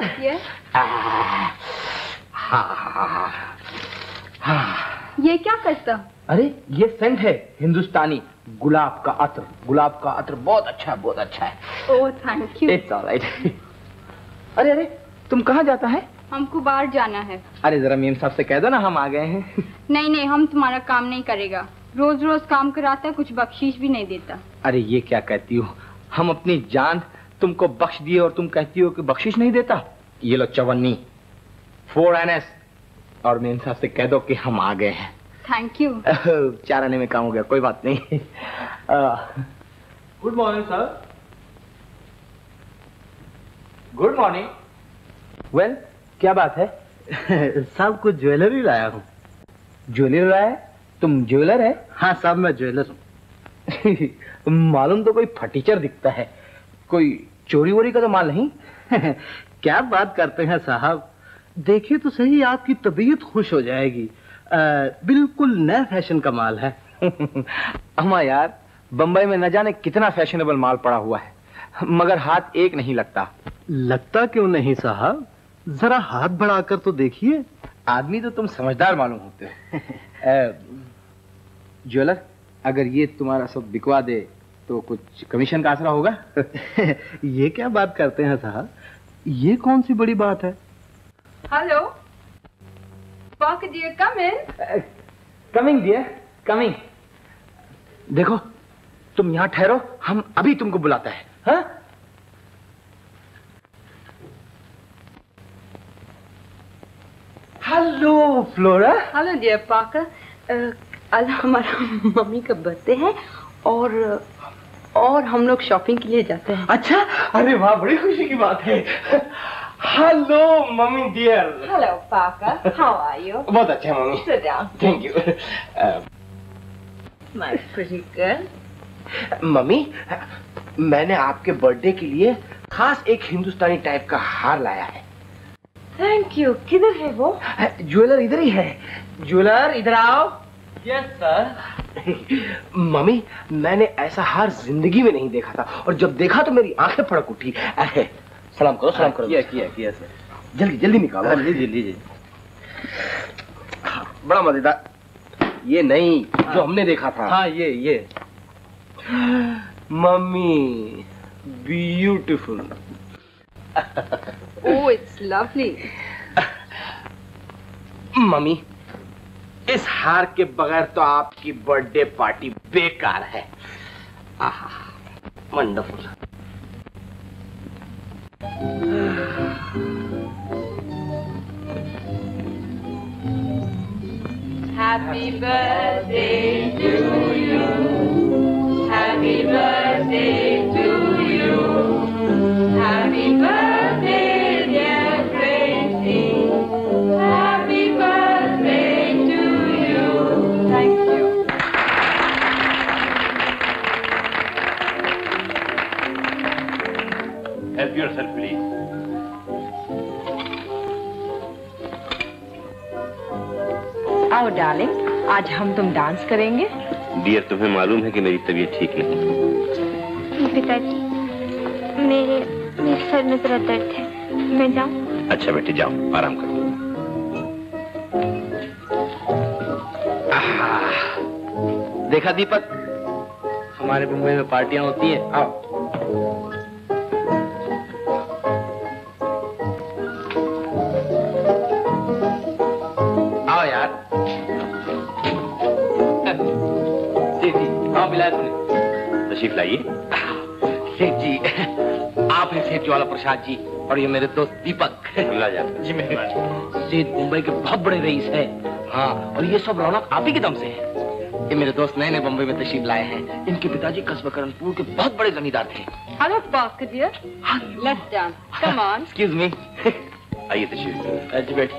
Speaker 2: ये क्या करता?
Speaker 10: अरे ये सेंट है, हिंदुस्तानी गुलाब का अत्र। गुलाब का अत्र बहुत अच्छा है, बहुत अच्छा है।
Speaker 2: Oh thank you.
Speaker 10: It's alright. अरे अरे तुम कहाँ जाता है?
Speaker 1: हमको बाहर जाना है।
Speaker 10: अरे जरा मेम साहब से कह दो ना हम आ गए हैं।
Speaker 1: नहीं, हम तुम्हारा काम नहीं करेगा। रोज रोज काम कराता है, कुछ बख्शीश भी नहीं देता।
Speaker 10: अरे ये क्या कहती हो? हम अपनी जान तुमको बख्श दिए और तुम कहती हो कि बख्शिश नहीं देता। ये लो चवन्नी 4 NS, और मेम साहब से कह दो कि हम आ गए हैं।
Speaker 1: Thank you.
Speaker 10: 4 आने में काम हो गया, कोई बात नहीं। Good morning sir. Good morning. Well क्या बात है?
Speaker 5: साहब कुछ ज्वेलरी लाया हूँ।
Speaker 10: ज्वेलरी लाया है? तुम ज्वेलर है?
Speaker 5: हाँ साहब मैं ज्वेलर हूँ।
Speaker 10: मालूम तो कोई फटीचर दिखता है, कोई चोरी वोरी का तो माल नहीं?
Speaker 5: क्या बात करते हैं साहब, देखिए तो सही, आपकी तबीयत खुश हो जाएगी। बिल्कुल नया फैशन का माल है।
Speaker 10: अम्मा यार, बंबई में न जाने कितना फैशनेबल माल पड़ा हुआ है, मगर हाथ एक नहीं लगता।
Speaker 5: लगता क्यों नहीं साहब, जरा हाथ बढ़ाकर तो देखिए।
Speaker 10: आदमी तो तुम समझदार मालूम होते हो। ज्वेलर, अगर ये तुम्हारा सब बिकवा दे तो कुछ कमीशन का आसरा होगा?
Speaker 5: ये क्या बात करते हैं साहब, ये कौन सी बड़ी बात है?
Speaker 2: Hello Parker dear, come in.
Speaker 10: Coming dear, coming. देखो तुम यहाँ ठहरो, हम अभी तुमको बुलाता है। हाँ? Hello Flora.
Speaker 9: Hello dear Parker. आज हमारा मम्मी का बर्थडे है और हम लोग शॉपिंग के लिए जाते हैं।
Speaker 10: अच्छा, अरे वाह, बड़ी खुशी की बात है। Hello mummy dear.
Speaker 9: Hello Parker, how are you?
Speaker 10: बहुत अच्छा mummy.
Speaker 9: Sit down.
Speaker 10: Thank you.
Speaker 9: My pretty girl.
Speaker 10: Mummy, मैंने आपके बर्थडे के लिए खास एक हिंदुस्तानी टाइप का हार लाया है।
Speaker 9: Thank you. किधर है वो?
Speaker 10: ज्वेलर इधर ही है। ज्वेलर इधर आओ।
Speaker 5: Yes sir.
Speaker 10: मम्मी, मैंने ऐसा हार जिंदगी में नहीं देखा था, और जब देखा तो मेरी आंखें फड़क उठी। सलाम करो, सलाम करो।
Speaker 5: किया सर।
Speaker 10: जल्दी जल्दी निकालो।
Speaker 5: लीजिए।
Speaker 10: बड़ा मजेदार। ये नहीं जो हमने देखा था।
Speaker 5: हाँ ये।
Speaker 10: Mummy, beautiful.
Speaker 9: Oh it's lovely.
Speaker 10: Mummy, इस हार के बगैर तो आपकी बर्थडे पार्टी बेकार है। Wonderful.
Speaker 15: Happy birthday to you. Happy birthday to you. Happy birthday, dear Tracy. Happy birthday to you. Thank you.
Speaker 8: Help yourself, please.
Speaker 9: आओ डार्लिंग, आज हम तुम डांस करेंगे।
Speaker 8: डियर, तुम्हें मालूम है कि मेरी तबीयत ठीक नहीं।
Speaker 3: पिताजी, मेरे सर में जरा दर्द है, मैं जाऊं?
Speaker 8: अच्छा बेटे जाओ, आराम करो।
Speaker 10: देखा दीपक, हमारे मुंबई में पार्टियां होती हैं। आओ। आओ यार। सेठ जी, हाँ मिलाया तूने?
Speaker 8: तशरीफ लाइए।
Speaker 10: सेठ जी, आप हैं सेठ जी वाला प्रसाद जी, और ये मेरे दोस्त दीपक।
Speaker 8: ला जा।
Speaker 10: जी मेहरबानी। सेठ मुंबई के बहुत बड़े रईस हैं। हाँ, और ये सब रौनक आप ही के दम से है। ये मेरे दोस्त नए नए बम्बई में तशरीफ लाए हैं। इनके पिताजी कस्बा करणपुर के बहुत बड़े जमींदार थे।
Speaker 2: Hello, Parker dear. Let's dance. Come on.
Speaker 10: Excuse me.
Speaker 8: आइए तशरीफ।
Speaker 10: जी बैठ।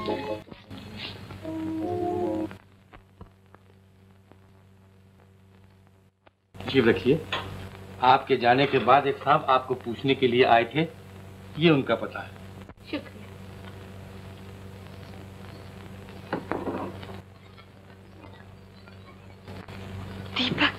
Speaker 6: तशरीफ रखिए। आपके जाने के बाद एक साहब आपको पूछने के लिए आए थे, ये उनका पता है।
Speaker 2: शुक्रिया।
Speaker 3: दीपक।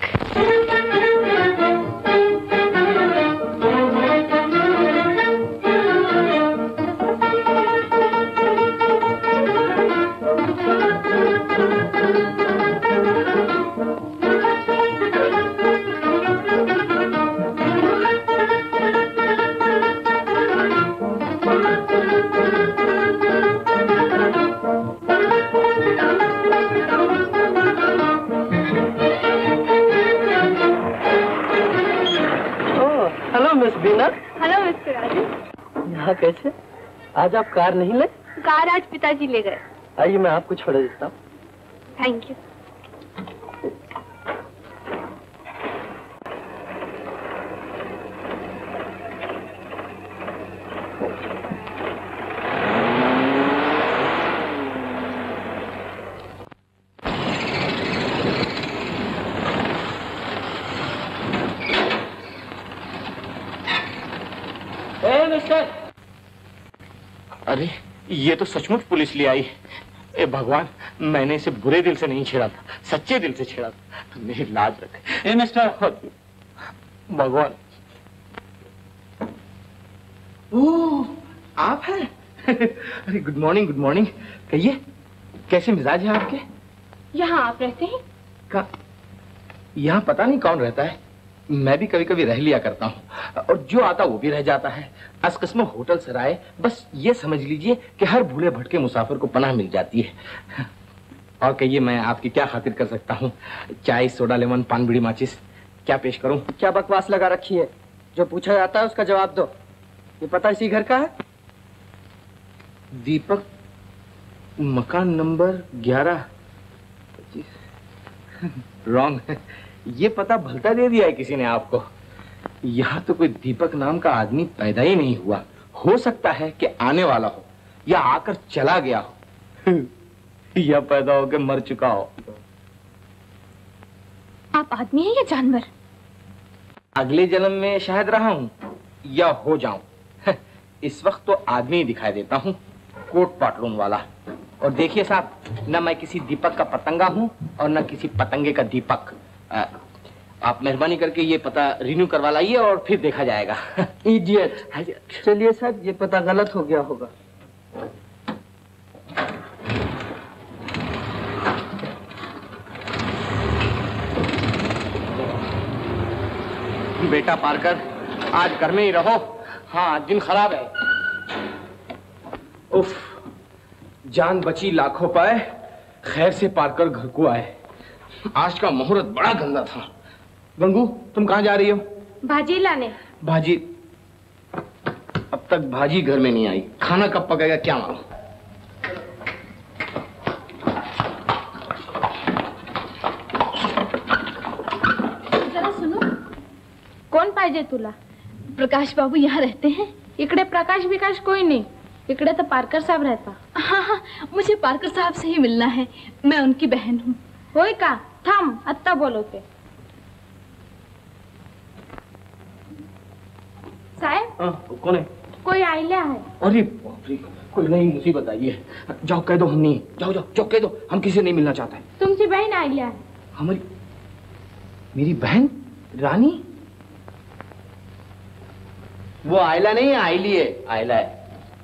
Speaker 16: यहाँ कैसे? आज आप कार नहीं ले?
Speaker 3: कार आज पिताजी ले गए।
Speaker 16: आइए मैं आपको छोड़ देता हूँ।
Speaker 3: Thank you.
Speaker 10: अरे ये तो सचमुच पुलिस ले आई। ए भगवान, मैंने इसे बुरे दिल से नहीं छेड़ा था, सच्चे दिल से छेड़ा था। मेरी लाज रख। ए मिस्टर भगवान। ओह, आप हैं? अरे गुड मॉर्निंग, गुड मॉर्निंग। कहिए, कैसे मिजाज है आपके?
Speaker 2: यहाँ आप रहते हैं?
Speaker 10: यहाँ पता नहीं कौन रहता है। मैं भी कभी कभी रह लिया करता हूँ, और जो आता वो भी रह जाता है। असकस में होटल सराय, बस ये समझ लीजिए कि हर भूले भटके मुसाफिर को पनाह मिल जाती है। और कहिए, मैं आपकी क्या खातिर कर सकता हूँ? चाय, सोडा, लेमन, पान, बीड़ी, माचिस, क्या पेश करूँ?
Speaker 16: क्या बकवास लगा रखी है? जो पूछा जाता है उसका जवाब दो। ये पता इसी घर का है?
Speaker 10: दीपक, मकान नंबर 11। रॉन्ग है। ये पता भलता दे दिया है किसी ने आपको। यहाँ तो कोई दीपक नाम का आदमी पैदा ही नहीं हुआ। हो सकता है कि आने वाला हो, या आकर चला गया हो, या पैदा होकर मर चुका हो।
Speaker 3: आप आदमी हैं या जानवर?
Speaker 10: अगले जन्म में शायद रहा हूँ, या हो जाऊं। इस वक्त तो आदमी ही दिखाई देता हूँ, कोट पाटलून वाला। और देखिए साहब, न मैं किसी दीपक का पतंगा हूँ और न किसी पतंगे का दीपक। आप मेहरबानी करके ये पता रिन्यू करवा लाइए और फिर देखा जाएगा।
Speaker 16: इडियट। चलिए साहब, ये पता गलत हो गया होगा।
Speaker 10: बेटा पार्कर, आज घर में ही रहो। हाँ, दिन खराब है। उफ, जान बची लाखों पाए, खैर से पार्कर घर को आए। आज का मुहूर्त बड़ा गंदा था। गंगू, तुम कहाँ जा रही हो?
Speaker 3: भाजी लाने।
Speaker 10: भाजी? अब तक भाजी घर में नहीं आई, खाना कब पकेगा क्या मालूम।
Speaker 2: जरा सुनो, कोण पाहिजे तुला?
Speaker 1: प्रकाश बाबू यहाँ रहते हैं?
Speaker 2: इकडे प्रकाश विकाश कोई नहीं, इकडे तो पारकर साहब रहता।
Speaker 1: हाँ हाँ, मुझे पारकर साहब से ही मिलना है, मैं उनकी बहन हूँ।
Speaker 2: होय का? थांब, आत्ता बोलवते। साहेब
Speaker 10: कौन है?
Speaker 2: कोई आइल्या है।
Speaker 10: अरे बाप रे, कोई नई मुसीबत आई है। जाओ कह दो हम नहीं, जाओ जाओ जाओ कह दो हम किसी से नहीं मिलना चाहते।
Speaker 2: तुमची बहन आइल्या है।
Speaker 10: हमारी मेरी बहन रानी? वो आयला नहीं है, आयली है। आयला है।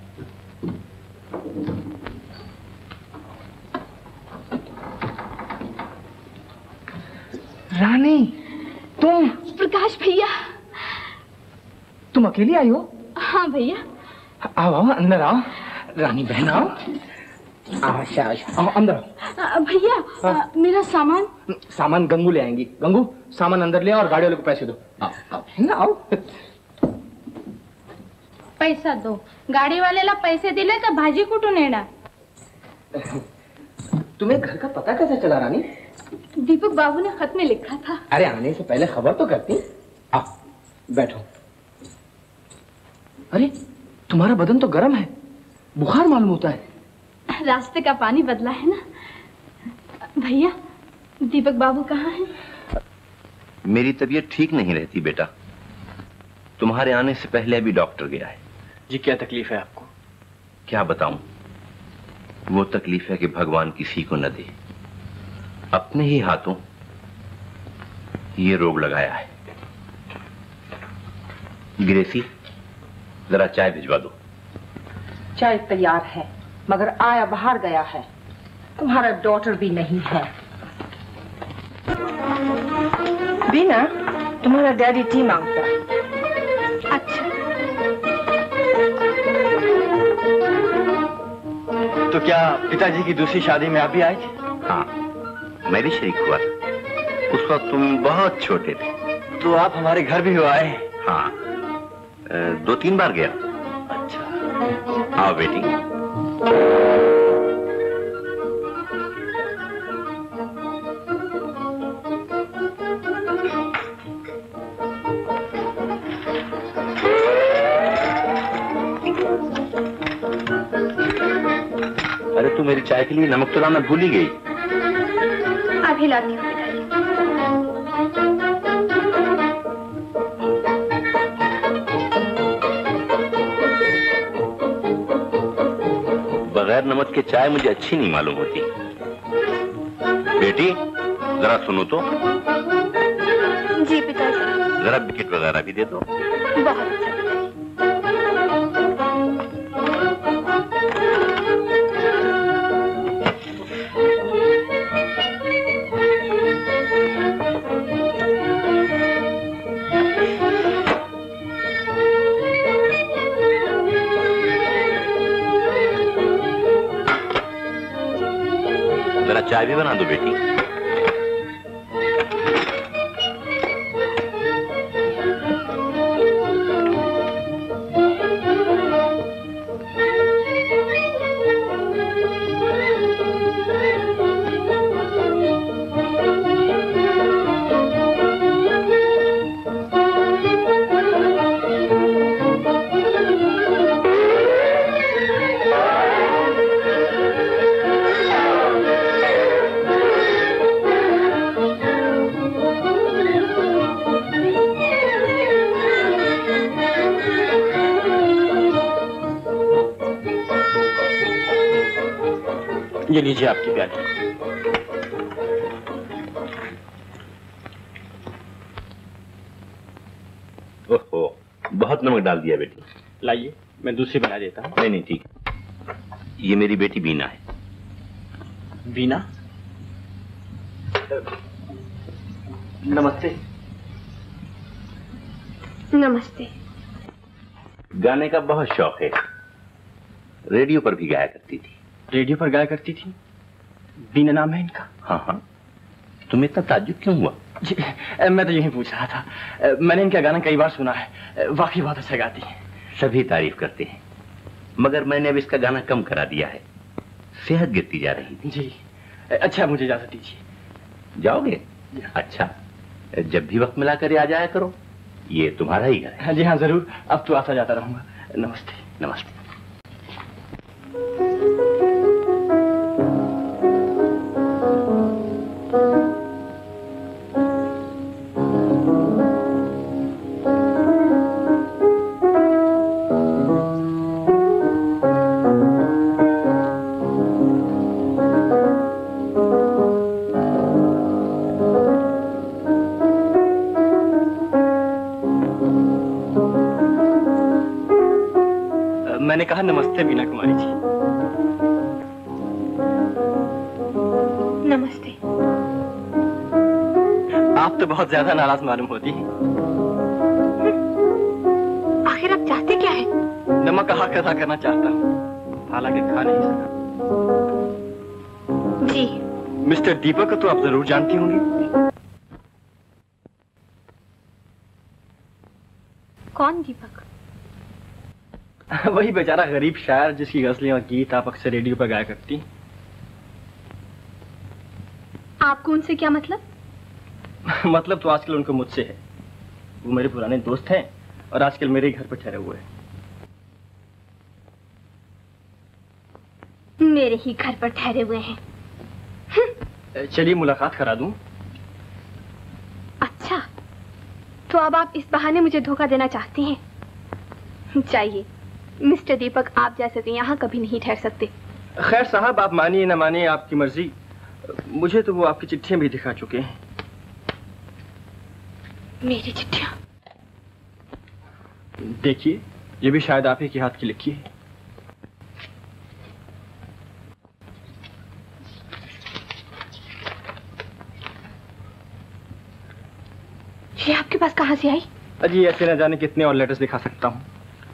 Speaker 10: रानी तुम?
Speaker 1: प्रकाश भैया।
Speaker 10: तुम अकेली आई हो?
Speaker 1: हाँ भैया।
Speaker 10: आओ आओ अंदर आओ, रानी बहन आओ। आओ अंदर आओ।
Speaker 1: भैया मेरा सामान।
Speaker 10: सामान गंगू ले आएंगी। गंगू सामान अंदर ले आओ और गाड़ी वाले को पैसे दो। आओ आओ आओ।
Speaker 2: पैसा दो। गाडी वालेला पैसे दिले तर भाजी कुठून येणार?
Speaker 10: तुम्हें घर का पता कैसे चला रानी?
Speaker 1: दीपक बाबू ने खत में लिखा था।
Speaker 10: अरे आने से पहले खबर तो करती। आओ बैठो। अरे तुम्हारा बदन तो गर्म है, बुखार मालूम होता है।
Speaker 1: रास्ते का पानी बदला है ना। भैया दीपक बाबू कहाँ हैं?
Speaker 8: मेरी तबीयत ठीक नहीं रहती बेटा, तुम्हारे आने से पहले अभी डॉक्टर गया है।
Speaker 5: जी क्या तकलीफ है आपको?
Speaker 8: क्या बताऊं, वो तकलीफ है कि भगवान किसी को न दे, अपने ही हाथों ये रोग लगाया है। ग्रेसी जरा चाय भिजवा दो।
Speaker 9: चाय तैयार है मगर आया बाहर गया है, तुम्हारा डॉटर भी नहीं है। बीना तुम्हारा डैडी टी मांगता है।
Speaker 1: अच्छा
Speaker 5: तो क्या पिताजी की दूसरी शादी में आप भी आए थे?
Speaker 8: हाँ मैं भी शरीक हुआ था, उस वक्त तुम बहुत छोटे थे।
Speaker 5: तो आप हमारे घर भी हो आए?
Speaker 8: हाँ 2-3 बार गया।
Speaker 5: अच्छा
Speaker 8: आओ बेटी। अरे तू मेरी चाय के लिए नमक तो लाना भूल ही गई।
Speaker 3: अभी लाती हूँ।
Speaker 8: बगैर नमक के चाय मुझे अच्छी नहीं मालूम होती। बेटी जरा सुनो तो।
Speaker 3: जी पिताजी।
Speaker 8: जरा बिस्किट वगैरह भी दे दो।
Speaker 3: बहुत अच्छा।
Speaker 8: जरा चाय भी बना दो बेटी।
Speaker 5: ये लीजिए आपकी प्याली।
Speaker 8: ओहो बहुत नमक डाल दिया बेटी।
Speaker 5: लाइए मैं दूसरी बना देता हूँ।
Speaker 8: नहीं नहीं ठीक। ये मेरी बेटी बीना है।
Speaker 5: बीना?
Speaker 10: नमस्ते।
Speaker 3: नमस्ते।
Speaker 8: गाने का बहुत शौक है, रेडियो पर भी गाया करती थी।
Speaker 5: रेडियो पर गाया करती थी? बीना नाम है इनका?
Speaker 8: हाँ हाँ। तुम्हें इतना ताज्जुब क्यों हुआ?
Speaker 5: जी मैं तो यही पूछ रहा था। मैंने इनका गाना कई बार सुना है, वाकई बहुत अच्छा गाती है।
Speaker 8: सभी तारीफ करते हैं, मगर मैंने अब इसका गाना कम करा दिया है। सेहत गिरती जा रही थी।
Speaker 5: जी अच्छा, मुझे इजाजत दीजिए।
Speaker 8: जाओगे? अच्छा, जब भी वक्त मिला कर आ जाया करो, ये तुम्हारा ही घर है।
Speaker 5: हाँ जी हाँ जरूर, अब तो आता जाता रहूंगा। नमस्ते।
Speaker 8: नमस्ते।
Speaker 5: मैंने कहा नमस्ते वीणा कुमारी जी।
Speaker 2: नमस्ते।
Speaker 5: आप तो बहुत ज्यादा नाराज मालूम होती हैं।
Speaker 2: आखिर आप चाहते क्या है?
Speaker 5: नमक का हक अदा करना चाहता हूँ, हालांकि खा नहीं सका।
Speaker 2: जी।
Speaker 5: मिस्टर दीपक को तो आप जरूर जानती होंगी।
Speaker 2: कौन दीपक?
Speaker 5: वही बेचारा गरीब शायर जिसकी गजलें और गीत आप अक्सर रेडियो पर गाया करती।
Speaker 2: आपको उनसे क्या मतलब?
Speaker 5: मतलब तो आजकल उनको मुझसे है। वो मेरे पुराने दोस्त हैं और आजकल मेरे घर पर ठहरे हुए हैं।
Speaker 2: मेरे ही घर पर ठहरे हुए हैं।
Speaker 5: चलिए मुलाकात करा दूं।
Speaker 2: अच्छा, तो अब आप इस बहाने मुझे धोखा देना चाहती हैं? चाहिए मिस्टर दीपक, आप जैसे तो यहाँ कभी नहीं ठहर सकते।
Speaker 5: खैर साहब, आप मानिए ना मानिए, आपकी मर्जी। मुझे तो वो आपकी चिट्ठियां भी दिखा चुके हैं।
Speaker 2: मेरी चिट्ठियां?
Speaker 5: देखिए, ये भी शायद आप ही के हाथ की लिखी है।
Speaker 2: ये आपके पास कहाँ से आई?
Speaker 5: अजी ऐसे न जाने कितने और लेटर्स दिखा सकता हूँ।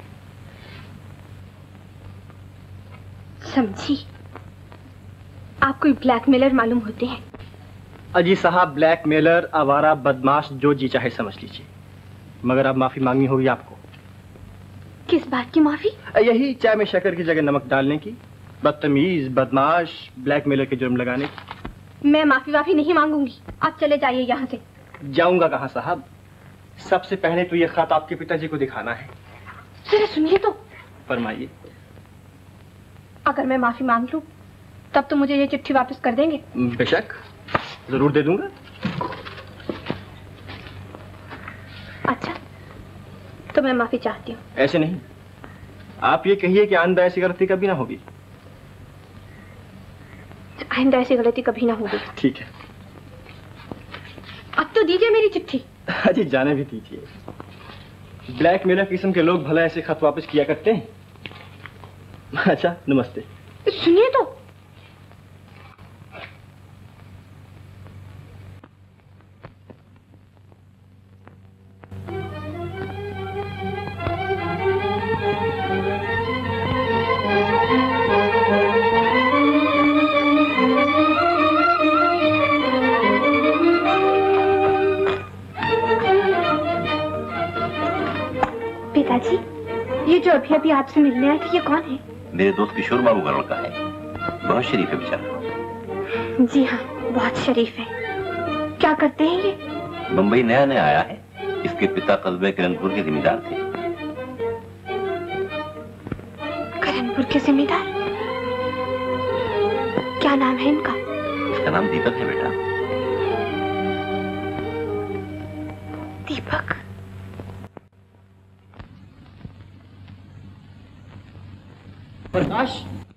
Speaker 2: समझी, आप कोई ब्लैकमेलर मालूम होते हैं।
Speaker 5: अजी साहब, ब्लैकमेलर, आवारा, बदमाश, जो जी चाहे समझ लीजिए, मगर अब माफी मांगनी होगी आपको।
Speaker 2: किस बात की माफी?
Speaker 5: यही चाय में शक्कर की जगह नमक डालने की, बदतमीज, बदमाश, ब्लैकमेलर के जुर्म लगाने की।
Speaker 2: मैं माफी वाफी नहीं मांगूंगी, आप चले जाइए यहाँ से।
Speaker 5: जाऊंगा कहाँ साहब? सबसे पहले तो ये खत आपके पिताजी को दिखाना है।
Speaker 2: जरा सुनिए तो।
Speaker 5: फरमाइए।
Speaker 2: अगर मैं माफी मांग लूं, तब तो मुझे ये चिट्ठी वापस कर देंगे?
Speaker 5: बेशक, जरूर दे दूंगा।
Speaker 2: अच्छा, तो मैं माफी चाहती हूँ।
Speaker 5: ऐसे नहीं, आप ये कहिए कि आइंदा ऐसी गलती कभी ना होगी।
Speaker 2: आइंदा ऐसी गलती कभी ना होगी।
Speaker 5: ठीक है।
Speaker 2: अब तो दीजिए मेरी चिट्ठी।
Speaker 5: अजी जाने भी दीजिए। ब्लैकमेलर किस्म के लोग भला ऐसे खत वापस किया करते हैं? अच्छा, नमस्ते।
Speaker 2: सुनिए तो। पिताजी, ये जो अभी अभी आपसे मिलने आए थे, ये कौन है?
Speaker 8: मेरे दोस्त किशोर बाबू का लड़का है, बहुत शरीफ है बेचारा।
Speaker 2: जी हाँ, बहुत शरीफ है। क्या करते हैं ये?
Speaker 8: बम्बई नया नया आया है। इसके पिता कस्बे किरणपुर के जिम्मेदार थे।
Speaker 2: किरणपुर के जिम्मेदार? क्या नाम है इनका?
Speaker 8: इसका नाम दीपक है बेटा।
Speaker 2: दीपक?
Speaker 5: प्रकाश,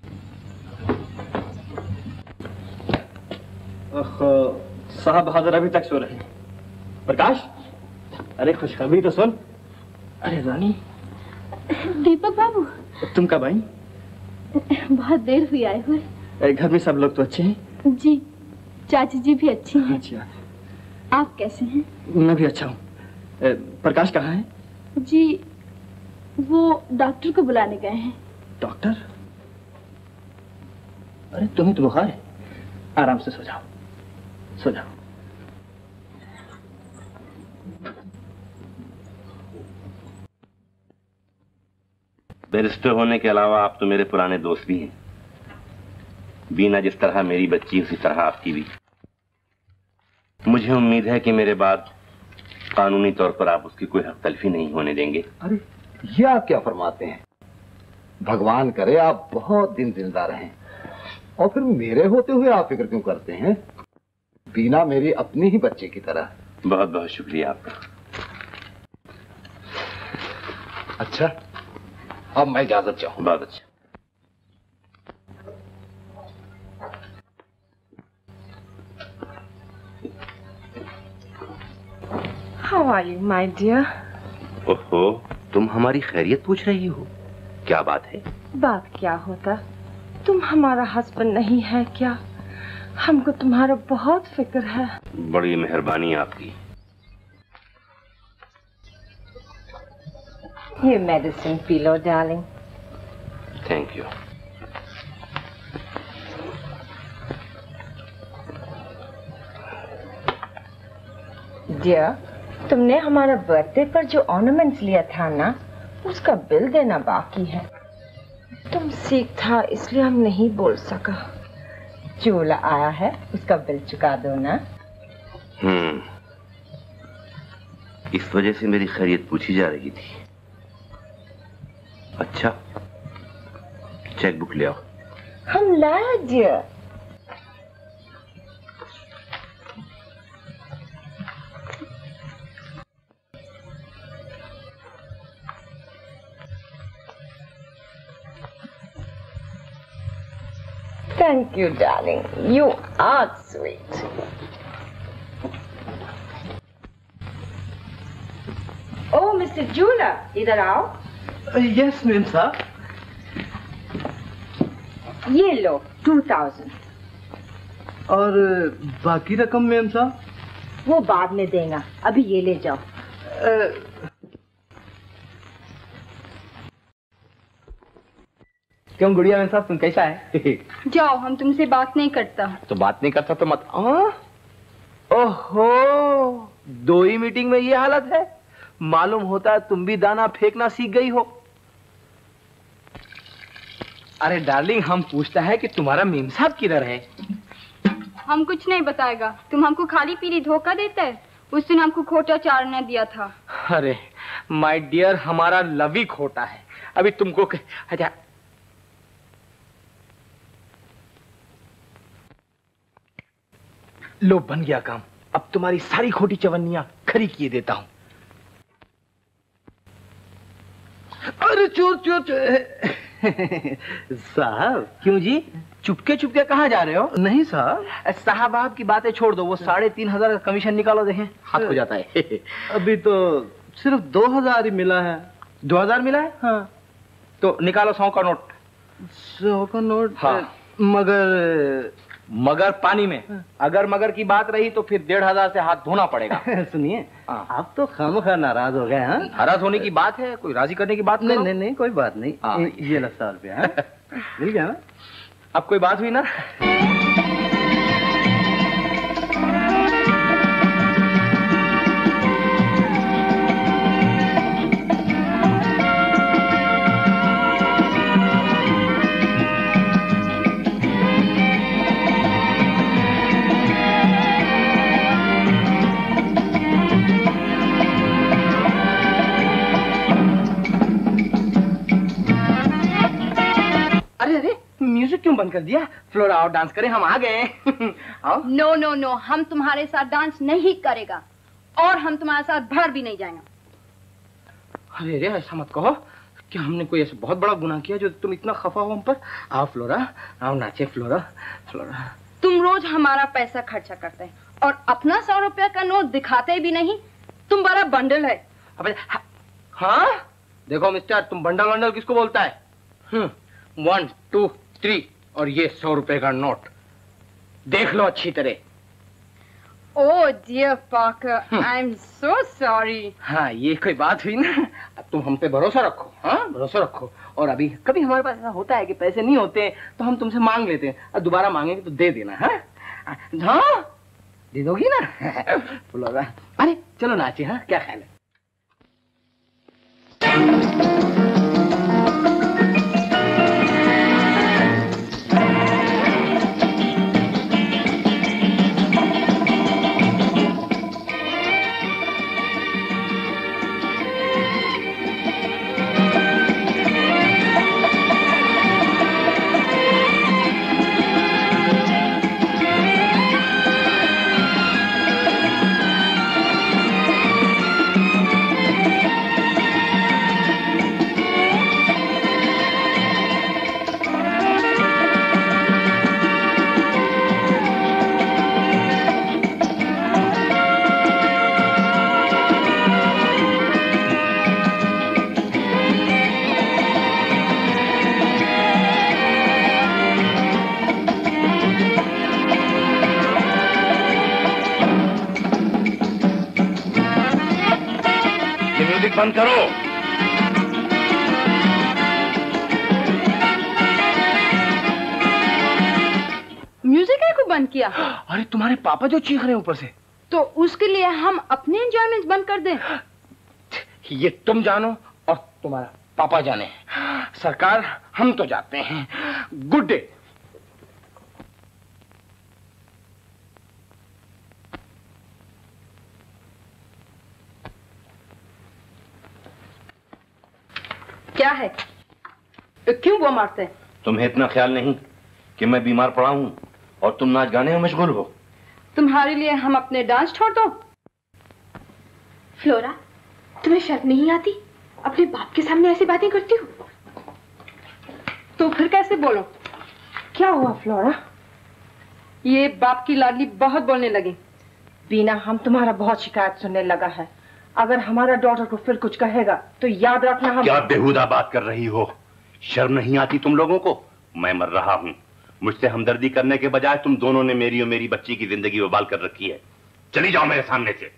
Speaker 5: साहब बहादुर अभी तक सो रहे हैं। प्रकाश, अरे खुशखबरी तो सुन। अरे रानी।
Speaker 1: दीपक बाबू,
Speaker 5: तुम कब आई?
Speaker 1: बहुत देर हुई आए हुए।
Speaker 5: घर में सब लोग तो अच्छे हैं?
Speaker 1: जी, चाची जी भी अच्छी हैं।
Speaker 5: अच्छा।
Speaker 1: आप कैसे हैं?
Speaker 5: मैं भी अच्छा हूँ। प्रकाश कहाँ है?
Speaker 1: जी, वो डॉक्टर को बुलाने गए हैं।
Speaker 5: डॉक्टर? अरे तुम्हें तो बुखार है। आराम से सो जाओ, सो जाओ।
Speaker 8: बैरिस्टर होने के अलावा आप तो मेरे पुराने दोस्त भी हैं। बीना जिस तरह मेरी बच्ची उसी तरह आपकी भी। मुझे उम्मीद है कि मेरे बाद कानूनी तौर पर आप उसकी कोई हक तलफी नहीं होने देंगे।
Speaker 17: अरे ये आप क्या फरमाते हैं? भगवान करे आप बहुत दिन जिंदा रहें, और फिर मेरे होते हुए आप फिक्र क्यों करते हैं? बीना मेरी अपनी ही बच्चे की तरह।
Speaker 8: बहुत बहुत शुक्रिया आपका।
Speaker 17: अच्छा, अब मैं इजाजत चाहूँ।
Speaker 8: बहुत अच्छा।
Speaker 9: How are you, my dear?
Speaker 8: ओहो, तुम हमारी खैरियत पूछ रही हो? क्या बात है?
Speaker 9: बात क्या होता, तुम हमारा हस्बैंड नहीं है क्या? हमको तुम्हारा बहुत फिक्र है।
Speaker 8: बड़ी मेहरबानी आपकी।
Speaker 9: ये मेडिसिन पी लो डार्लिंग।
Speaker 8: Thank you.
Speaker 9: डियर, तुमने हमारा बर्थडे पर जो ऑर्नामेंट्स लिया था ना, उसका बिल देना बाकी है। तुम सीख था इसलिए हम नहीं बोल सका। चूल्हा आया है, उसका बिल चुका दो ना।
Speaker 8: इस वजह से मेरी खैरियत पूछी जा रही थी। अच्छा, चेक बुक ले आओ।
Speaker 9: हम लाया dear. Thank you, darling. You are sweet. Oh, Mr. Jula, इधर आओ।
Speaker 10: यस मैम साहब।
Speaker 9: ये लो 2000।
Speaker 10: और बाकी रकम मैम साहब?
Speaker 9: वो बाद में देगा, अभी ये ले जाओ।
Speaker 10: क्यों गुड़िया मैम साहब, तुम कैसा है?
Speaker 3: जाओ, हम तुमसे बात नहीं करता।
Speaker 10: तो बात नहीं करता तो मत। ओहो, दो ही मीटिंग में ये हालत है। मालूम होता है तुम भी दाना फेंकना सीख गई हो। अरे डार्लिंग, हम पूछता है कि तुम्हारा मेम साहब किधर है?
Speaker 3: हम कुछ नहीं बताएगा, तुम हमको खाली पीली धोखा देता है। उस दिन हमको खोटा चारना दिया था।
Speaker 10: अरे माय डियर, हमारा लव ही खोटा है। अभी तुमको अच्छा, लो बन गया काम। अब तुम्हारी सारी खोटी चवन्नियां खरी किए देता हूं। अरे चोर चोर साहब। क्यों जी, चुपके चुपके कहाँ जा रहे हो? नहीं साहब। साहब आपकी बातें छोड़ दो, वो 3,500 का कमीशन निकालो, देखें हाथ हो जाता है। अभी तो सिर्फ 2,000 ही मिला है। 2,000 मिला है? हाँ। तो निकालो 100 का नोट। 100 का नोट? हाँ। मगर पानी में। अगर मगर की बात रही तो फिर 1,500 से हाथ धोना पड़ेगा। सुनिए, आप तो खामखा नाराज हो गए। हाँ, नाराज होने की बात है, कोई राजी करने की बात नहीं। नहीं नहीं, कोई बात नहीं। ये लो 100 रुपया मिल गया ना। अब कोई बात हुई ना? म्यूजिक क्यों बंद कर दिया? फ्लोरा आओ, डांस करें, हम आ गए। आओ।
Speaker 3: नो नो नो, हम तुम्हारे साथ डांस नहीं करेगा और हम तुम्हारे साथ बाहर भी नहीं जाएंगे।
Speaker 10: अरे रे, ऐसा मत कहो। क्या हमने कोई ऐसा बहुत बड़ा गुनाह किया जो तुम इतना खफा हो हम पर? आओ फ्लोरा, आओ नाचे फ्लोरा। फ्लोरा,
Speaker 3: तुम रोज हमारा पैसा खर्चा करते हैं और अपना 100 रुपया का नोट दिखाते भी नहीं। तुम बड़ा बंडल है।
Speaker 10: अबे हाँ, देखो मिस्टर, तुम बंडल वंडल किसको बोलता है? 1 2 3 और ये 100 रुपए का नोट देख लो अच्छी तरह।
Speaker 3: Oh dear Parker, I am so sorry.
Speaker 10: हाँ, ये कोई बात हुई ना? अब तुम हम पे भरोसा रखो। हाँ, भरोसा रखो। और अभी कभी हमारे पास ऐसा होता है कि पैसे नहीं होते तो हम तुमसे मांग लेते हैं, और दोबारा मांगेंगे तो दे देना। हाँ हाँ, दे दोगी ना? बोलो। अरे चलो नाचे। हाँ, क्या ख्याल है?
Speaker 8: बंद करो।
Speaker 2: म्यूजिक है को बंद किया?
Speaker 10: अरे तुम्हारे पापा जो चीख रहे हैं ऊपर से।
Speaker 2: तो उसके लिए हम अपने एंजॉयमेंट बंद कर दें?
Speaker 10: ये तुम जानो और तुम्हारा पापा जाने। सरकार हम तो जाते हैं। Good day.
Speaker 2: क्या है? क्यों वो मारते हैं?
Speaker 8: तुम्हें इतना ख्याल नहीं कि मैं बीमार पड़ा हूं और तुम नाच गाने में मशगूल हो?
Speaker 2: तुम्हारे लिए हम अपने डांस छोड़ दो?
Speaker 18: फ्लोरा, तुम्हें शर्म नहीं आती? अपने बाप के सामने ऐसी बातें करती हो?
Speaker 2: तो फिर कैसे बोलो?
Speaker 9: क्या हुआ फ्लोरा?
Speaker 2: ये बाप की लाडली बहुत बोलने लगी।
Speaker 9: बीना, हम तुम्हारा बहुत शिकायत सुनने लगा है। अगर हमारा डॉटर को फिर कुछ कहेगा तो याद रखना हम।
Speaker 8: क्या बेहुदा बात कर रही हो? शर्म नहीं आती तुम लोगों को? मैं मर रहा हूं, मुझसे हमदर्दी करने के बजाय तुम दोनों ने मेरी और मेरी बच्ची की जिंदगी बर्बाद कर रखी है। चली जाओ मेरे सामने से।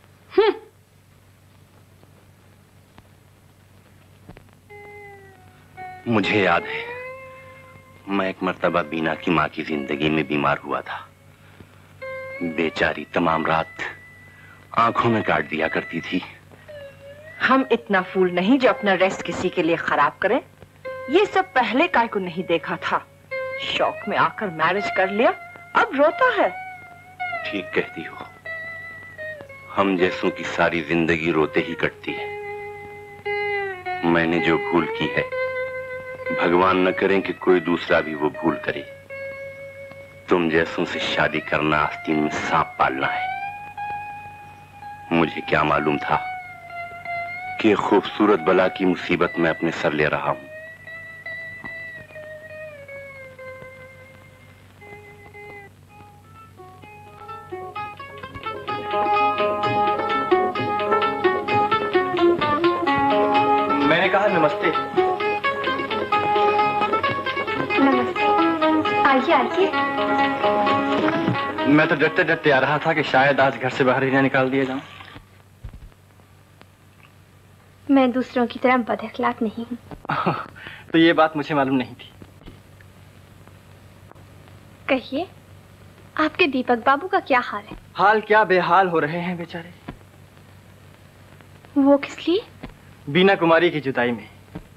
Speaker 8: मुझे याद है, मैं एक मर्तबा बीना की मां की जिंदगी में बीमार हुआ था। बेचारी तमाम रात आंखों में काट दिया करती थी।
Speaker 9: हम इतना फूल नहीं जो अपना रेस्ट किसी के लिए खराब करें। ये सब पहले काय को नहीं देखा था। शौक में आकर मैरिज कर लिया, अब रोता है।
Speaker 8: ठीक कहती हो, हम जैसों की सारी जिंदगी रोते ही कटती है। मैंने जो भूल की है, भगवान न करें कि कोई दूसरा भी वो भूल करे। तुम जैसों से शादी करना आस्तीन में सांप पालना है। मुझे क्या मालूम था कि खूबसूरत बला की मुसीबत में अपने सर ले रहा हूं।
Speaker 5: मैंने कहा नमस्ते।
Speaker 18: नमस्ते, आइए आइए।
Speaker 5: मैं तो डरते डरते आ रहा था कि शायद आज घर से बाहर ही ना निकाल दिया जाऊं।
Speaker 18: मैं दूसरों की तरह बदअखलाक नहीं हूँ।
Speaker 5: तो ये बात मुझे मालूम नहीं थी।
Speaker 18: कहिए, आपके दीपक बाबू का क्या हाल है?
Speaker 5: हाल क्या, बेहाल हो रहे हैं बेचारे।
Speaker 18: वो किस लिए?
Speaker 5: बीना कुमारी की जुदाई में।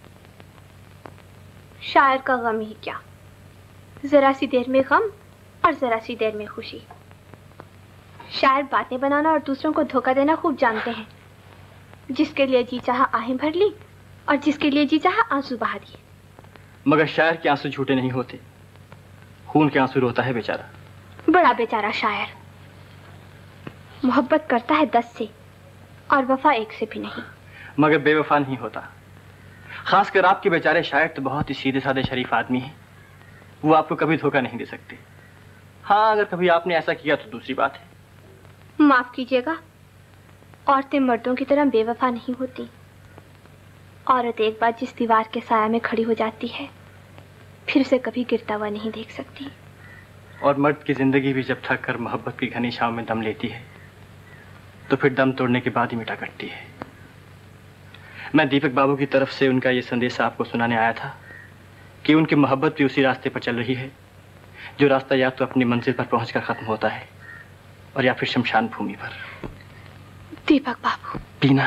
Speaker 18: शायर का गम ही क्या, जरा सी देर में गम और जरा सी देर में खुशी। शायर बातें बनाना और दूसरों को धोखा देना खूब जानते हैं। जिसके लिए जी चाहा आहें भर ली और जिसके लिए जी चाहा आंसू बहा दिए।
Speaker 5: मगर शायर के आंसू झूठे नहीं होते, खून के आंसू रोता है बेचारा।
Speaker 18: बड़ा बेचारा शायर। मोहब्बत करता है 10 से और वफा 1 से भी नहीं।
Speaker 5: मगर बेवफा नहीं होता। खासकर आपके बेचारे शायर तो बहुत ही सीधे साधे शरीफ आदमी हैं। वो आपको कभी धोखा नहीं दे सकते। हाँ, अगर कभी आपने ऐसा किया तो दूसरी बात है।
Speaker 18: माफ कीजिएगा, औरतें मर्दों की तरह बेवफा नहीं होती। औरत एक बार जिस दीवार के साया में खड़ी हो जाती है, फिर उसे कभी गिरता हुआ नहीं देख सकती।
Speaker 5: और मर्द की जिंदगी भी जब थक कर मोहब्बत की घनी छांव में दम लेती है, तो फिर दम तोड़ने के बाद ही मिटा करती है। मैं दीपक बाबू की तरफ से उनका ये संदेश आपको सुनाने आया था कि उनकी मोहब्बत भी उसी रास्ते पर चल रही है, जो रास्ता या तो अपनी मंजिल पर पहुंचकर खत्म होता है और या फिर शमशान भूमि पर।
Speaker 18: दीपक बाबू।
Speaker 5: बीना।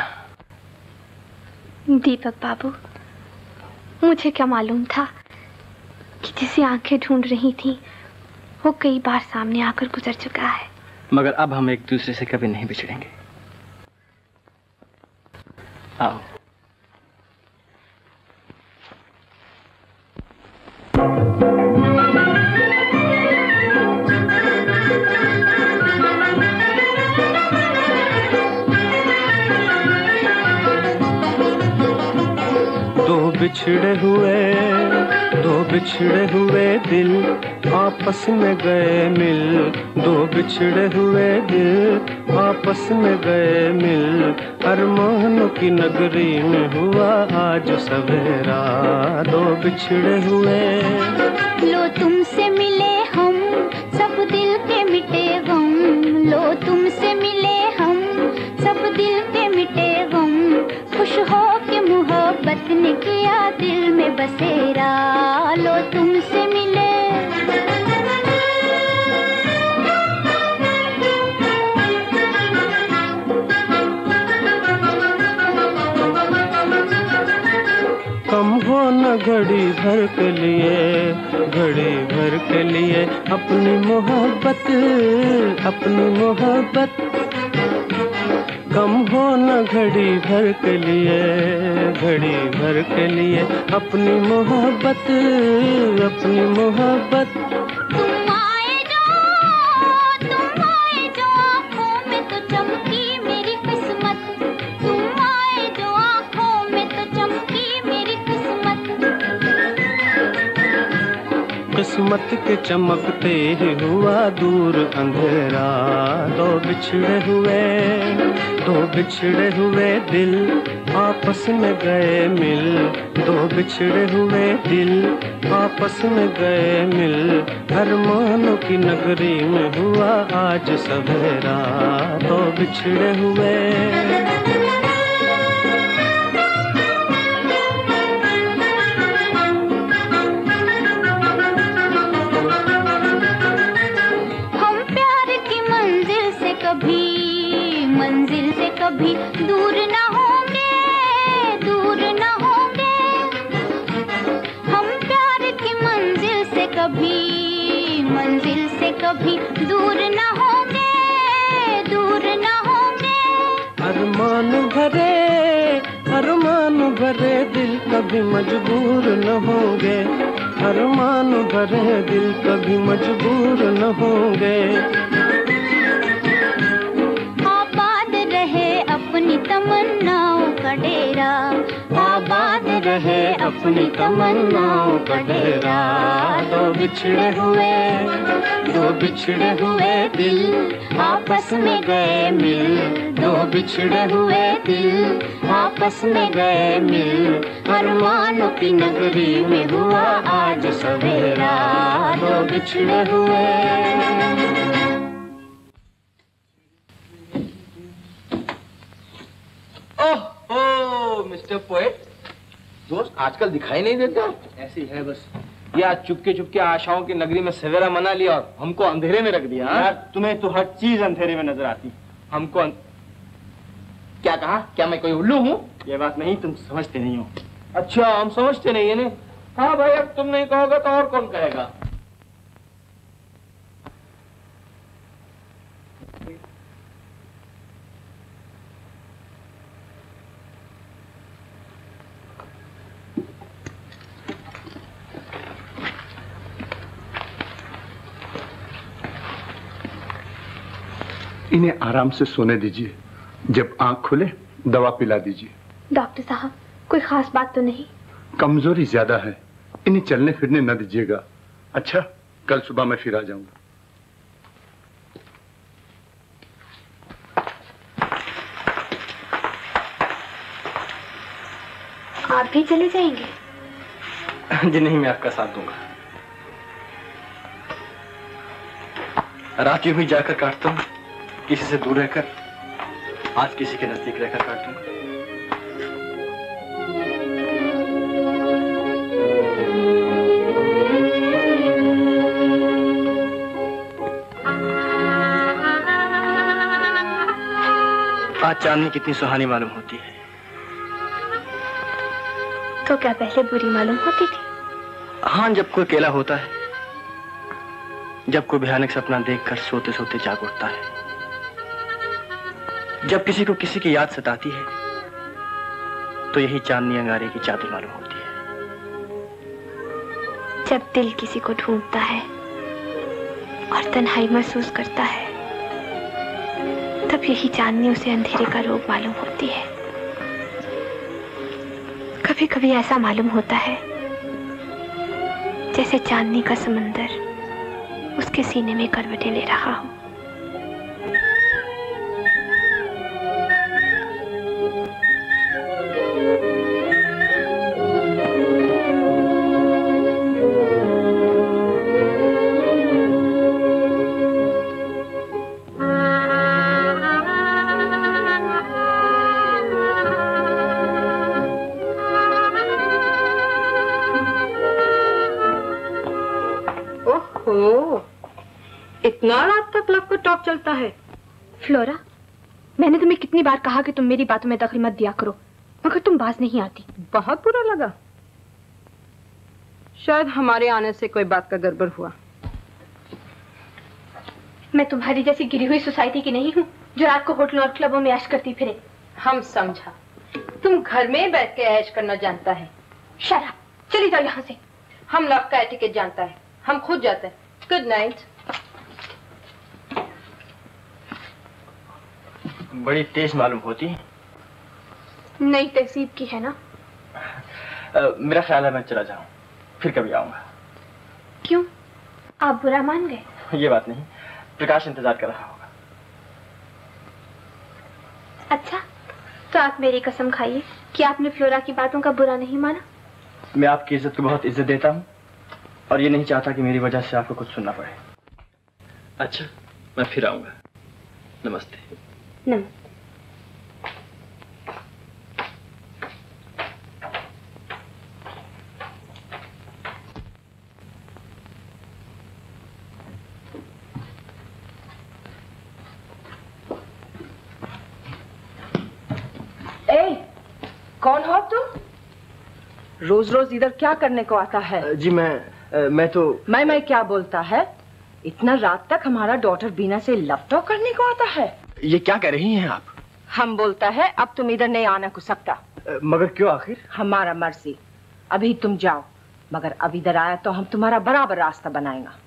Speaker 18: दीपक बाबू, मुझे क्या मालूम था कि जिसे आंखें ढूंढ रही थी वो कई बार सामने आकर गुजर चुका है।
Speaker 5: मगर अब हम एक दूसरे से कभी नहीं बिछड़ेंगे। आओ।
Speaker 13: दो बिछड़े हुए दिल आपस में गए मिल। दो बिछड़े हुए दिल आपस में गए मिल। अरमानों की नगरी में हुआ आज सवेरा। दो बिछड़े हुए।
Speaker 1: लो तुमसे मिले हम, सब दिल के मिटे गम। लो तुमसे मिले हम, सब दिल के मिटे गम। खुश
Speaker 13: घड़ी भर के लिए, घड़ी भर के लिए अपनी मोहब्बत, अपनी मोहब्बत कम हो न घड़ी भर के लिए, घड़ी भर के लिए अपनी मोहब्बत, अपनी मोहब्बत।
Speaker 1: तुम आए जो आँखों में तो चमकी मेरी किस्मत, तुम आए जो आँखों में तो चमकी मेरी किस्मत।
Speaker 13: किस्मत के चमकते ही हुआ दूर अंधेरा, दो बिछड़े हुए दिल आपस में गए मिल, दो बिछड़े हुए दिल आपस में गए मिल। अरमानों की नगरी में हुआ आज सवेरा, दो बिछड़े हुए।
Speaker 1: कभी दूर न होंगे, दूर न होंगे। हम प्यार की मंजिल से कभी दूर न होंगे, दूर न होंगे।
Speaker 13: अरमान भरे दिल कभी मजबूर न होंगे, अरमान भरे दिल कभी मजबूर न होंगे।
Speaker 1: अपनी तमन्नाओं का डेरा, आबाद रहे अपनी तमन्नाओं का डेरा।
Speaker 13: दो बिछड़े हुए दिल आपस में गए मिल, दो बिछड़े हुए दिल आपस में गए मिल। अरमानों की नगरी में हुआ आज सवेरा, दो बिछड़े हुए।
Speaker 10: ओह मिस्टर पोएट, दोस्त आजकल दिखाई नहीं देते हो।
Speaker 16: ऐसी है बस।
Speaker 10: ये आज चुपके आशाओं की नगरी में सवेरा मना लिया और हमको अंधेरे में रख दिया।
Speaker 5: यार तुम्हें तो हर चीज अंधेरे में नजर आती।
Speaker 10: हमको क्या कहा? क्या मैं कोई उल्लू हूँ?
Speaker 5: ये बात नहीं, तुम समझते नहीं हो।
Speaker 10: अच्छा, हम समझते नहीं है ना। हाँ भाई, अब तुम नहीं कहोगे तो और कौन कहेगा।
Speaker 19: इन्हें आराम से सोने दीजिए, जब आंख खुले दवा पिला दीजिए।
Speaker 18: डॉक्टर साहब, कोई खास बात तो नहीं?
Speaker 19: कमजोरी ज्यादा है, इन्हें चलने फिरने न दीजिएगा। अच्छा, कल सुबह मैं फिर आ जाऊंगा।
Speaker 18: आप भी चले जाएंगे?
Speaker 5: जी नहीं, मैं आपका साथ दूंगा। रात यूं ही जाकर काटता हूँ, किसी से दूर रहकर, आज किसी के नजदीक रहकर काटूंगा। आज चांदनी कितनी सुहानी मालूम होती है।
Speaker 18: तो क्या पहले बुरी मालूम होती थी?
Speaker 5: हाँ, जब कोई अकेला होता है, जब कोई भयानक सपना देखकर सोते सोते जाग उठता है, जब किसी को किसी की याद सताती है, तो यही चांदनी अंगारे की चादर मालूम होती है।
Speaker 18: जब दिल किसी को ढूंढता है और तन्हाई महसूस करता है, तब यही चांदनी उसे अंधेरे का रोग मालूम होती है। कभी कभी ऐसा मालूम होता है जैसे चांदनी का समंदर उसके सीने में करवटें ले रहा हो।
Speaker 2: इतना रात तक लैपटॉप चलता है?
Speaker 18: फ्लोरा, मैंने तुम्हें कितनी बार कहा कि तुम मेरी बातों में दखल मत दिया करो, मगर तुम बाज नहीं आती।
Speaker 2: बहुत बुरा लगा। शायद हमारे आने से कोई बात का गड़बड़ हुआ।
Speaker 18: मैं तुम्हारी जैसी गिरी हुई सोसाइटी की नहीं हूँ जो रात को होटलों और क्लबों में ऐश करती फिरे।
Speaker 9: हम समझा, तुम घर में बैठ के ऐश करना जानता है।
Speaker 18: शराब, चली जाओ यहाँ से।
Speaker 9: हम लव का एटिकेट जानता है, हम खुद जाते हैं। Good night.
Speaker 5: बड़ी तेज मालूम होती है।
Speaker 18: नई तहसीब की है ना?
Speaker 5: मेरा ख्याल है मैं चला जाऊं, फिर कभी आऊंगा।
Speaker 18: क्यों, आप बुरा मान गए?
Speaker 5: ये बात नहीं, प्रकाश इंतजार कर रहा होगा।
Speaker 18: अच्छा, तो आप मेरी कसम खाइए कि आपने फ्लोरा की बातों का बुरा नहीं माना।
Speaker 5: मैं आपकी इज्जत को बहुत इज्जत देता हूँ और ये नहीं चाहता कि मेरी वजह से आपको कुछ सुनना पड़े। अच्छा, मैं फिर आऊंगा। नमस्ते।
Speaker 18: नमस्ते।
Speaker 9: कौन हो तुम? रोज रोज इधर क्या करने को आता है?
Speaker 5: जी मैं तो
Speaker 9: मैं क्या बोलता है? इतना रात तक हमारा डॉटर बीना से लव टॉक करने को आता है।
Speaker 5: ये क्या कह रही हैं आप?
Speaker 9: हम बोलता है अब तुम इधर नहीं आना को सकता।
Speaker 5: मगर क्यों आखिर?
Speaker 9: हमारा मर्जी। अभी तुम जाओ, मगर अब इधर आया तो हम तुम्हारा बराबर रास्ता बनाएंगे।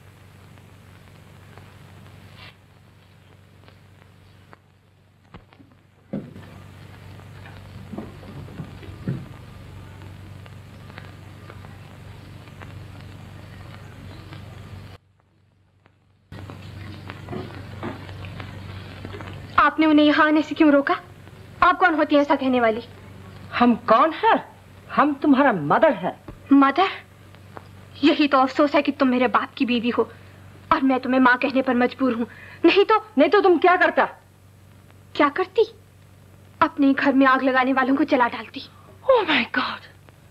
Speaker 18: आपने उन्हें यहाँ आने से क्यों रोका? आप कौन होती है ऐसा कहने वाली?
Speaker 9: हम कौन है? हम तुम्हारा मदर है।
Speaker 18: मदर? यही तो अफसोस है कि तुम मेरे बाप की बीवी हो और मैं तुम्हें माँ कहने पर मजबूर हूँ। नहीं तो तुम क्या करता? क्या करती? अपने घर में आग लगाने वालों को जला डालती।
Speaker 9: ओह माय गॉड,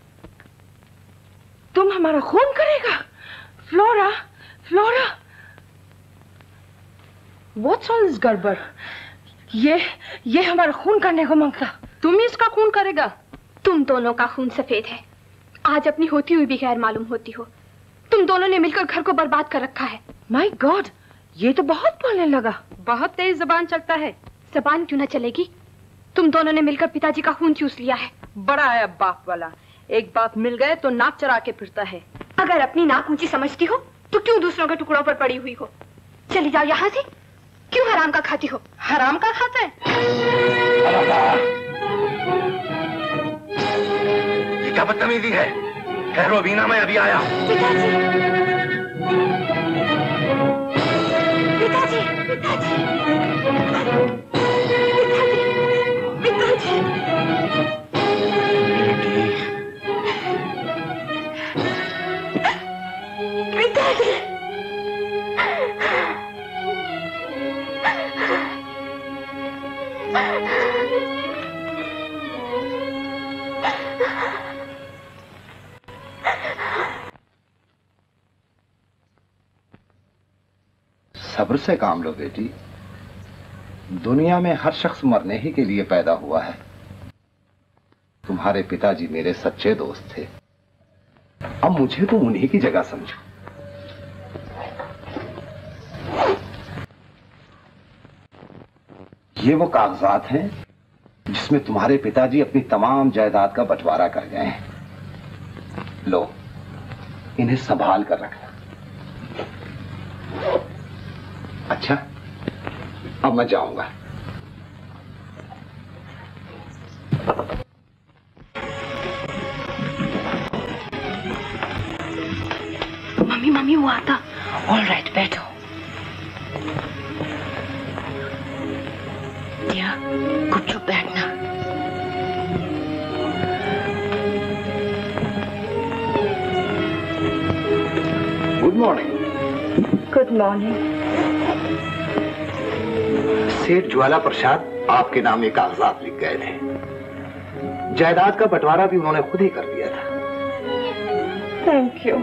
Speaker 9: तुम हमारा खून करेगा? Flora, Flora, what's all this गड़बड़? ये हमारा खून करने को मांगता।
Speaker 2: तुम इसका खून करेगा?
Speaker 18: तुम दोनों का खून सफेद है। आज अपनी होती हुई भी गैर मालूम होती हो। तुम दोनों ने मिलकर घर को बर्बाद कर रखा है।
Speaker 9: माय गॉड, ये तो बहुत बोलने लगा।
Speaker 2: बहुत तेज जबान चलता है।
Speaker 18: जबान क्यों ना चलेगी? तुम दोनों ने मिलकर पिताजी का खून चूस लिया है।
Speaker 2: बड़ा है बाप वाला, एक बाप मिल गए तो नाक चढ़ा के फिरता है।
Speaker 18: अगर अपनी नाक ऊंची समझती हो तो क्यों दूसरों के टुकड़ों पर पड़ी हुई हो? चली जाओ यहाँ से। क्यों हराम का खाती हो?
Speaker 2: हराम का खाता है?
Speaker 8: ये क्या बदतमीजी है? ठहरो बीना, मैं अभी आया।
Speaker 18: पिताजी, पिताजी, पिताजी, पिताजी, पिताजी।
Speaker 17: सब्र से काम लो बेटी। दुनिया में हर शख्स मरने ही के लिए पैदा हुआ है। तुम्हारे पिताजी मेरे सच्चे दोस्त थे। अब मुझे तो उन्हीं की जगह समझो। ये वो कागजात हैं जिसमें तुम्हारे पिताजी अपनी तमाम जायदाद का बंटवारा कर गए हैं। लो, इन्हें संभाल कर रखना। अच्छा, अब मैं जाऊंगा।
Speaker 18: मम्मी वो आता।
Speaker 9: ऑल राइट, बैठो। दिया, चुप बैठना।
Speaker 17: Good morning.
Speaker 9: Good morning.
Speaker 17: Seth Jwala प्रसाद आपके नाम ये कागजात लिख गए थे। जायदाद का बंटवारा भी उन्होंने खुद ही कर दिया था।
Speaker 9: Thank you.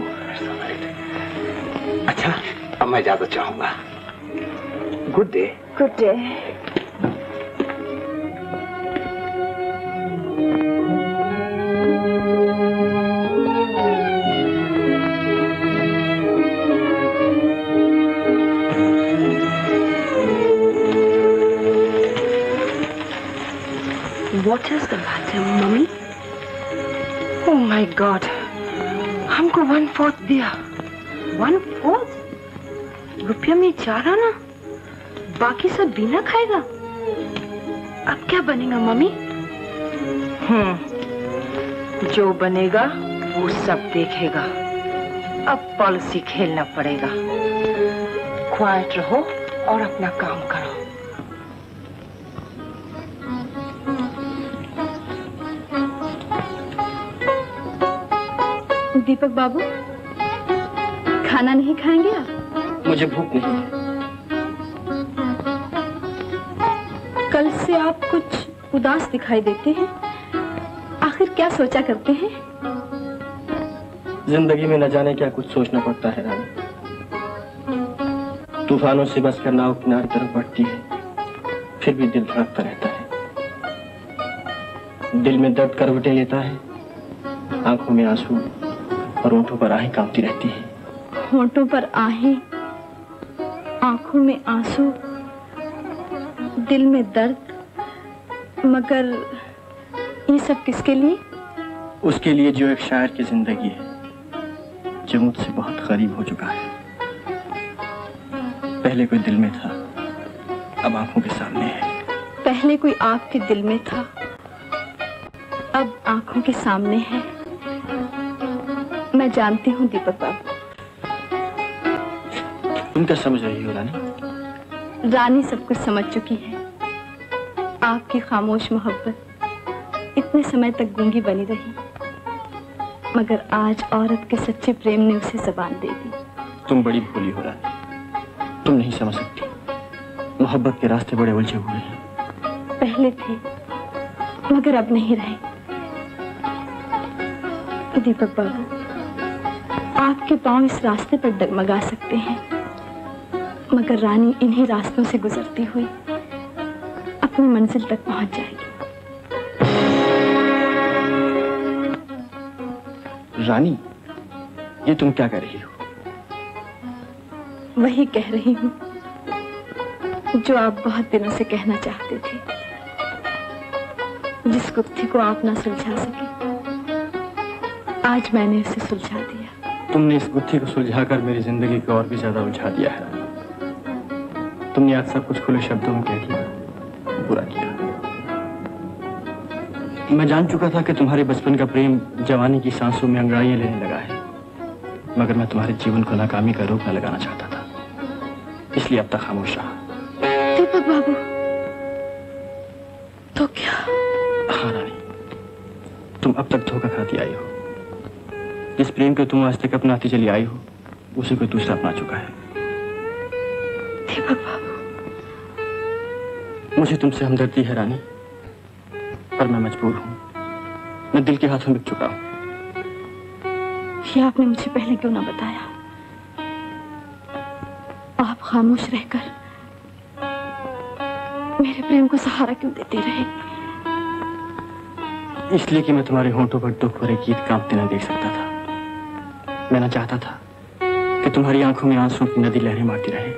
Speaker 17: अच्छा, अब मैं इजाजत चाहूंगा। Good day.
Speaker 9: Good day. What is the matter, mummy? Oh my God! हमको 1/4 दिया। 1/4? रुपया में 4 आना, बाकी सब बीना खाएगा। अब क्या बनेगा मम्मी? जो बनेगा वो सब देखेगा। अब पॉलिसी खेलना पड़ेगा। क्वाइट रहो और अपना काम करो।
Speaker 2: दीपक बाबू, खाना नहीं खाएंगे आप?
Speaker 5: मुझे भूख नहीं है।
Speaker 2: कल से आप कुछ उदास दिखाई देते हैं। आखिर क्या सोचा करते हैं?
Speaker 5: जिंदगी में न जाने क्या कुछ सोचना पड़ता है रानी। तूफानों से बसकर नाव किनारे तरफ बढ़ती है, फिर भी दिल धड़कता रहता है। दिल में दर्द करवटें लेता है, आंखों में आंसू और होंठों पर आहें कांपती रहती है।
Speaker 2: होंठों पर आहें, आंखों में आंसू, दिल में दर्द, मगर ये सब किसके लिए?
Speaker 5: उसके लिए जो एक शायर की जिंदगी है, जो मुझसे बहुत करीब हो चुका है। पहले कोई दिल में था, अब आंखों के सामने है।
Speaker 2: पहले कोई आपके दिल में था, अब आंखों के सामने है। मैं जानती हूँ दीपक बाबू।
Speaker 5: तुम क्या समझ रही हो रानी?
Speaker 2: रानी सब कुछ समझ चुकी है। आपकी खामोश मोहब्बत इतने समय तक गूंगी बनी रही, मगर आज औरत के सच्चे प्रेम ने उसे जबान दे दी।
Speaker 5: तुम बड़ी भोली हो रानी, तुम नहीं समझ सकती। मोहब्बत के रास्ते बड़े उलझे हुए हैं।
Speaker 2: पहले थे, मगर अब नहीं रहे। दीपक बाबू, आपके पांव इस रास्ते पर डगमगा सकते हैं, मगर रानी इन्हीं रास्तों से गुजरती हुई अपनी मंजिल तक पहुंच जाएगी।
Speaker 5: रानी, ये तुम क्या कर रही हो?
Speaker 2: वही कह रही हूँ जो आप बहुत दिनों से कहना चाहते थे। जिस गुत्थी को आप ना सुलझा सके, आज मैंने उसे सुलझा दिया।
Speaker 5: तुमने इस गुत्थी को सुलझाकर मेरी जिंदगी को और भी ज्यादा उलझा दिया है। तुमने आज सब कुछ खुले शब्दों में कह दिया, बुरा किया। मैं जान चुका था कि तुम्हारे बचपन का प्रेम जवानी की सांसों में अंगड़ाइयां लेने लगा है, मगर मैं तुम्हारे जीवन को नाकामी का रोक न लगाना चाहता था, इसलिए अब तक खामोश रहा।
Speaker 2: दीपक बाबू, तो क्या?
Speaker 5: हाँ रानी, तुम अब तक धोखा खाती आई हो। जिस प्रेम को तुम आज तक अपनाती चली आई हो, उसे कोई दूसरा अपना चुका है।
Speaker 2: दीपक बाबू,
Speaker 5: मुझे तुमसे हमदर्दी है रानी, पर मैं मजबूर हूँ। मैं दिल के हाथों बिक चुका हूँ।
Speaker 2: ये आपने मुझे पहले क्यों ना बताया? आप खामोश रहकर मेरे प्रेम को सहारा क्यों देते रहे?
Speaker 5: इसलिए कि मैं तुम्हारे होंठों पर दुख भरे गीत कांपते न देख सकता था। मैं ना चाहता था कि तुम्हारी आंखों में आंसुओं की नदी लहरें मारती रहे।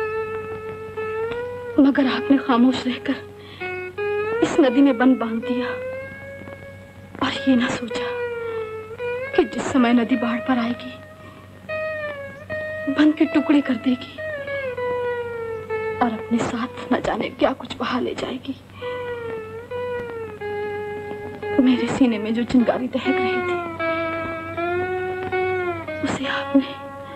Speaker 2: मगर आपने खामोश रहकर इस नदी में बंद बांध दिया, और ये ना सोचा कि जिस समय नदी बाढ़ पर आएगी, बंद के टुकड़े कर देगी और अपने साथ न जाने क्या कुछ बहा ले जाएगी। मेरे सीने में जो चिंगारी दहक रही थी, उसे आपने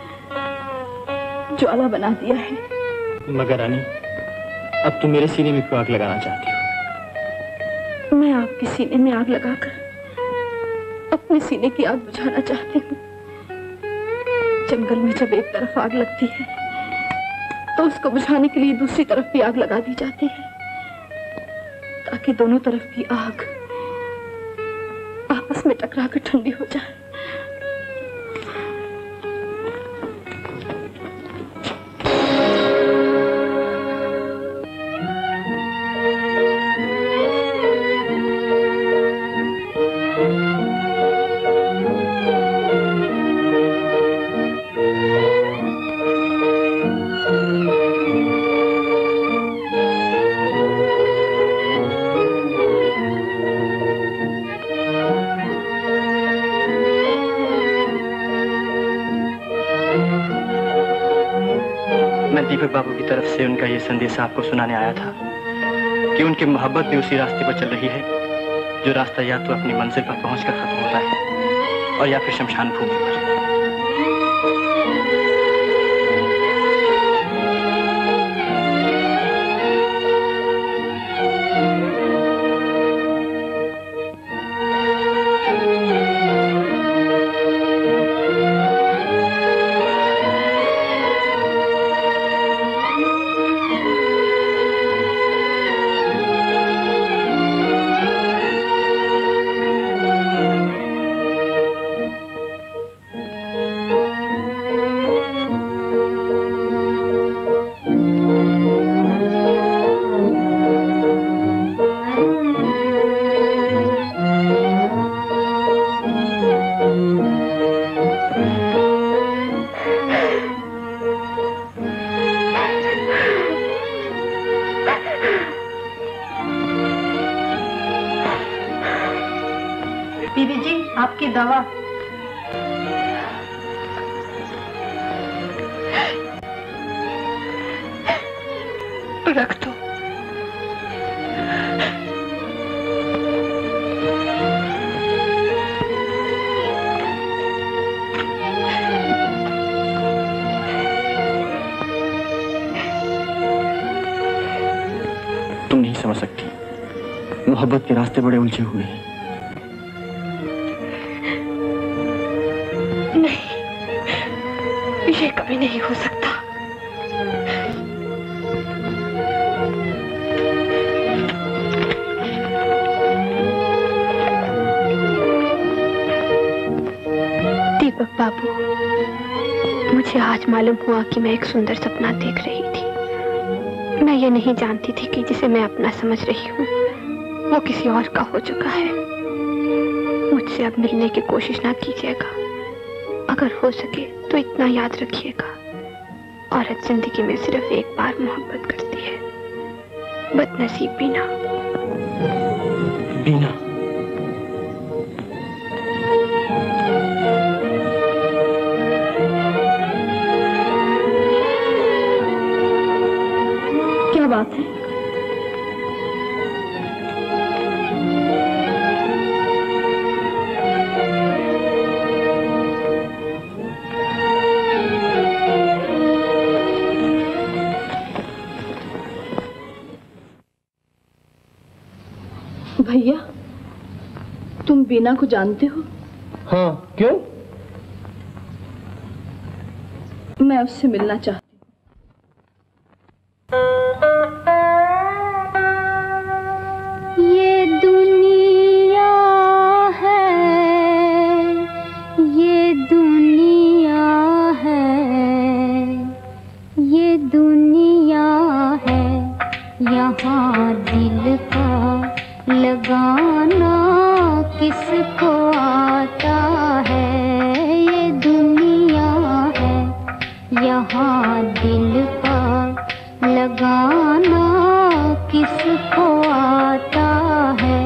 Speaker 2: ज्वाला बना दिया है।
Speaker 5: मगर रानी, अब तुम मेरे सीने में क्यों आग लगाना चाहती हो?
Speaker 2: मैं आपके सीने में आग लगाकर अपने सीने की आग बुझाना चाहती हूँ। जंगल में जब एक तरफ आग लगती है, तो उसको बुझाने के लिए दूसरी तरफ भी आग लगा दी जाती है, ताकि दोनों तरफ की आग आपस में टकराकर ठंडी हो जाए।
Speaker 5: दीपक बाबू की तरफ से उनका ये संदेश आपको सुनाने आया था कि उनकी मोहब्बत भी उसी रास्ते पर चल रही है जो रास्ता या तो अपनी मंजिल पर पहुंचकर खत्म होता है और या फिर शमशान भूमि पर।
Speaker 2: आपकी दवा। रख दो।
Speaker 5: तुम नहीं समझ सकती, मोहब्बत के रास्ते बड़े उलझे हुए हैं।
Speaker 2: ये कभी नहीं हो सकता।
Speaker 18: दीपक बाबू, मुझे आज मालूम हुआ कि मैं एक सुंदर सपना देख रही थी। मैं ये नहीं जानती थी कि जिसे मैं अपना समझ रही हूँ वो किसी और का हो चुका है। मुझसे अब मिलने की कोशिश ना कीजिएगा। अगर हो सके तो इतना याद रखिएगा, औरत जिंदगी में सिर्फ एक बार मोहब्बत करती है। बदनसीब बीना।
Speaker 5: बीना,
Speaker 2: क्या बात है? भैया, तुम बीना को जानते हो?
Speaker 10: हाँ, क्यों?
Speaker 2: मैं उससे मिलना चाहती हूँ।
Speaker 1: ये दुनिया है, ये दुनिया है, ये दुनिया है, यहाँ दिल का लगाना किसको आता है। ये दुनिया है, यहाँ दिल का लगाना किसको आता है।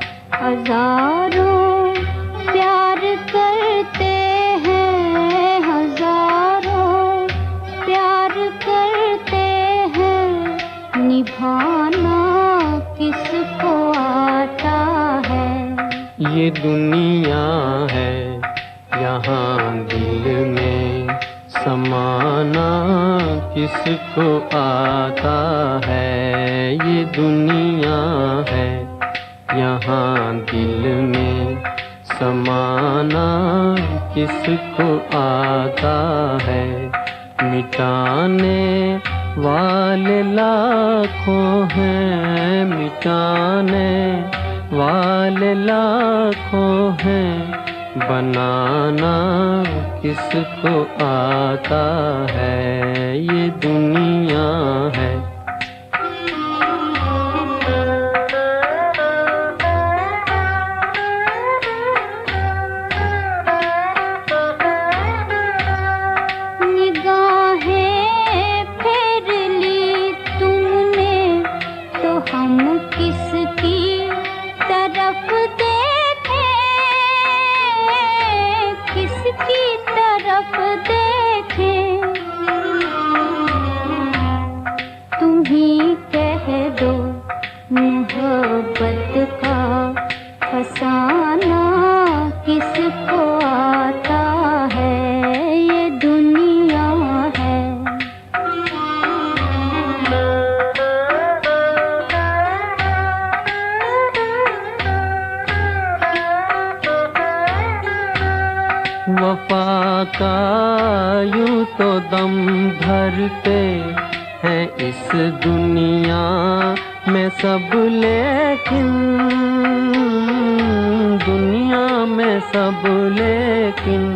Speaker 1: हजारों प्यार करते हैं, हजारों प्यार करते हैं, निभाना किसको आता है।
Speaker 13: ये दुनिया है, यहाँ दिल में समाना किसको आता है। ये दुनिया है, यहाँ दिल में समाना किसको आता है। मिटाने वाले लाखों हैं, मिटाने वाले लाखों हैं, बनाना किसको आता है। ये दुनिया है। तो दम भरते हैं इस दुनिया में सब, लेकिन दुनिया में सब लेकिन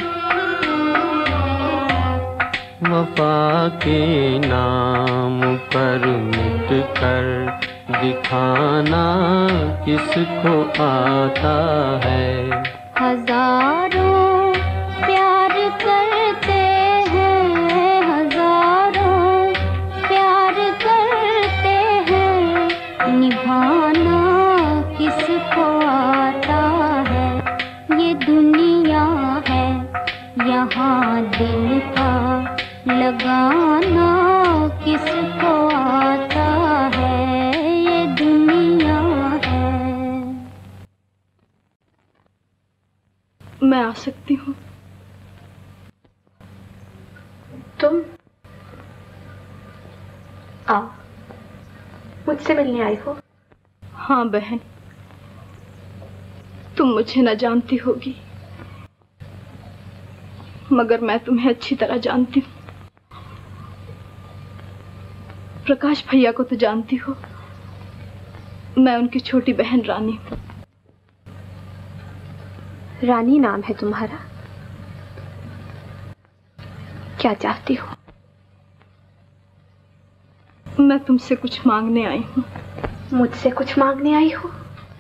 Speaker 13: वफा के नाम पर मिट कर दिखाना किसको आता है।
Speaker 1: हजारों प्यार करते हैं, हजारों प्यार करते हैं, निभाना किसको आता है। ये दुनिया है यहाँ दिल का लगाना किसको आता है। ये दुनिया है।
Speaker 2: मैं आ सकती हूँ?
Speaker 18: तुम आओ, मुझसे मिलने आई हो?
Speaker 2: हाँ बहन, तुम मुझे न जानती होगी मगर मैं तुम्हें अच्छी तरह जानती हूँ। प्रकाश भैया को तो जानती हो, मैं उनकी छोटी बहन रानी हूँ।
Speaker 18: रानी नाम है तुम्हारा? क्या चाहती हो?
Speaker 2: मैं तुमसे कुछ मांगने आई हूँ।
Speaker 18: मुझसे कुछ मांगने आई हो?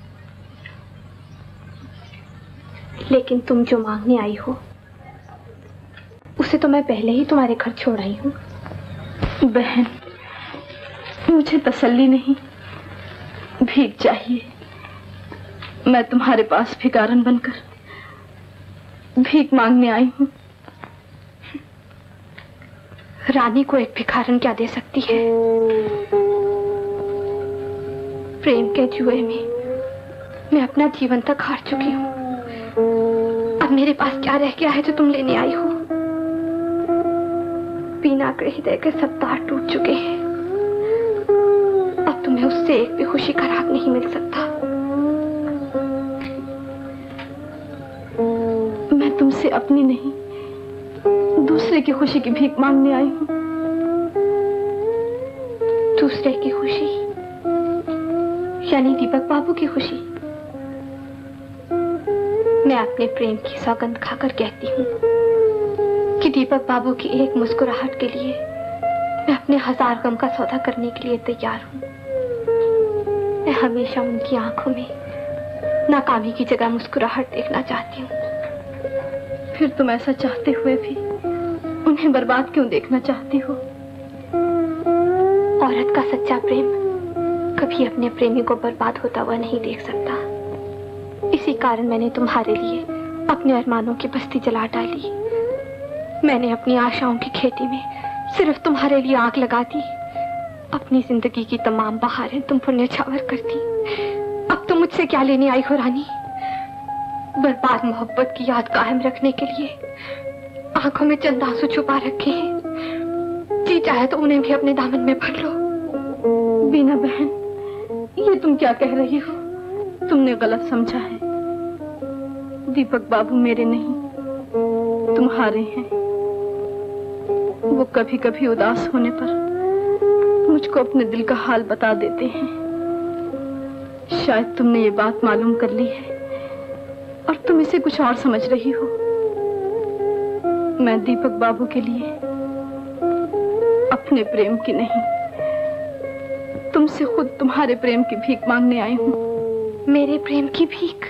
Speaker 18: लेकिन तुम जो मांगने आई हो उसे तो मैं पहले ही तुम्हारे घर छोड़ आई हूँ।
Speaker 2: बहन, मुझे तसल्ली नहीं, भीख चाहिए। मैं तुम्हारे पास भिखारन बनकर भीख मांगने आई हूँ।
Speaker 18: रानी को एक भिखारन क्या दे सकती है? प्रेम के जुए में मैं अपना जीवन तक हार चुकी हूँ। अब मेरे पास क्या रह गया है जो तुम लेने आई हो? बिना के हृदय के सब तार टूट चुके हैं। अब तुम्हें उससे एक भी खुशी का राग नहीं मिल सकता।
Speaker 2: मैं तुमसे अपनी नहीं, दूसरे की खुशी की भीख मांगने आई हूँ।
Speaker 18: दूसरे की खुशी यानी दीपक बाबू की खुशी? मैं अपने प्रेम की सौगंध खाकर कहती हूँ कि दीपक बाबू की एक मुस्कुराहट के लिए मैं अपने 1000 गम का सौदा करने के लिए तैयार हूँ। मैं हमेशा उनकी आंखों में नाकामी की जगह मुस्कुराहट देखना चाहती हूँ।
Speaker 2: फिर तुम ऐसा चाहते हुए भी उन्हें बर्बाद क्यों देखना चाहती हो?
Speaker 18: औरत का सच्चा प्रेम कभी अपने प्रेमी को बर्बाद होता हुआ नहीं देख सकता। इसी कारण मैंने तुम्हारे लिए अपने अरमानों की बस्ती जला डाली। मैंने अपनी आशाओं की खेती में सिर्फ तुम्हारे लिए आग लगा दी। अपनी जिंदगी की तमाम बहारें तुम पर न्यौछावर कर दी। अब तुम मुझसे क्या लेने आई हो रानी? बर्बाद मोहब्बत की याद कायम रखने के लिए आंखों में चंद आंसू छुपा रखे हैं। जी चाहे तो उन्हें भी अपने दामन में भर लो।
Speaker 2: बीना बहन, ये तुम क्या कह रही हो? तुमने गलत समझा है। दीपक बाबू मेरे नहीं, तुम्हारे हैं। वो कभी कभी उदास होने पर मुझको अपने दिल का हाल बता देते हैं। शायद तुमने ये बात मालूम कर ली है और तुम इसे कुछ और समझ रही हो। मैं दीपक बाबू के लिए अपने प्रेम की नहीं, तुमसे खुद तुम्हारे प्रेम की भीख मांगने आई हूँ।
Speaker 18: मेरे प्रेम की भीख?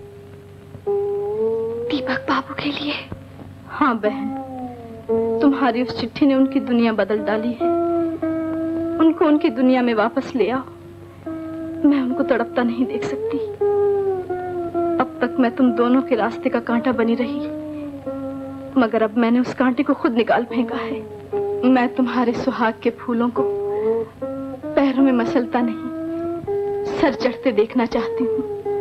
Speaker 18: दीपक बाबू के लिए?
Speaker 2: हाँ बहन, तुम्हारी उस चिट्ठी ने उनकी दुनिया बदल डाली है। उनको उनकी दुनिया में वापस ले आओ। मैं उनको तड़पता नहीं देख सकती। अब तक मैं तुम दोनों के रास्ते का कांटा बनी रही, मगर अब मैंने उस कांटे को खुद निकाल फेंका है। मैं तुम्हारे सुहाग के फूलों को पैरों में मसलता नहीं, सर चढ़ते देखना चाहती हूँ।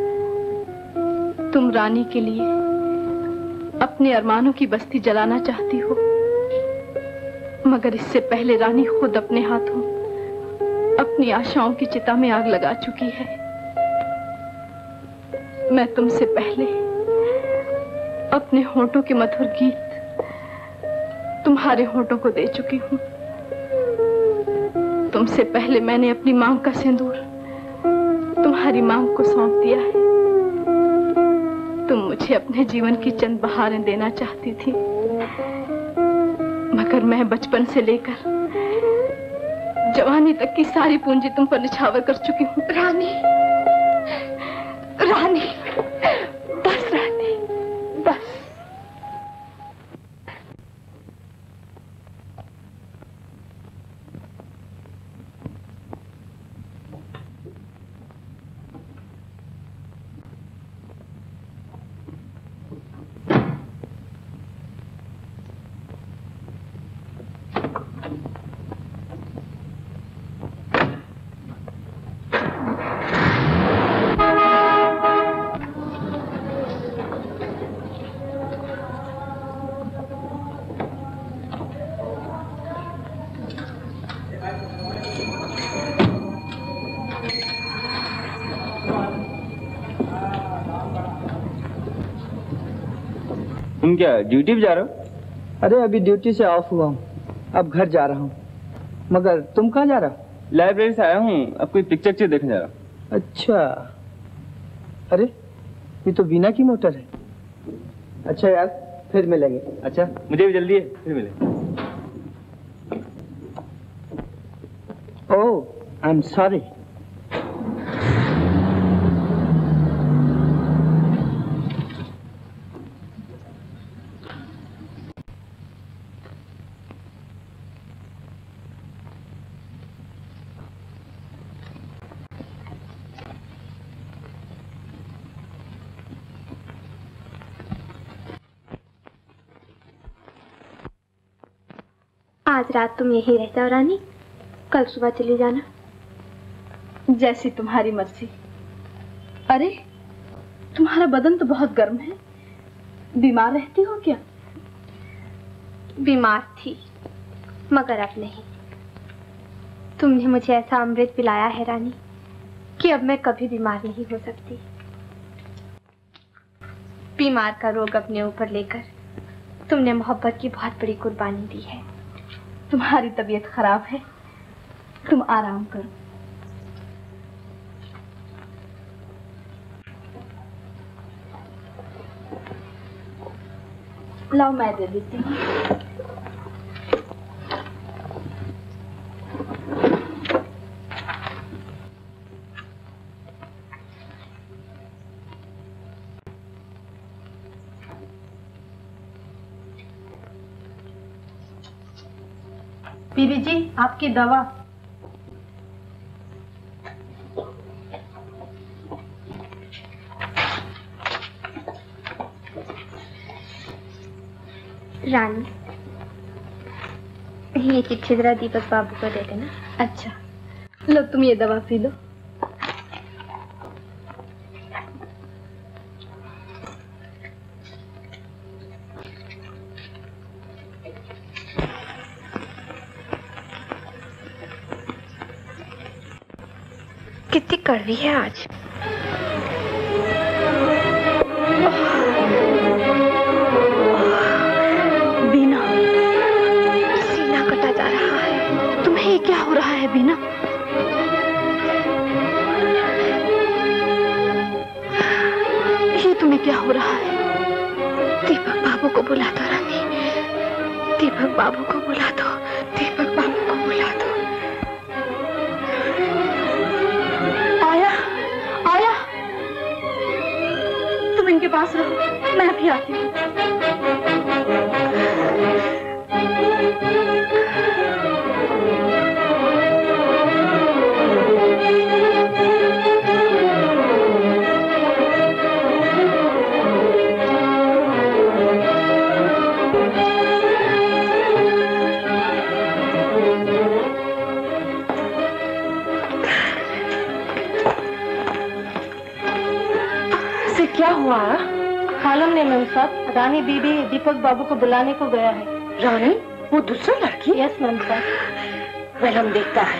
Speaker 2: तुम रानी के लिए अपने अरमानों की बस्ती जलाना चाहती हो, मगर इससे पहले रानी खुद अपने हाथों अपनी आशाओं की चिता में आग लगा चुकी है। मैं तुमसे पहले अपने होठों के मधुर गीत तुम्हारे होठों को दे चुकी हूँ। तुमसे पहले मैंने अपनी मांग का सिंदूर तुम्हारी मांग को सौंप दिया है। तुम मुझे अपने जीवन की चंद बहारें देना चाहती थी, मगर मैं बचपन से लेकर जवानी तक की सारी पूंजी तुम पर निछावर कर चुकी हूँ।
Speaker 9: रानी, रानी, बस रानी, बस।
Speaker 5: तुम क्या ड्यूटी पे जा रहे हो?
Speaker 16: अरे अभी ड्यूटी से ऑफ हुआ हूँ, अब घर जा रहा हूँ। मगर तुम कहाँ जा रहा हो?
Speaker 5: लाइब्रेरी से आया हूँ, अब कोई पिक्चर देखने जा रहा हूँ।
Speaker 16: अच्छा, अरे ये तो बीना की मोटर है। अच्छा यार, फिर मिलेंगे।
Speaker 5: अच्छा, मुझे भी जल्दी है, फिर मिलेंगे।
Speaker 16: Oh, I am sorry.
Speaker 18: आज रात तुम यहीं रह जाओ रानी, कल सुबह चली जाना।
Speaker 2: जैसी तुम्हारी मर्जी। अरे तुम्हारा बदन तो बहुत गर्म है, बीमार रहती हो क्या?
Speaker 18: बीमार थी, मगर अब नहीं। तुमने मुझे ऐसा अमृत पिलाया है रानी कि अब मैं कभी बीमार नहीं हो सकती। बीमार का रोग अपने ऊपर लेकर तुमने मोहब्बत की बहुत बड़ी कुर्बानी दी है।
Speaker 2: तुम्हारी तबीयत खराब है, तुम आराम करो। लाओ मैं दे देती हूँ। बीबी जी, आपकी दवा।
Speaker 18: रानी, ये चिट्ठी जरा दीपक बाबू को दे देना।
Speaker 2: अच्छा, लो तुम ये दवा पी लो।
Speaker 18: कितनी कड़वी है आज।
Speaker 2: बीना,
Speaker 18: सीना कटा जा रहा है।
Speaker 2: तुम्हें ये क्या हो रहा है बीना? ये तुम्हें क्या हो रहा है?
Speaker 18: दीपक बाबू को बुला दो रानी, दीपक बाबू को बुला दो, दीपक बाबू को बुला दो।
Speaker 2: इनके पास रहो, मैं भी आती हूँ।
Speaker 9: क्या हुआ? मालूम नहीं मैम साहब, रानी दीदी दीपक बाबू को बुलाने को गया है। रानी? वो दूसरा लड़की? यस मैम साहब। वेल हम देखता है।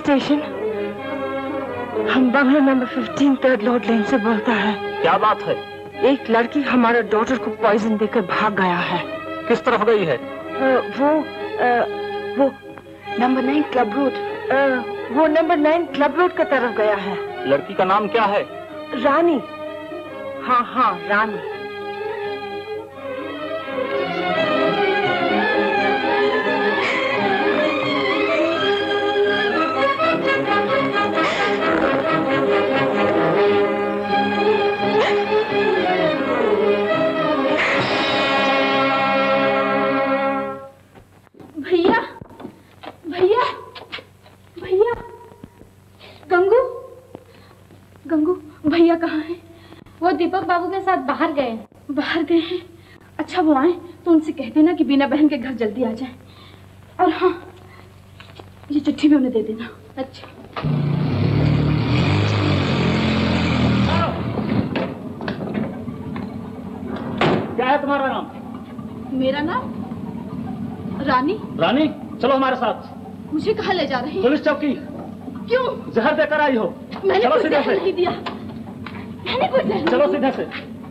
Speaker 9: स्टेशन। हम बंगला नंबर 15 3rd लॉर्ड लेन से बोलता है।
Speaker 20: क्या बात है?
Speaker 9: एक लड़की हमारे डॉटर को पॉइजन देकर भाग गया है।
Speaker 20: किस तरफ गई है?
Speaker 9: वो नंबर 9 क्लब रोड। वो नंबर 9 क्लब रोड की तरफ गया है।
Speaker 20: लड़की का नाम क्या है?
Speaker 9: रानी। हाँ रानी।
Speaker 2: भैया भैया भैया, गंगू गंगू भैया कहाँ हैं?
Speaker 1: वो दीपक बाबू के साथ बाहर गए।
Speaker 2: बाहर गए हैं? अच्छा वो आए तो उनसे कह देना कि बीना बहन के घर जल्दी आ जाए। और हाँ, ये चिट्ठी भी उन्हें दे देना।
Speaker 1: अच्छा।
Speaker 20: क्या है तुम्हारा नाम?
Speaker 2: मेरा नाम रानी।
Speaker 20: रानी, चलो हमारे साथ।
Speaker 2: मुझे कहाँ ले जा रहे हैं?
Speaker 20: पुलिस चौकी।
Speaker 2: क्यों?
Speaker 20: जहर देकर आई हो।
Speaker 2: मैंने
Speaker 20: चलो
Speaker 2: कुछ
Speaker 20: सीधे
Speaker 2: जहर
Speaker 20: से।
Speaker 2: नहीं दिया। मैंने कुछ जहर
Speaker 20: चलो
Speaker 2: नहीं
Speaker 20: सीधे से।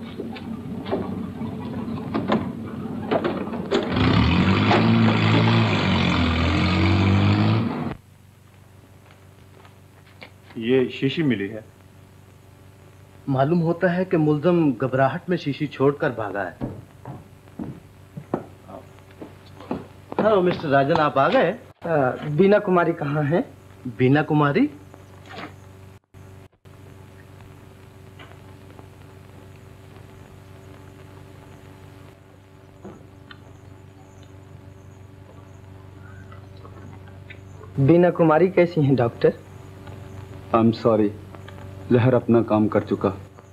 Speaker 19: ये शीशी मिली है।
Speaker 10: मालूम होता है कि मुल्जम घबराहट में शीशी छोड़कर भागा है। हेलो मिस्टर राजन, आप आ गए?
Speaker 16: बीना कुमारी कहाँ है?
Speaker 10: बीना कुमारी?
Speaker 16: बीना कुमारी कैसी हैं डॉक्टर?
Speaker 19: आई एम सॉरी, लहर अपना काम कर चुका।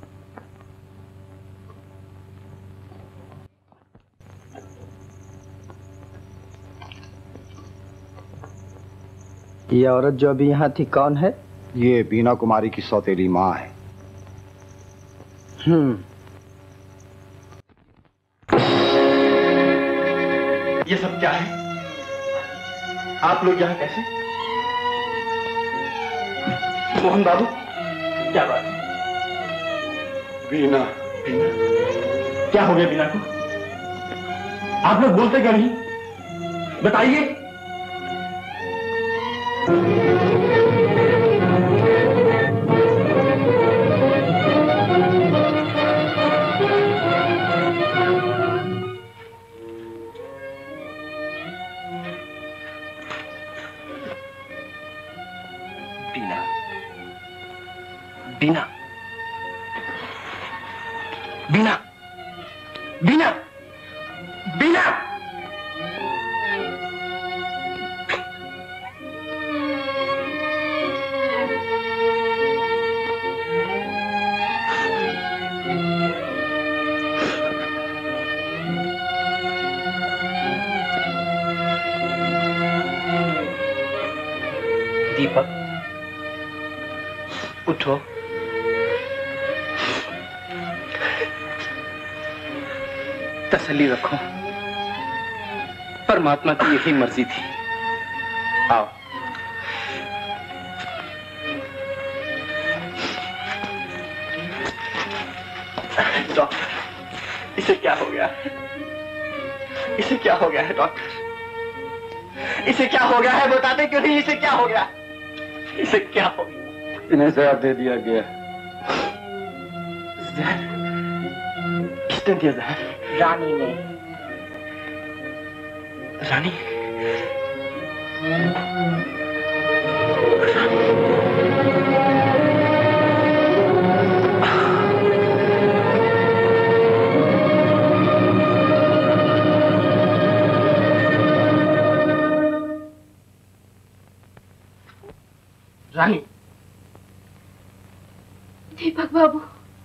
Speaker 16: ये औरत जो अभी यहाँ थी कौन है?
Speaker 17: ये बीना कुमारी की सौतेली माँ है।
Speaker 5: ये सब क्या है? आप लोग यहाँ कैसे? मोहन बाबू, क्या बात है?
Speaker 19: बीना।
Speaker 5: बीना, क्या हो गया बीना को? आप लोग बोलते क्यों नहीं? बताइए। बीना, बीना, बीना, बीना, दीपक, उठो। तसल्ली रखो, परमात्मा की यही मर्जी थी। आओ। डॉक्टर, इसे क्या हो गया? इसे क्या हो गया है डॉक्टर? इसे क्या हो गया है? बताते क्यों नहीं? इसे क्या हो गया? इसे क्या हो गया?
Speaker 19: इन्हें जहर दे दिया गया।
Speaker 5: जहर? किसने दिया जहर?
Speaker 9: रानी ने।
Speaker 5: रानी? रानी?
Speaker 2: दीपक बाबू,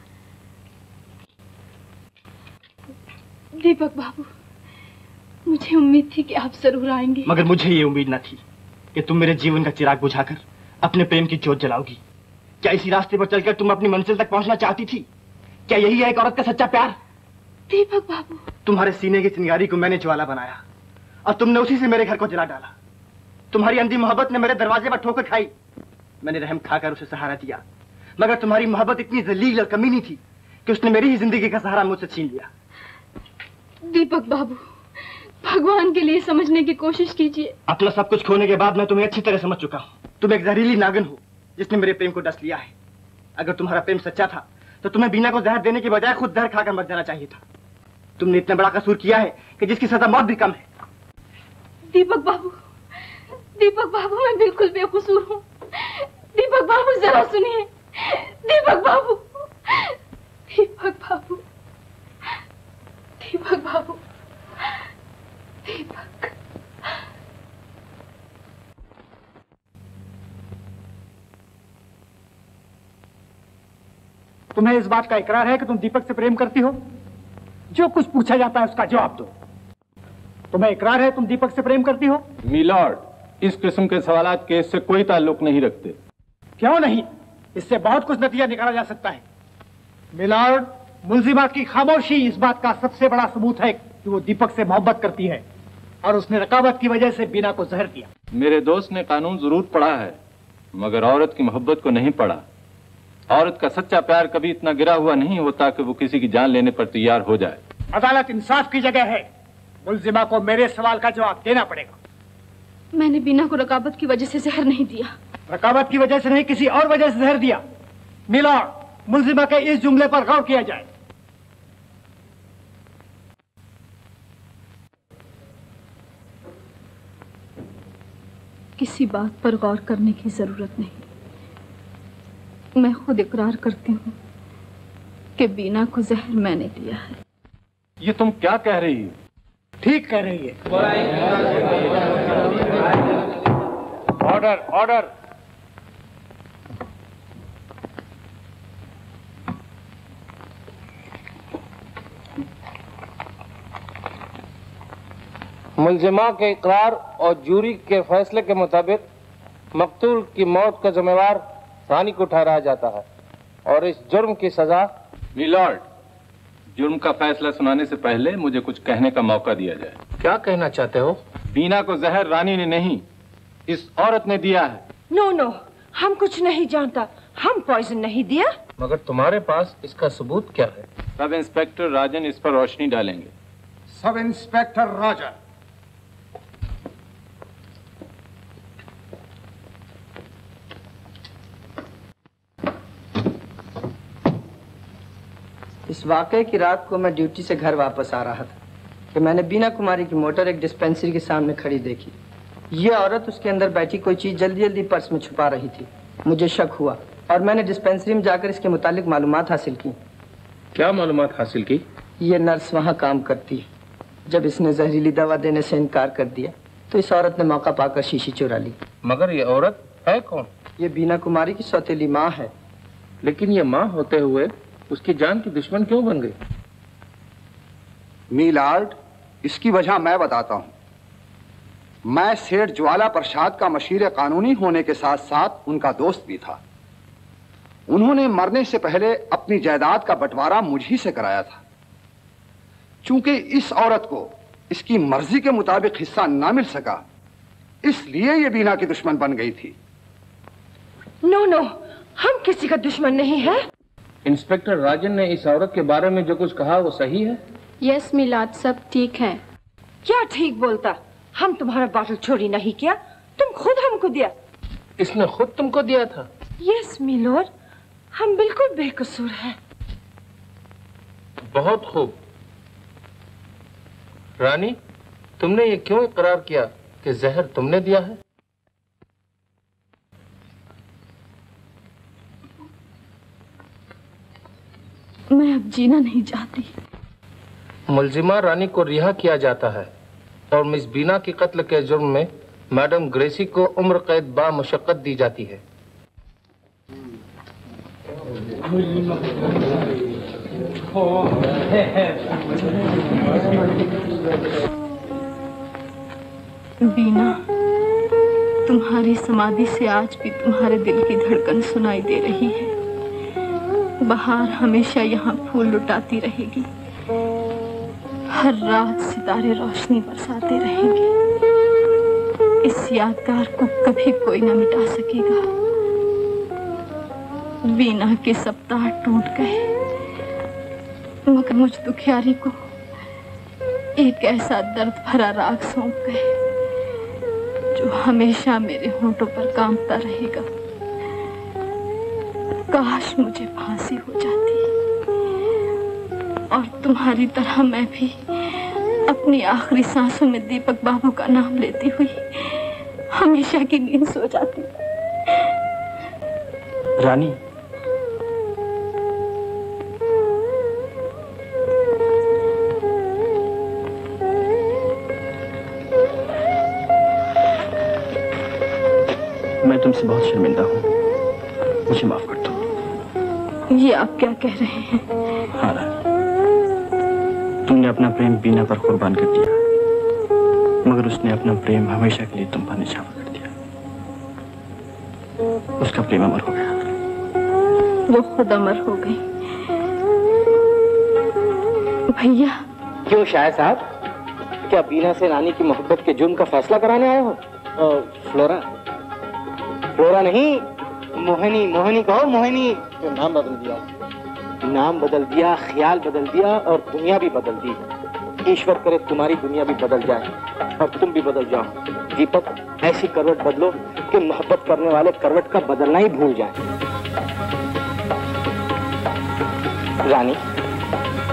Speaker 2: दीपक बाबू, मुझे उम्मीद थी कि आप जरूर आएंगे।
Speaker 5: मगर मुझे ये उम्मीद न थी कि तुम मेरे जीवन का चिराग बुझाकर अपने प्रेम की जोत जलाओगी। क्या इसी रास्ते पर चलकर तुम अपनी मंजिल तक पहुंचना चाहती थी? क्या यही है एक औरत का सच्चा प्यार?
Speaker 2: दीपक बाबू,
Speaker 5: तुम्हारे सीने की चिंगारी को मैंने ज्वाला बनाया और तुमने उसी से मेरे घर को जला डाला। तुम्हारी अंधी मोहब्बत ने मेरे दरवाजे पर ठोकर खाई मैंने रहम खाकर उसे सहारा दिया, मगर तुम्हारी मोहब्बत इतनी जलील और कमीनी थी कि उसने मेरी ही जिंदगी का सहारा मुझसे छीन लिया।
Speaker 2: दीपक बाबू, भगवान के लिए समझने की कोशिश कीजिए।
Speaker 5: अपना सब कुछ खोने के बाद मैं तुम्हें अच्छी तरह समझ चुका हूँ। तुम एक जहरीली नागिन हो जिसने मेरे प्रेम को डस लिया है। अगर तुम्हारा प्रेम सच्चा था तो तुम्हें बीना को जहर देने की बजाय खुद जहर खाकर मर जाना चाहिए था। तुमने इतना बड़ा कसूर किया है कि जिसकी सजा मौत भी कम है।
Speaker 2: दीपक बाबू, मैं बिल्कुल बेकसूर हूँ। दीपक बाबू जरा सुनिए। दीपक बाबू, दीपक बाबू, दीपक बाबू, दीपक।
Speaker 20: तुम्हें इस बात का इकरार है कि तुम दीपक से प्रेम करती हो? जो कुछ पूछा जाता है उसका जवाब दो। तुम्हें इकरार है तुम दीपक से प्रेम करती हो?
Speaker 13: मिलॉर्ड, इस किस्म के सवालात केस से कोई ताल्लुक नहीं रखते।
Speaker 20: क्यों नहीं? इससे बहुत कुछ नतीजा निकाला जा सकता है। मिलॉर्ड, मुलजिमा की खामोशी इस बात का सबसे बड़ा सबूत है कि वो दीपक से मोहब्बत करती है और उसने रकाबत की वजह से बीना को जहर दिया।
Speaker 13: मेरे दोस्त ने कानून जरूर पढ़ा है, मगर औरत की मोहब्बत को नहीं पढ़ा। औरत का सच्चा प्यार कभी इतना गिरा हुआ नहीं होता कि वो किसी की जान लेने पर तैयार हो जाए।
Speaker 20: अदालत इंसाफ की जगह है। मुलजिमा को मेरे सवाल का जवाब देना पड़ेगा।
Speaker 2: मैंने बीना को रकाबत की वजह से जहर नहीं दिया।
Speaker 20: रकाबत की वजह से नहीं, किसी और वजह से जहर दिया। मिलॉर्ड, मुलजिमा के इस जुमले पर गौर किया जाए।
Speaker 2: किसी बात पर गौर करने की जरूरत नहीं। मैं खुद इकरार करती हूँ कि बीना को जहर मैंने दिया है।
Speaker 13: ये तुम क्या कह रही हो?
Speaker 20: ठीक कह रही है।
Speaker 13: Order, order.
Speaker 21: मुलजिमा के इकरार और जूरी के फैसले के मुताबिक मकतूल की मौत का जिम्मेवार रानी को ठहराया जाता है और इस जुर्म की सजा।
Speaker 13: मिलॉर्ड, जुर्म का फैसला सुनाने से पहले मुझे कुछ कहने का मौका दिया जाए।
Speaker 21: क्या कहना चाहते हो?
Speaker 13: बीना को जहर रानी ने नहीं, इस औरत ने दिया है।
Speaker 9: नो नो, हम कुछ नहीं जानता। हम पॉइजन नहीं दिया।
Speaker 21: मगर तुम्हारे पास इसका सबूत क्या है?
Speaker 13: सब इंस्पेक्टर राजन इस पर रोशनी डालेंगे।
Speaker 20: सब इंस्पेक्टर राजन।
Speaker 16: इस वाकये की रात को मैं ड्यूटी से घर वापस आ रहा था कि मैंने बीना कुमारी की मोटर एक डिस्पेंसरी के सामने खड़ी देखी। ये औरत उसके अंदर बैठी कोई चीज जल्दी जल्दी पर्स में छुपा रही थी। मुझे शक हुआ और मैंने डिस्पेंसरी में जाकर इसके मुतालिक मालूमात हासिल की।
Speaker 21: क्या मालूमात हासिल की?
Speaker 16: ये नर्स वहाँ काम करती है। जब इसने जहरीली दवा देने से इनकार कर दिया तो इस औरत ने मौका पाकर शीशी चुरा ली।
Speaker 21: मगर ये औरत है कौन?
Speaker 16: ये बीना कुमारी की सौतेली माँ है।
Speaker 21: लेकिन ये माँ होते हुए उसकी जान की दुश्मन क्यों बन गई?
Speaker 17: मीलार्ड, इसकी वजह मैं बताता हूं। मैं सेठ ज्वाला प्रसाद का मशीर कानूनी होने के साथ साथ उनका दोस्त भी था। उन्होंने मरने से पहले अपनी जायदाद का बंटवारा मुझी से कराया था। चूंकि इस औरत को इसकी मर्जी के मुताबिक हिस्सा ना मिल सका, इसलिए ये बीना की दुश्मन बन गई थी।
Speaker 9: नो नो, हम किसी का दुश्मन नहीं है।
Speaker 21: इंस्पेक्टर राजन ने इस औरत के बारे में जो कुछ कहा वो सही है?
Speaker 2: यस मिलाद, सब ठीक है।
Speaker 9: क्या ठीक बोलता? हम तुम्हारा बॉटल चोरी नहीं किया, तुम खुद हमको दिया।
Speaker 21: इसने खुद तुमको दिया था?
Speaker 9: यस मिलोर, हम बिल्कुल बेकसूर हैं।
Speaker 21: बहुत खूब। रानी, तुमने ये क्यों इकरार किया कि जहर तुमने दिया है?
Speaker 2: मैं अब जीना नहीं चाहती।
Speaker 21: मुलजिमा रानी को रिहा किया जाता है और मिस बीना के कत्ल के जुर्म में मैडम ग्रेसी को उम्र कैद बा मुशक्कत दी जाती है।
Speaker 2: बीना, तुम्हारी समाधि से आज भी तुम्हारे दिल की धड़कन सुनाई दे रही है। बहार हमेशा यहाँ फूल लुटाती रहेगी, हर रात सितारे रोशनी बरसाते रहेंगे। इस यादगार को कभी कोई न मिटा सकेगा, वीणा के सप्ताह टूट गए, मगर मुझ दुखियारी को एक ऐसा दर्द भरा राग सौंप गए जो हमेशा मेरे होंठों पर कांपता रहेगा। काश मुझे फांसी हो जाती और तुम्हारी तरह मैं भी अपनी आखिरी सांसों में दीपक बाबू का नाम लेती हुई हमेशा की नींद सो जाती।
Speaker 5: रानी, मैं तुमसे बहुत शर्मिंदा हूँ, मुझे माफ कर दो।
Speaker 2: ये आप क्या कह रहे हैं?
Speaker 5: हाँ रानी, तुमने अपना प्रेम बीना पर कुर्बान कर दिया, मगर उसने अपना प्रेम हमेशा के लिए तुम पर निछावर कर दिया। उसका प्रेम अमर हो गया।
Speaker 2: वो खुद अमर हो गई। भैया।
Speaker 21: क्यों शाह साहब, क्या बीना से रानी की मोहब्बत के जुर्म का फैसला कराने आए हो? फ्लोरा, फ्लोरा नहीं, मोहिनी, मोहिनी कहो, मोहिनी। नाम बदल दिया, नाम बदल दिया, ख्याल बदल दिया और दुनिया भी बदल दी। ईश्वर करे तुम्हारी दुनिया भी बदल जाए और तुम भी बदल जाओ। दीपक, ऐसी करवट बदलो कि मोहब्बत करने वाले करवट का बदलना ही भूल जाए। रानी,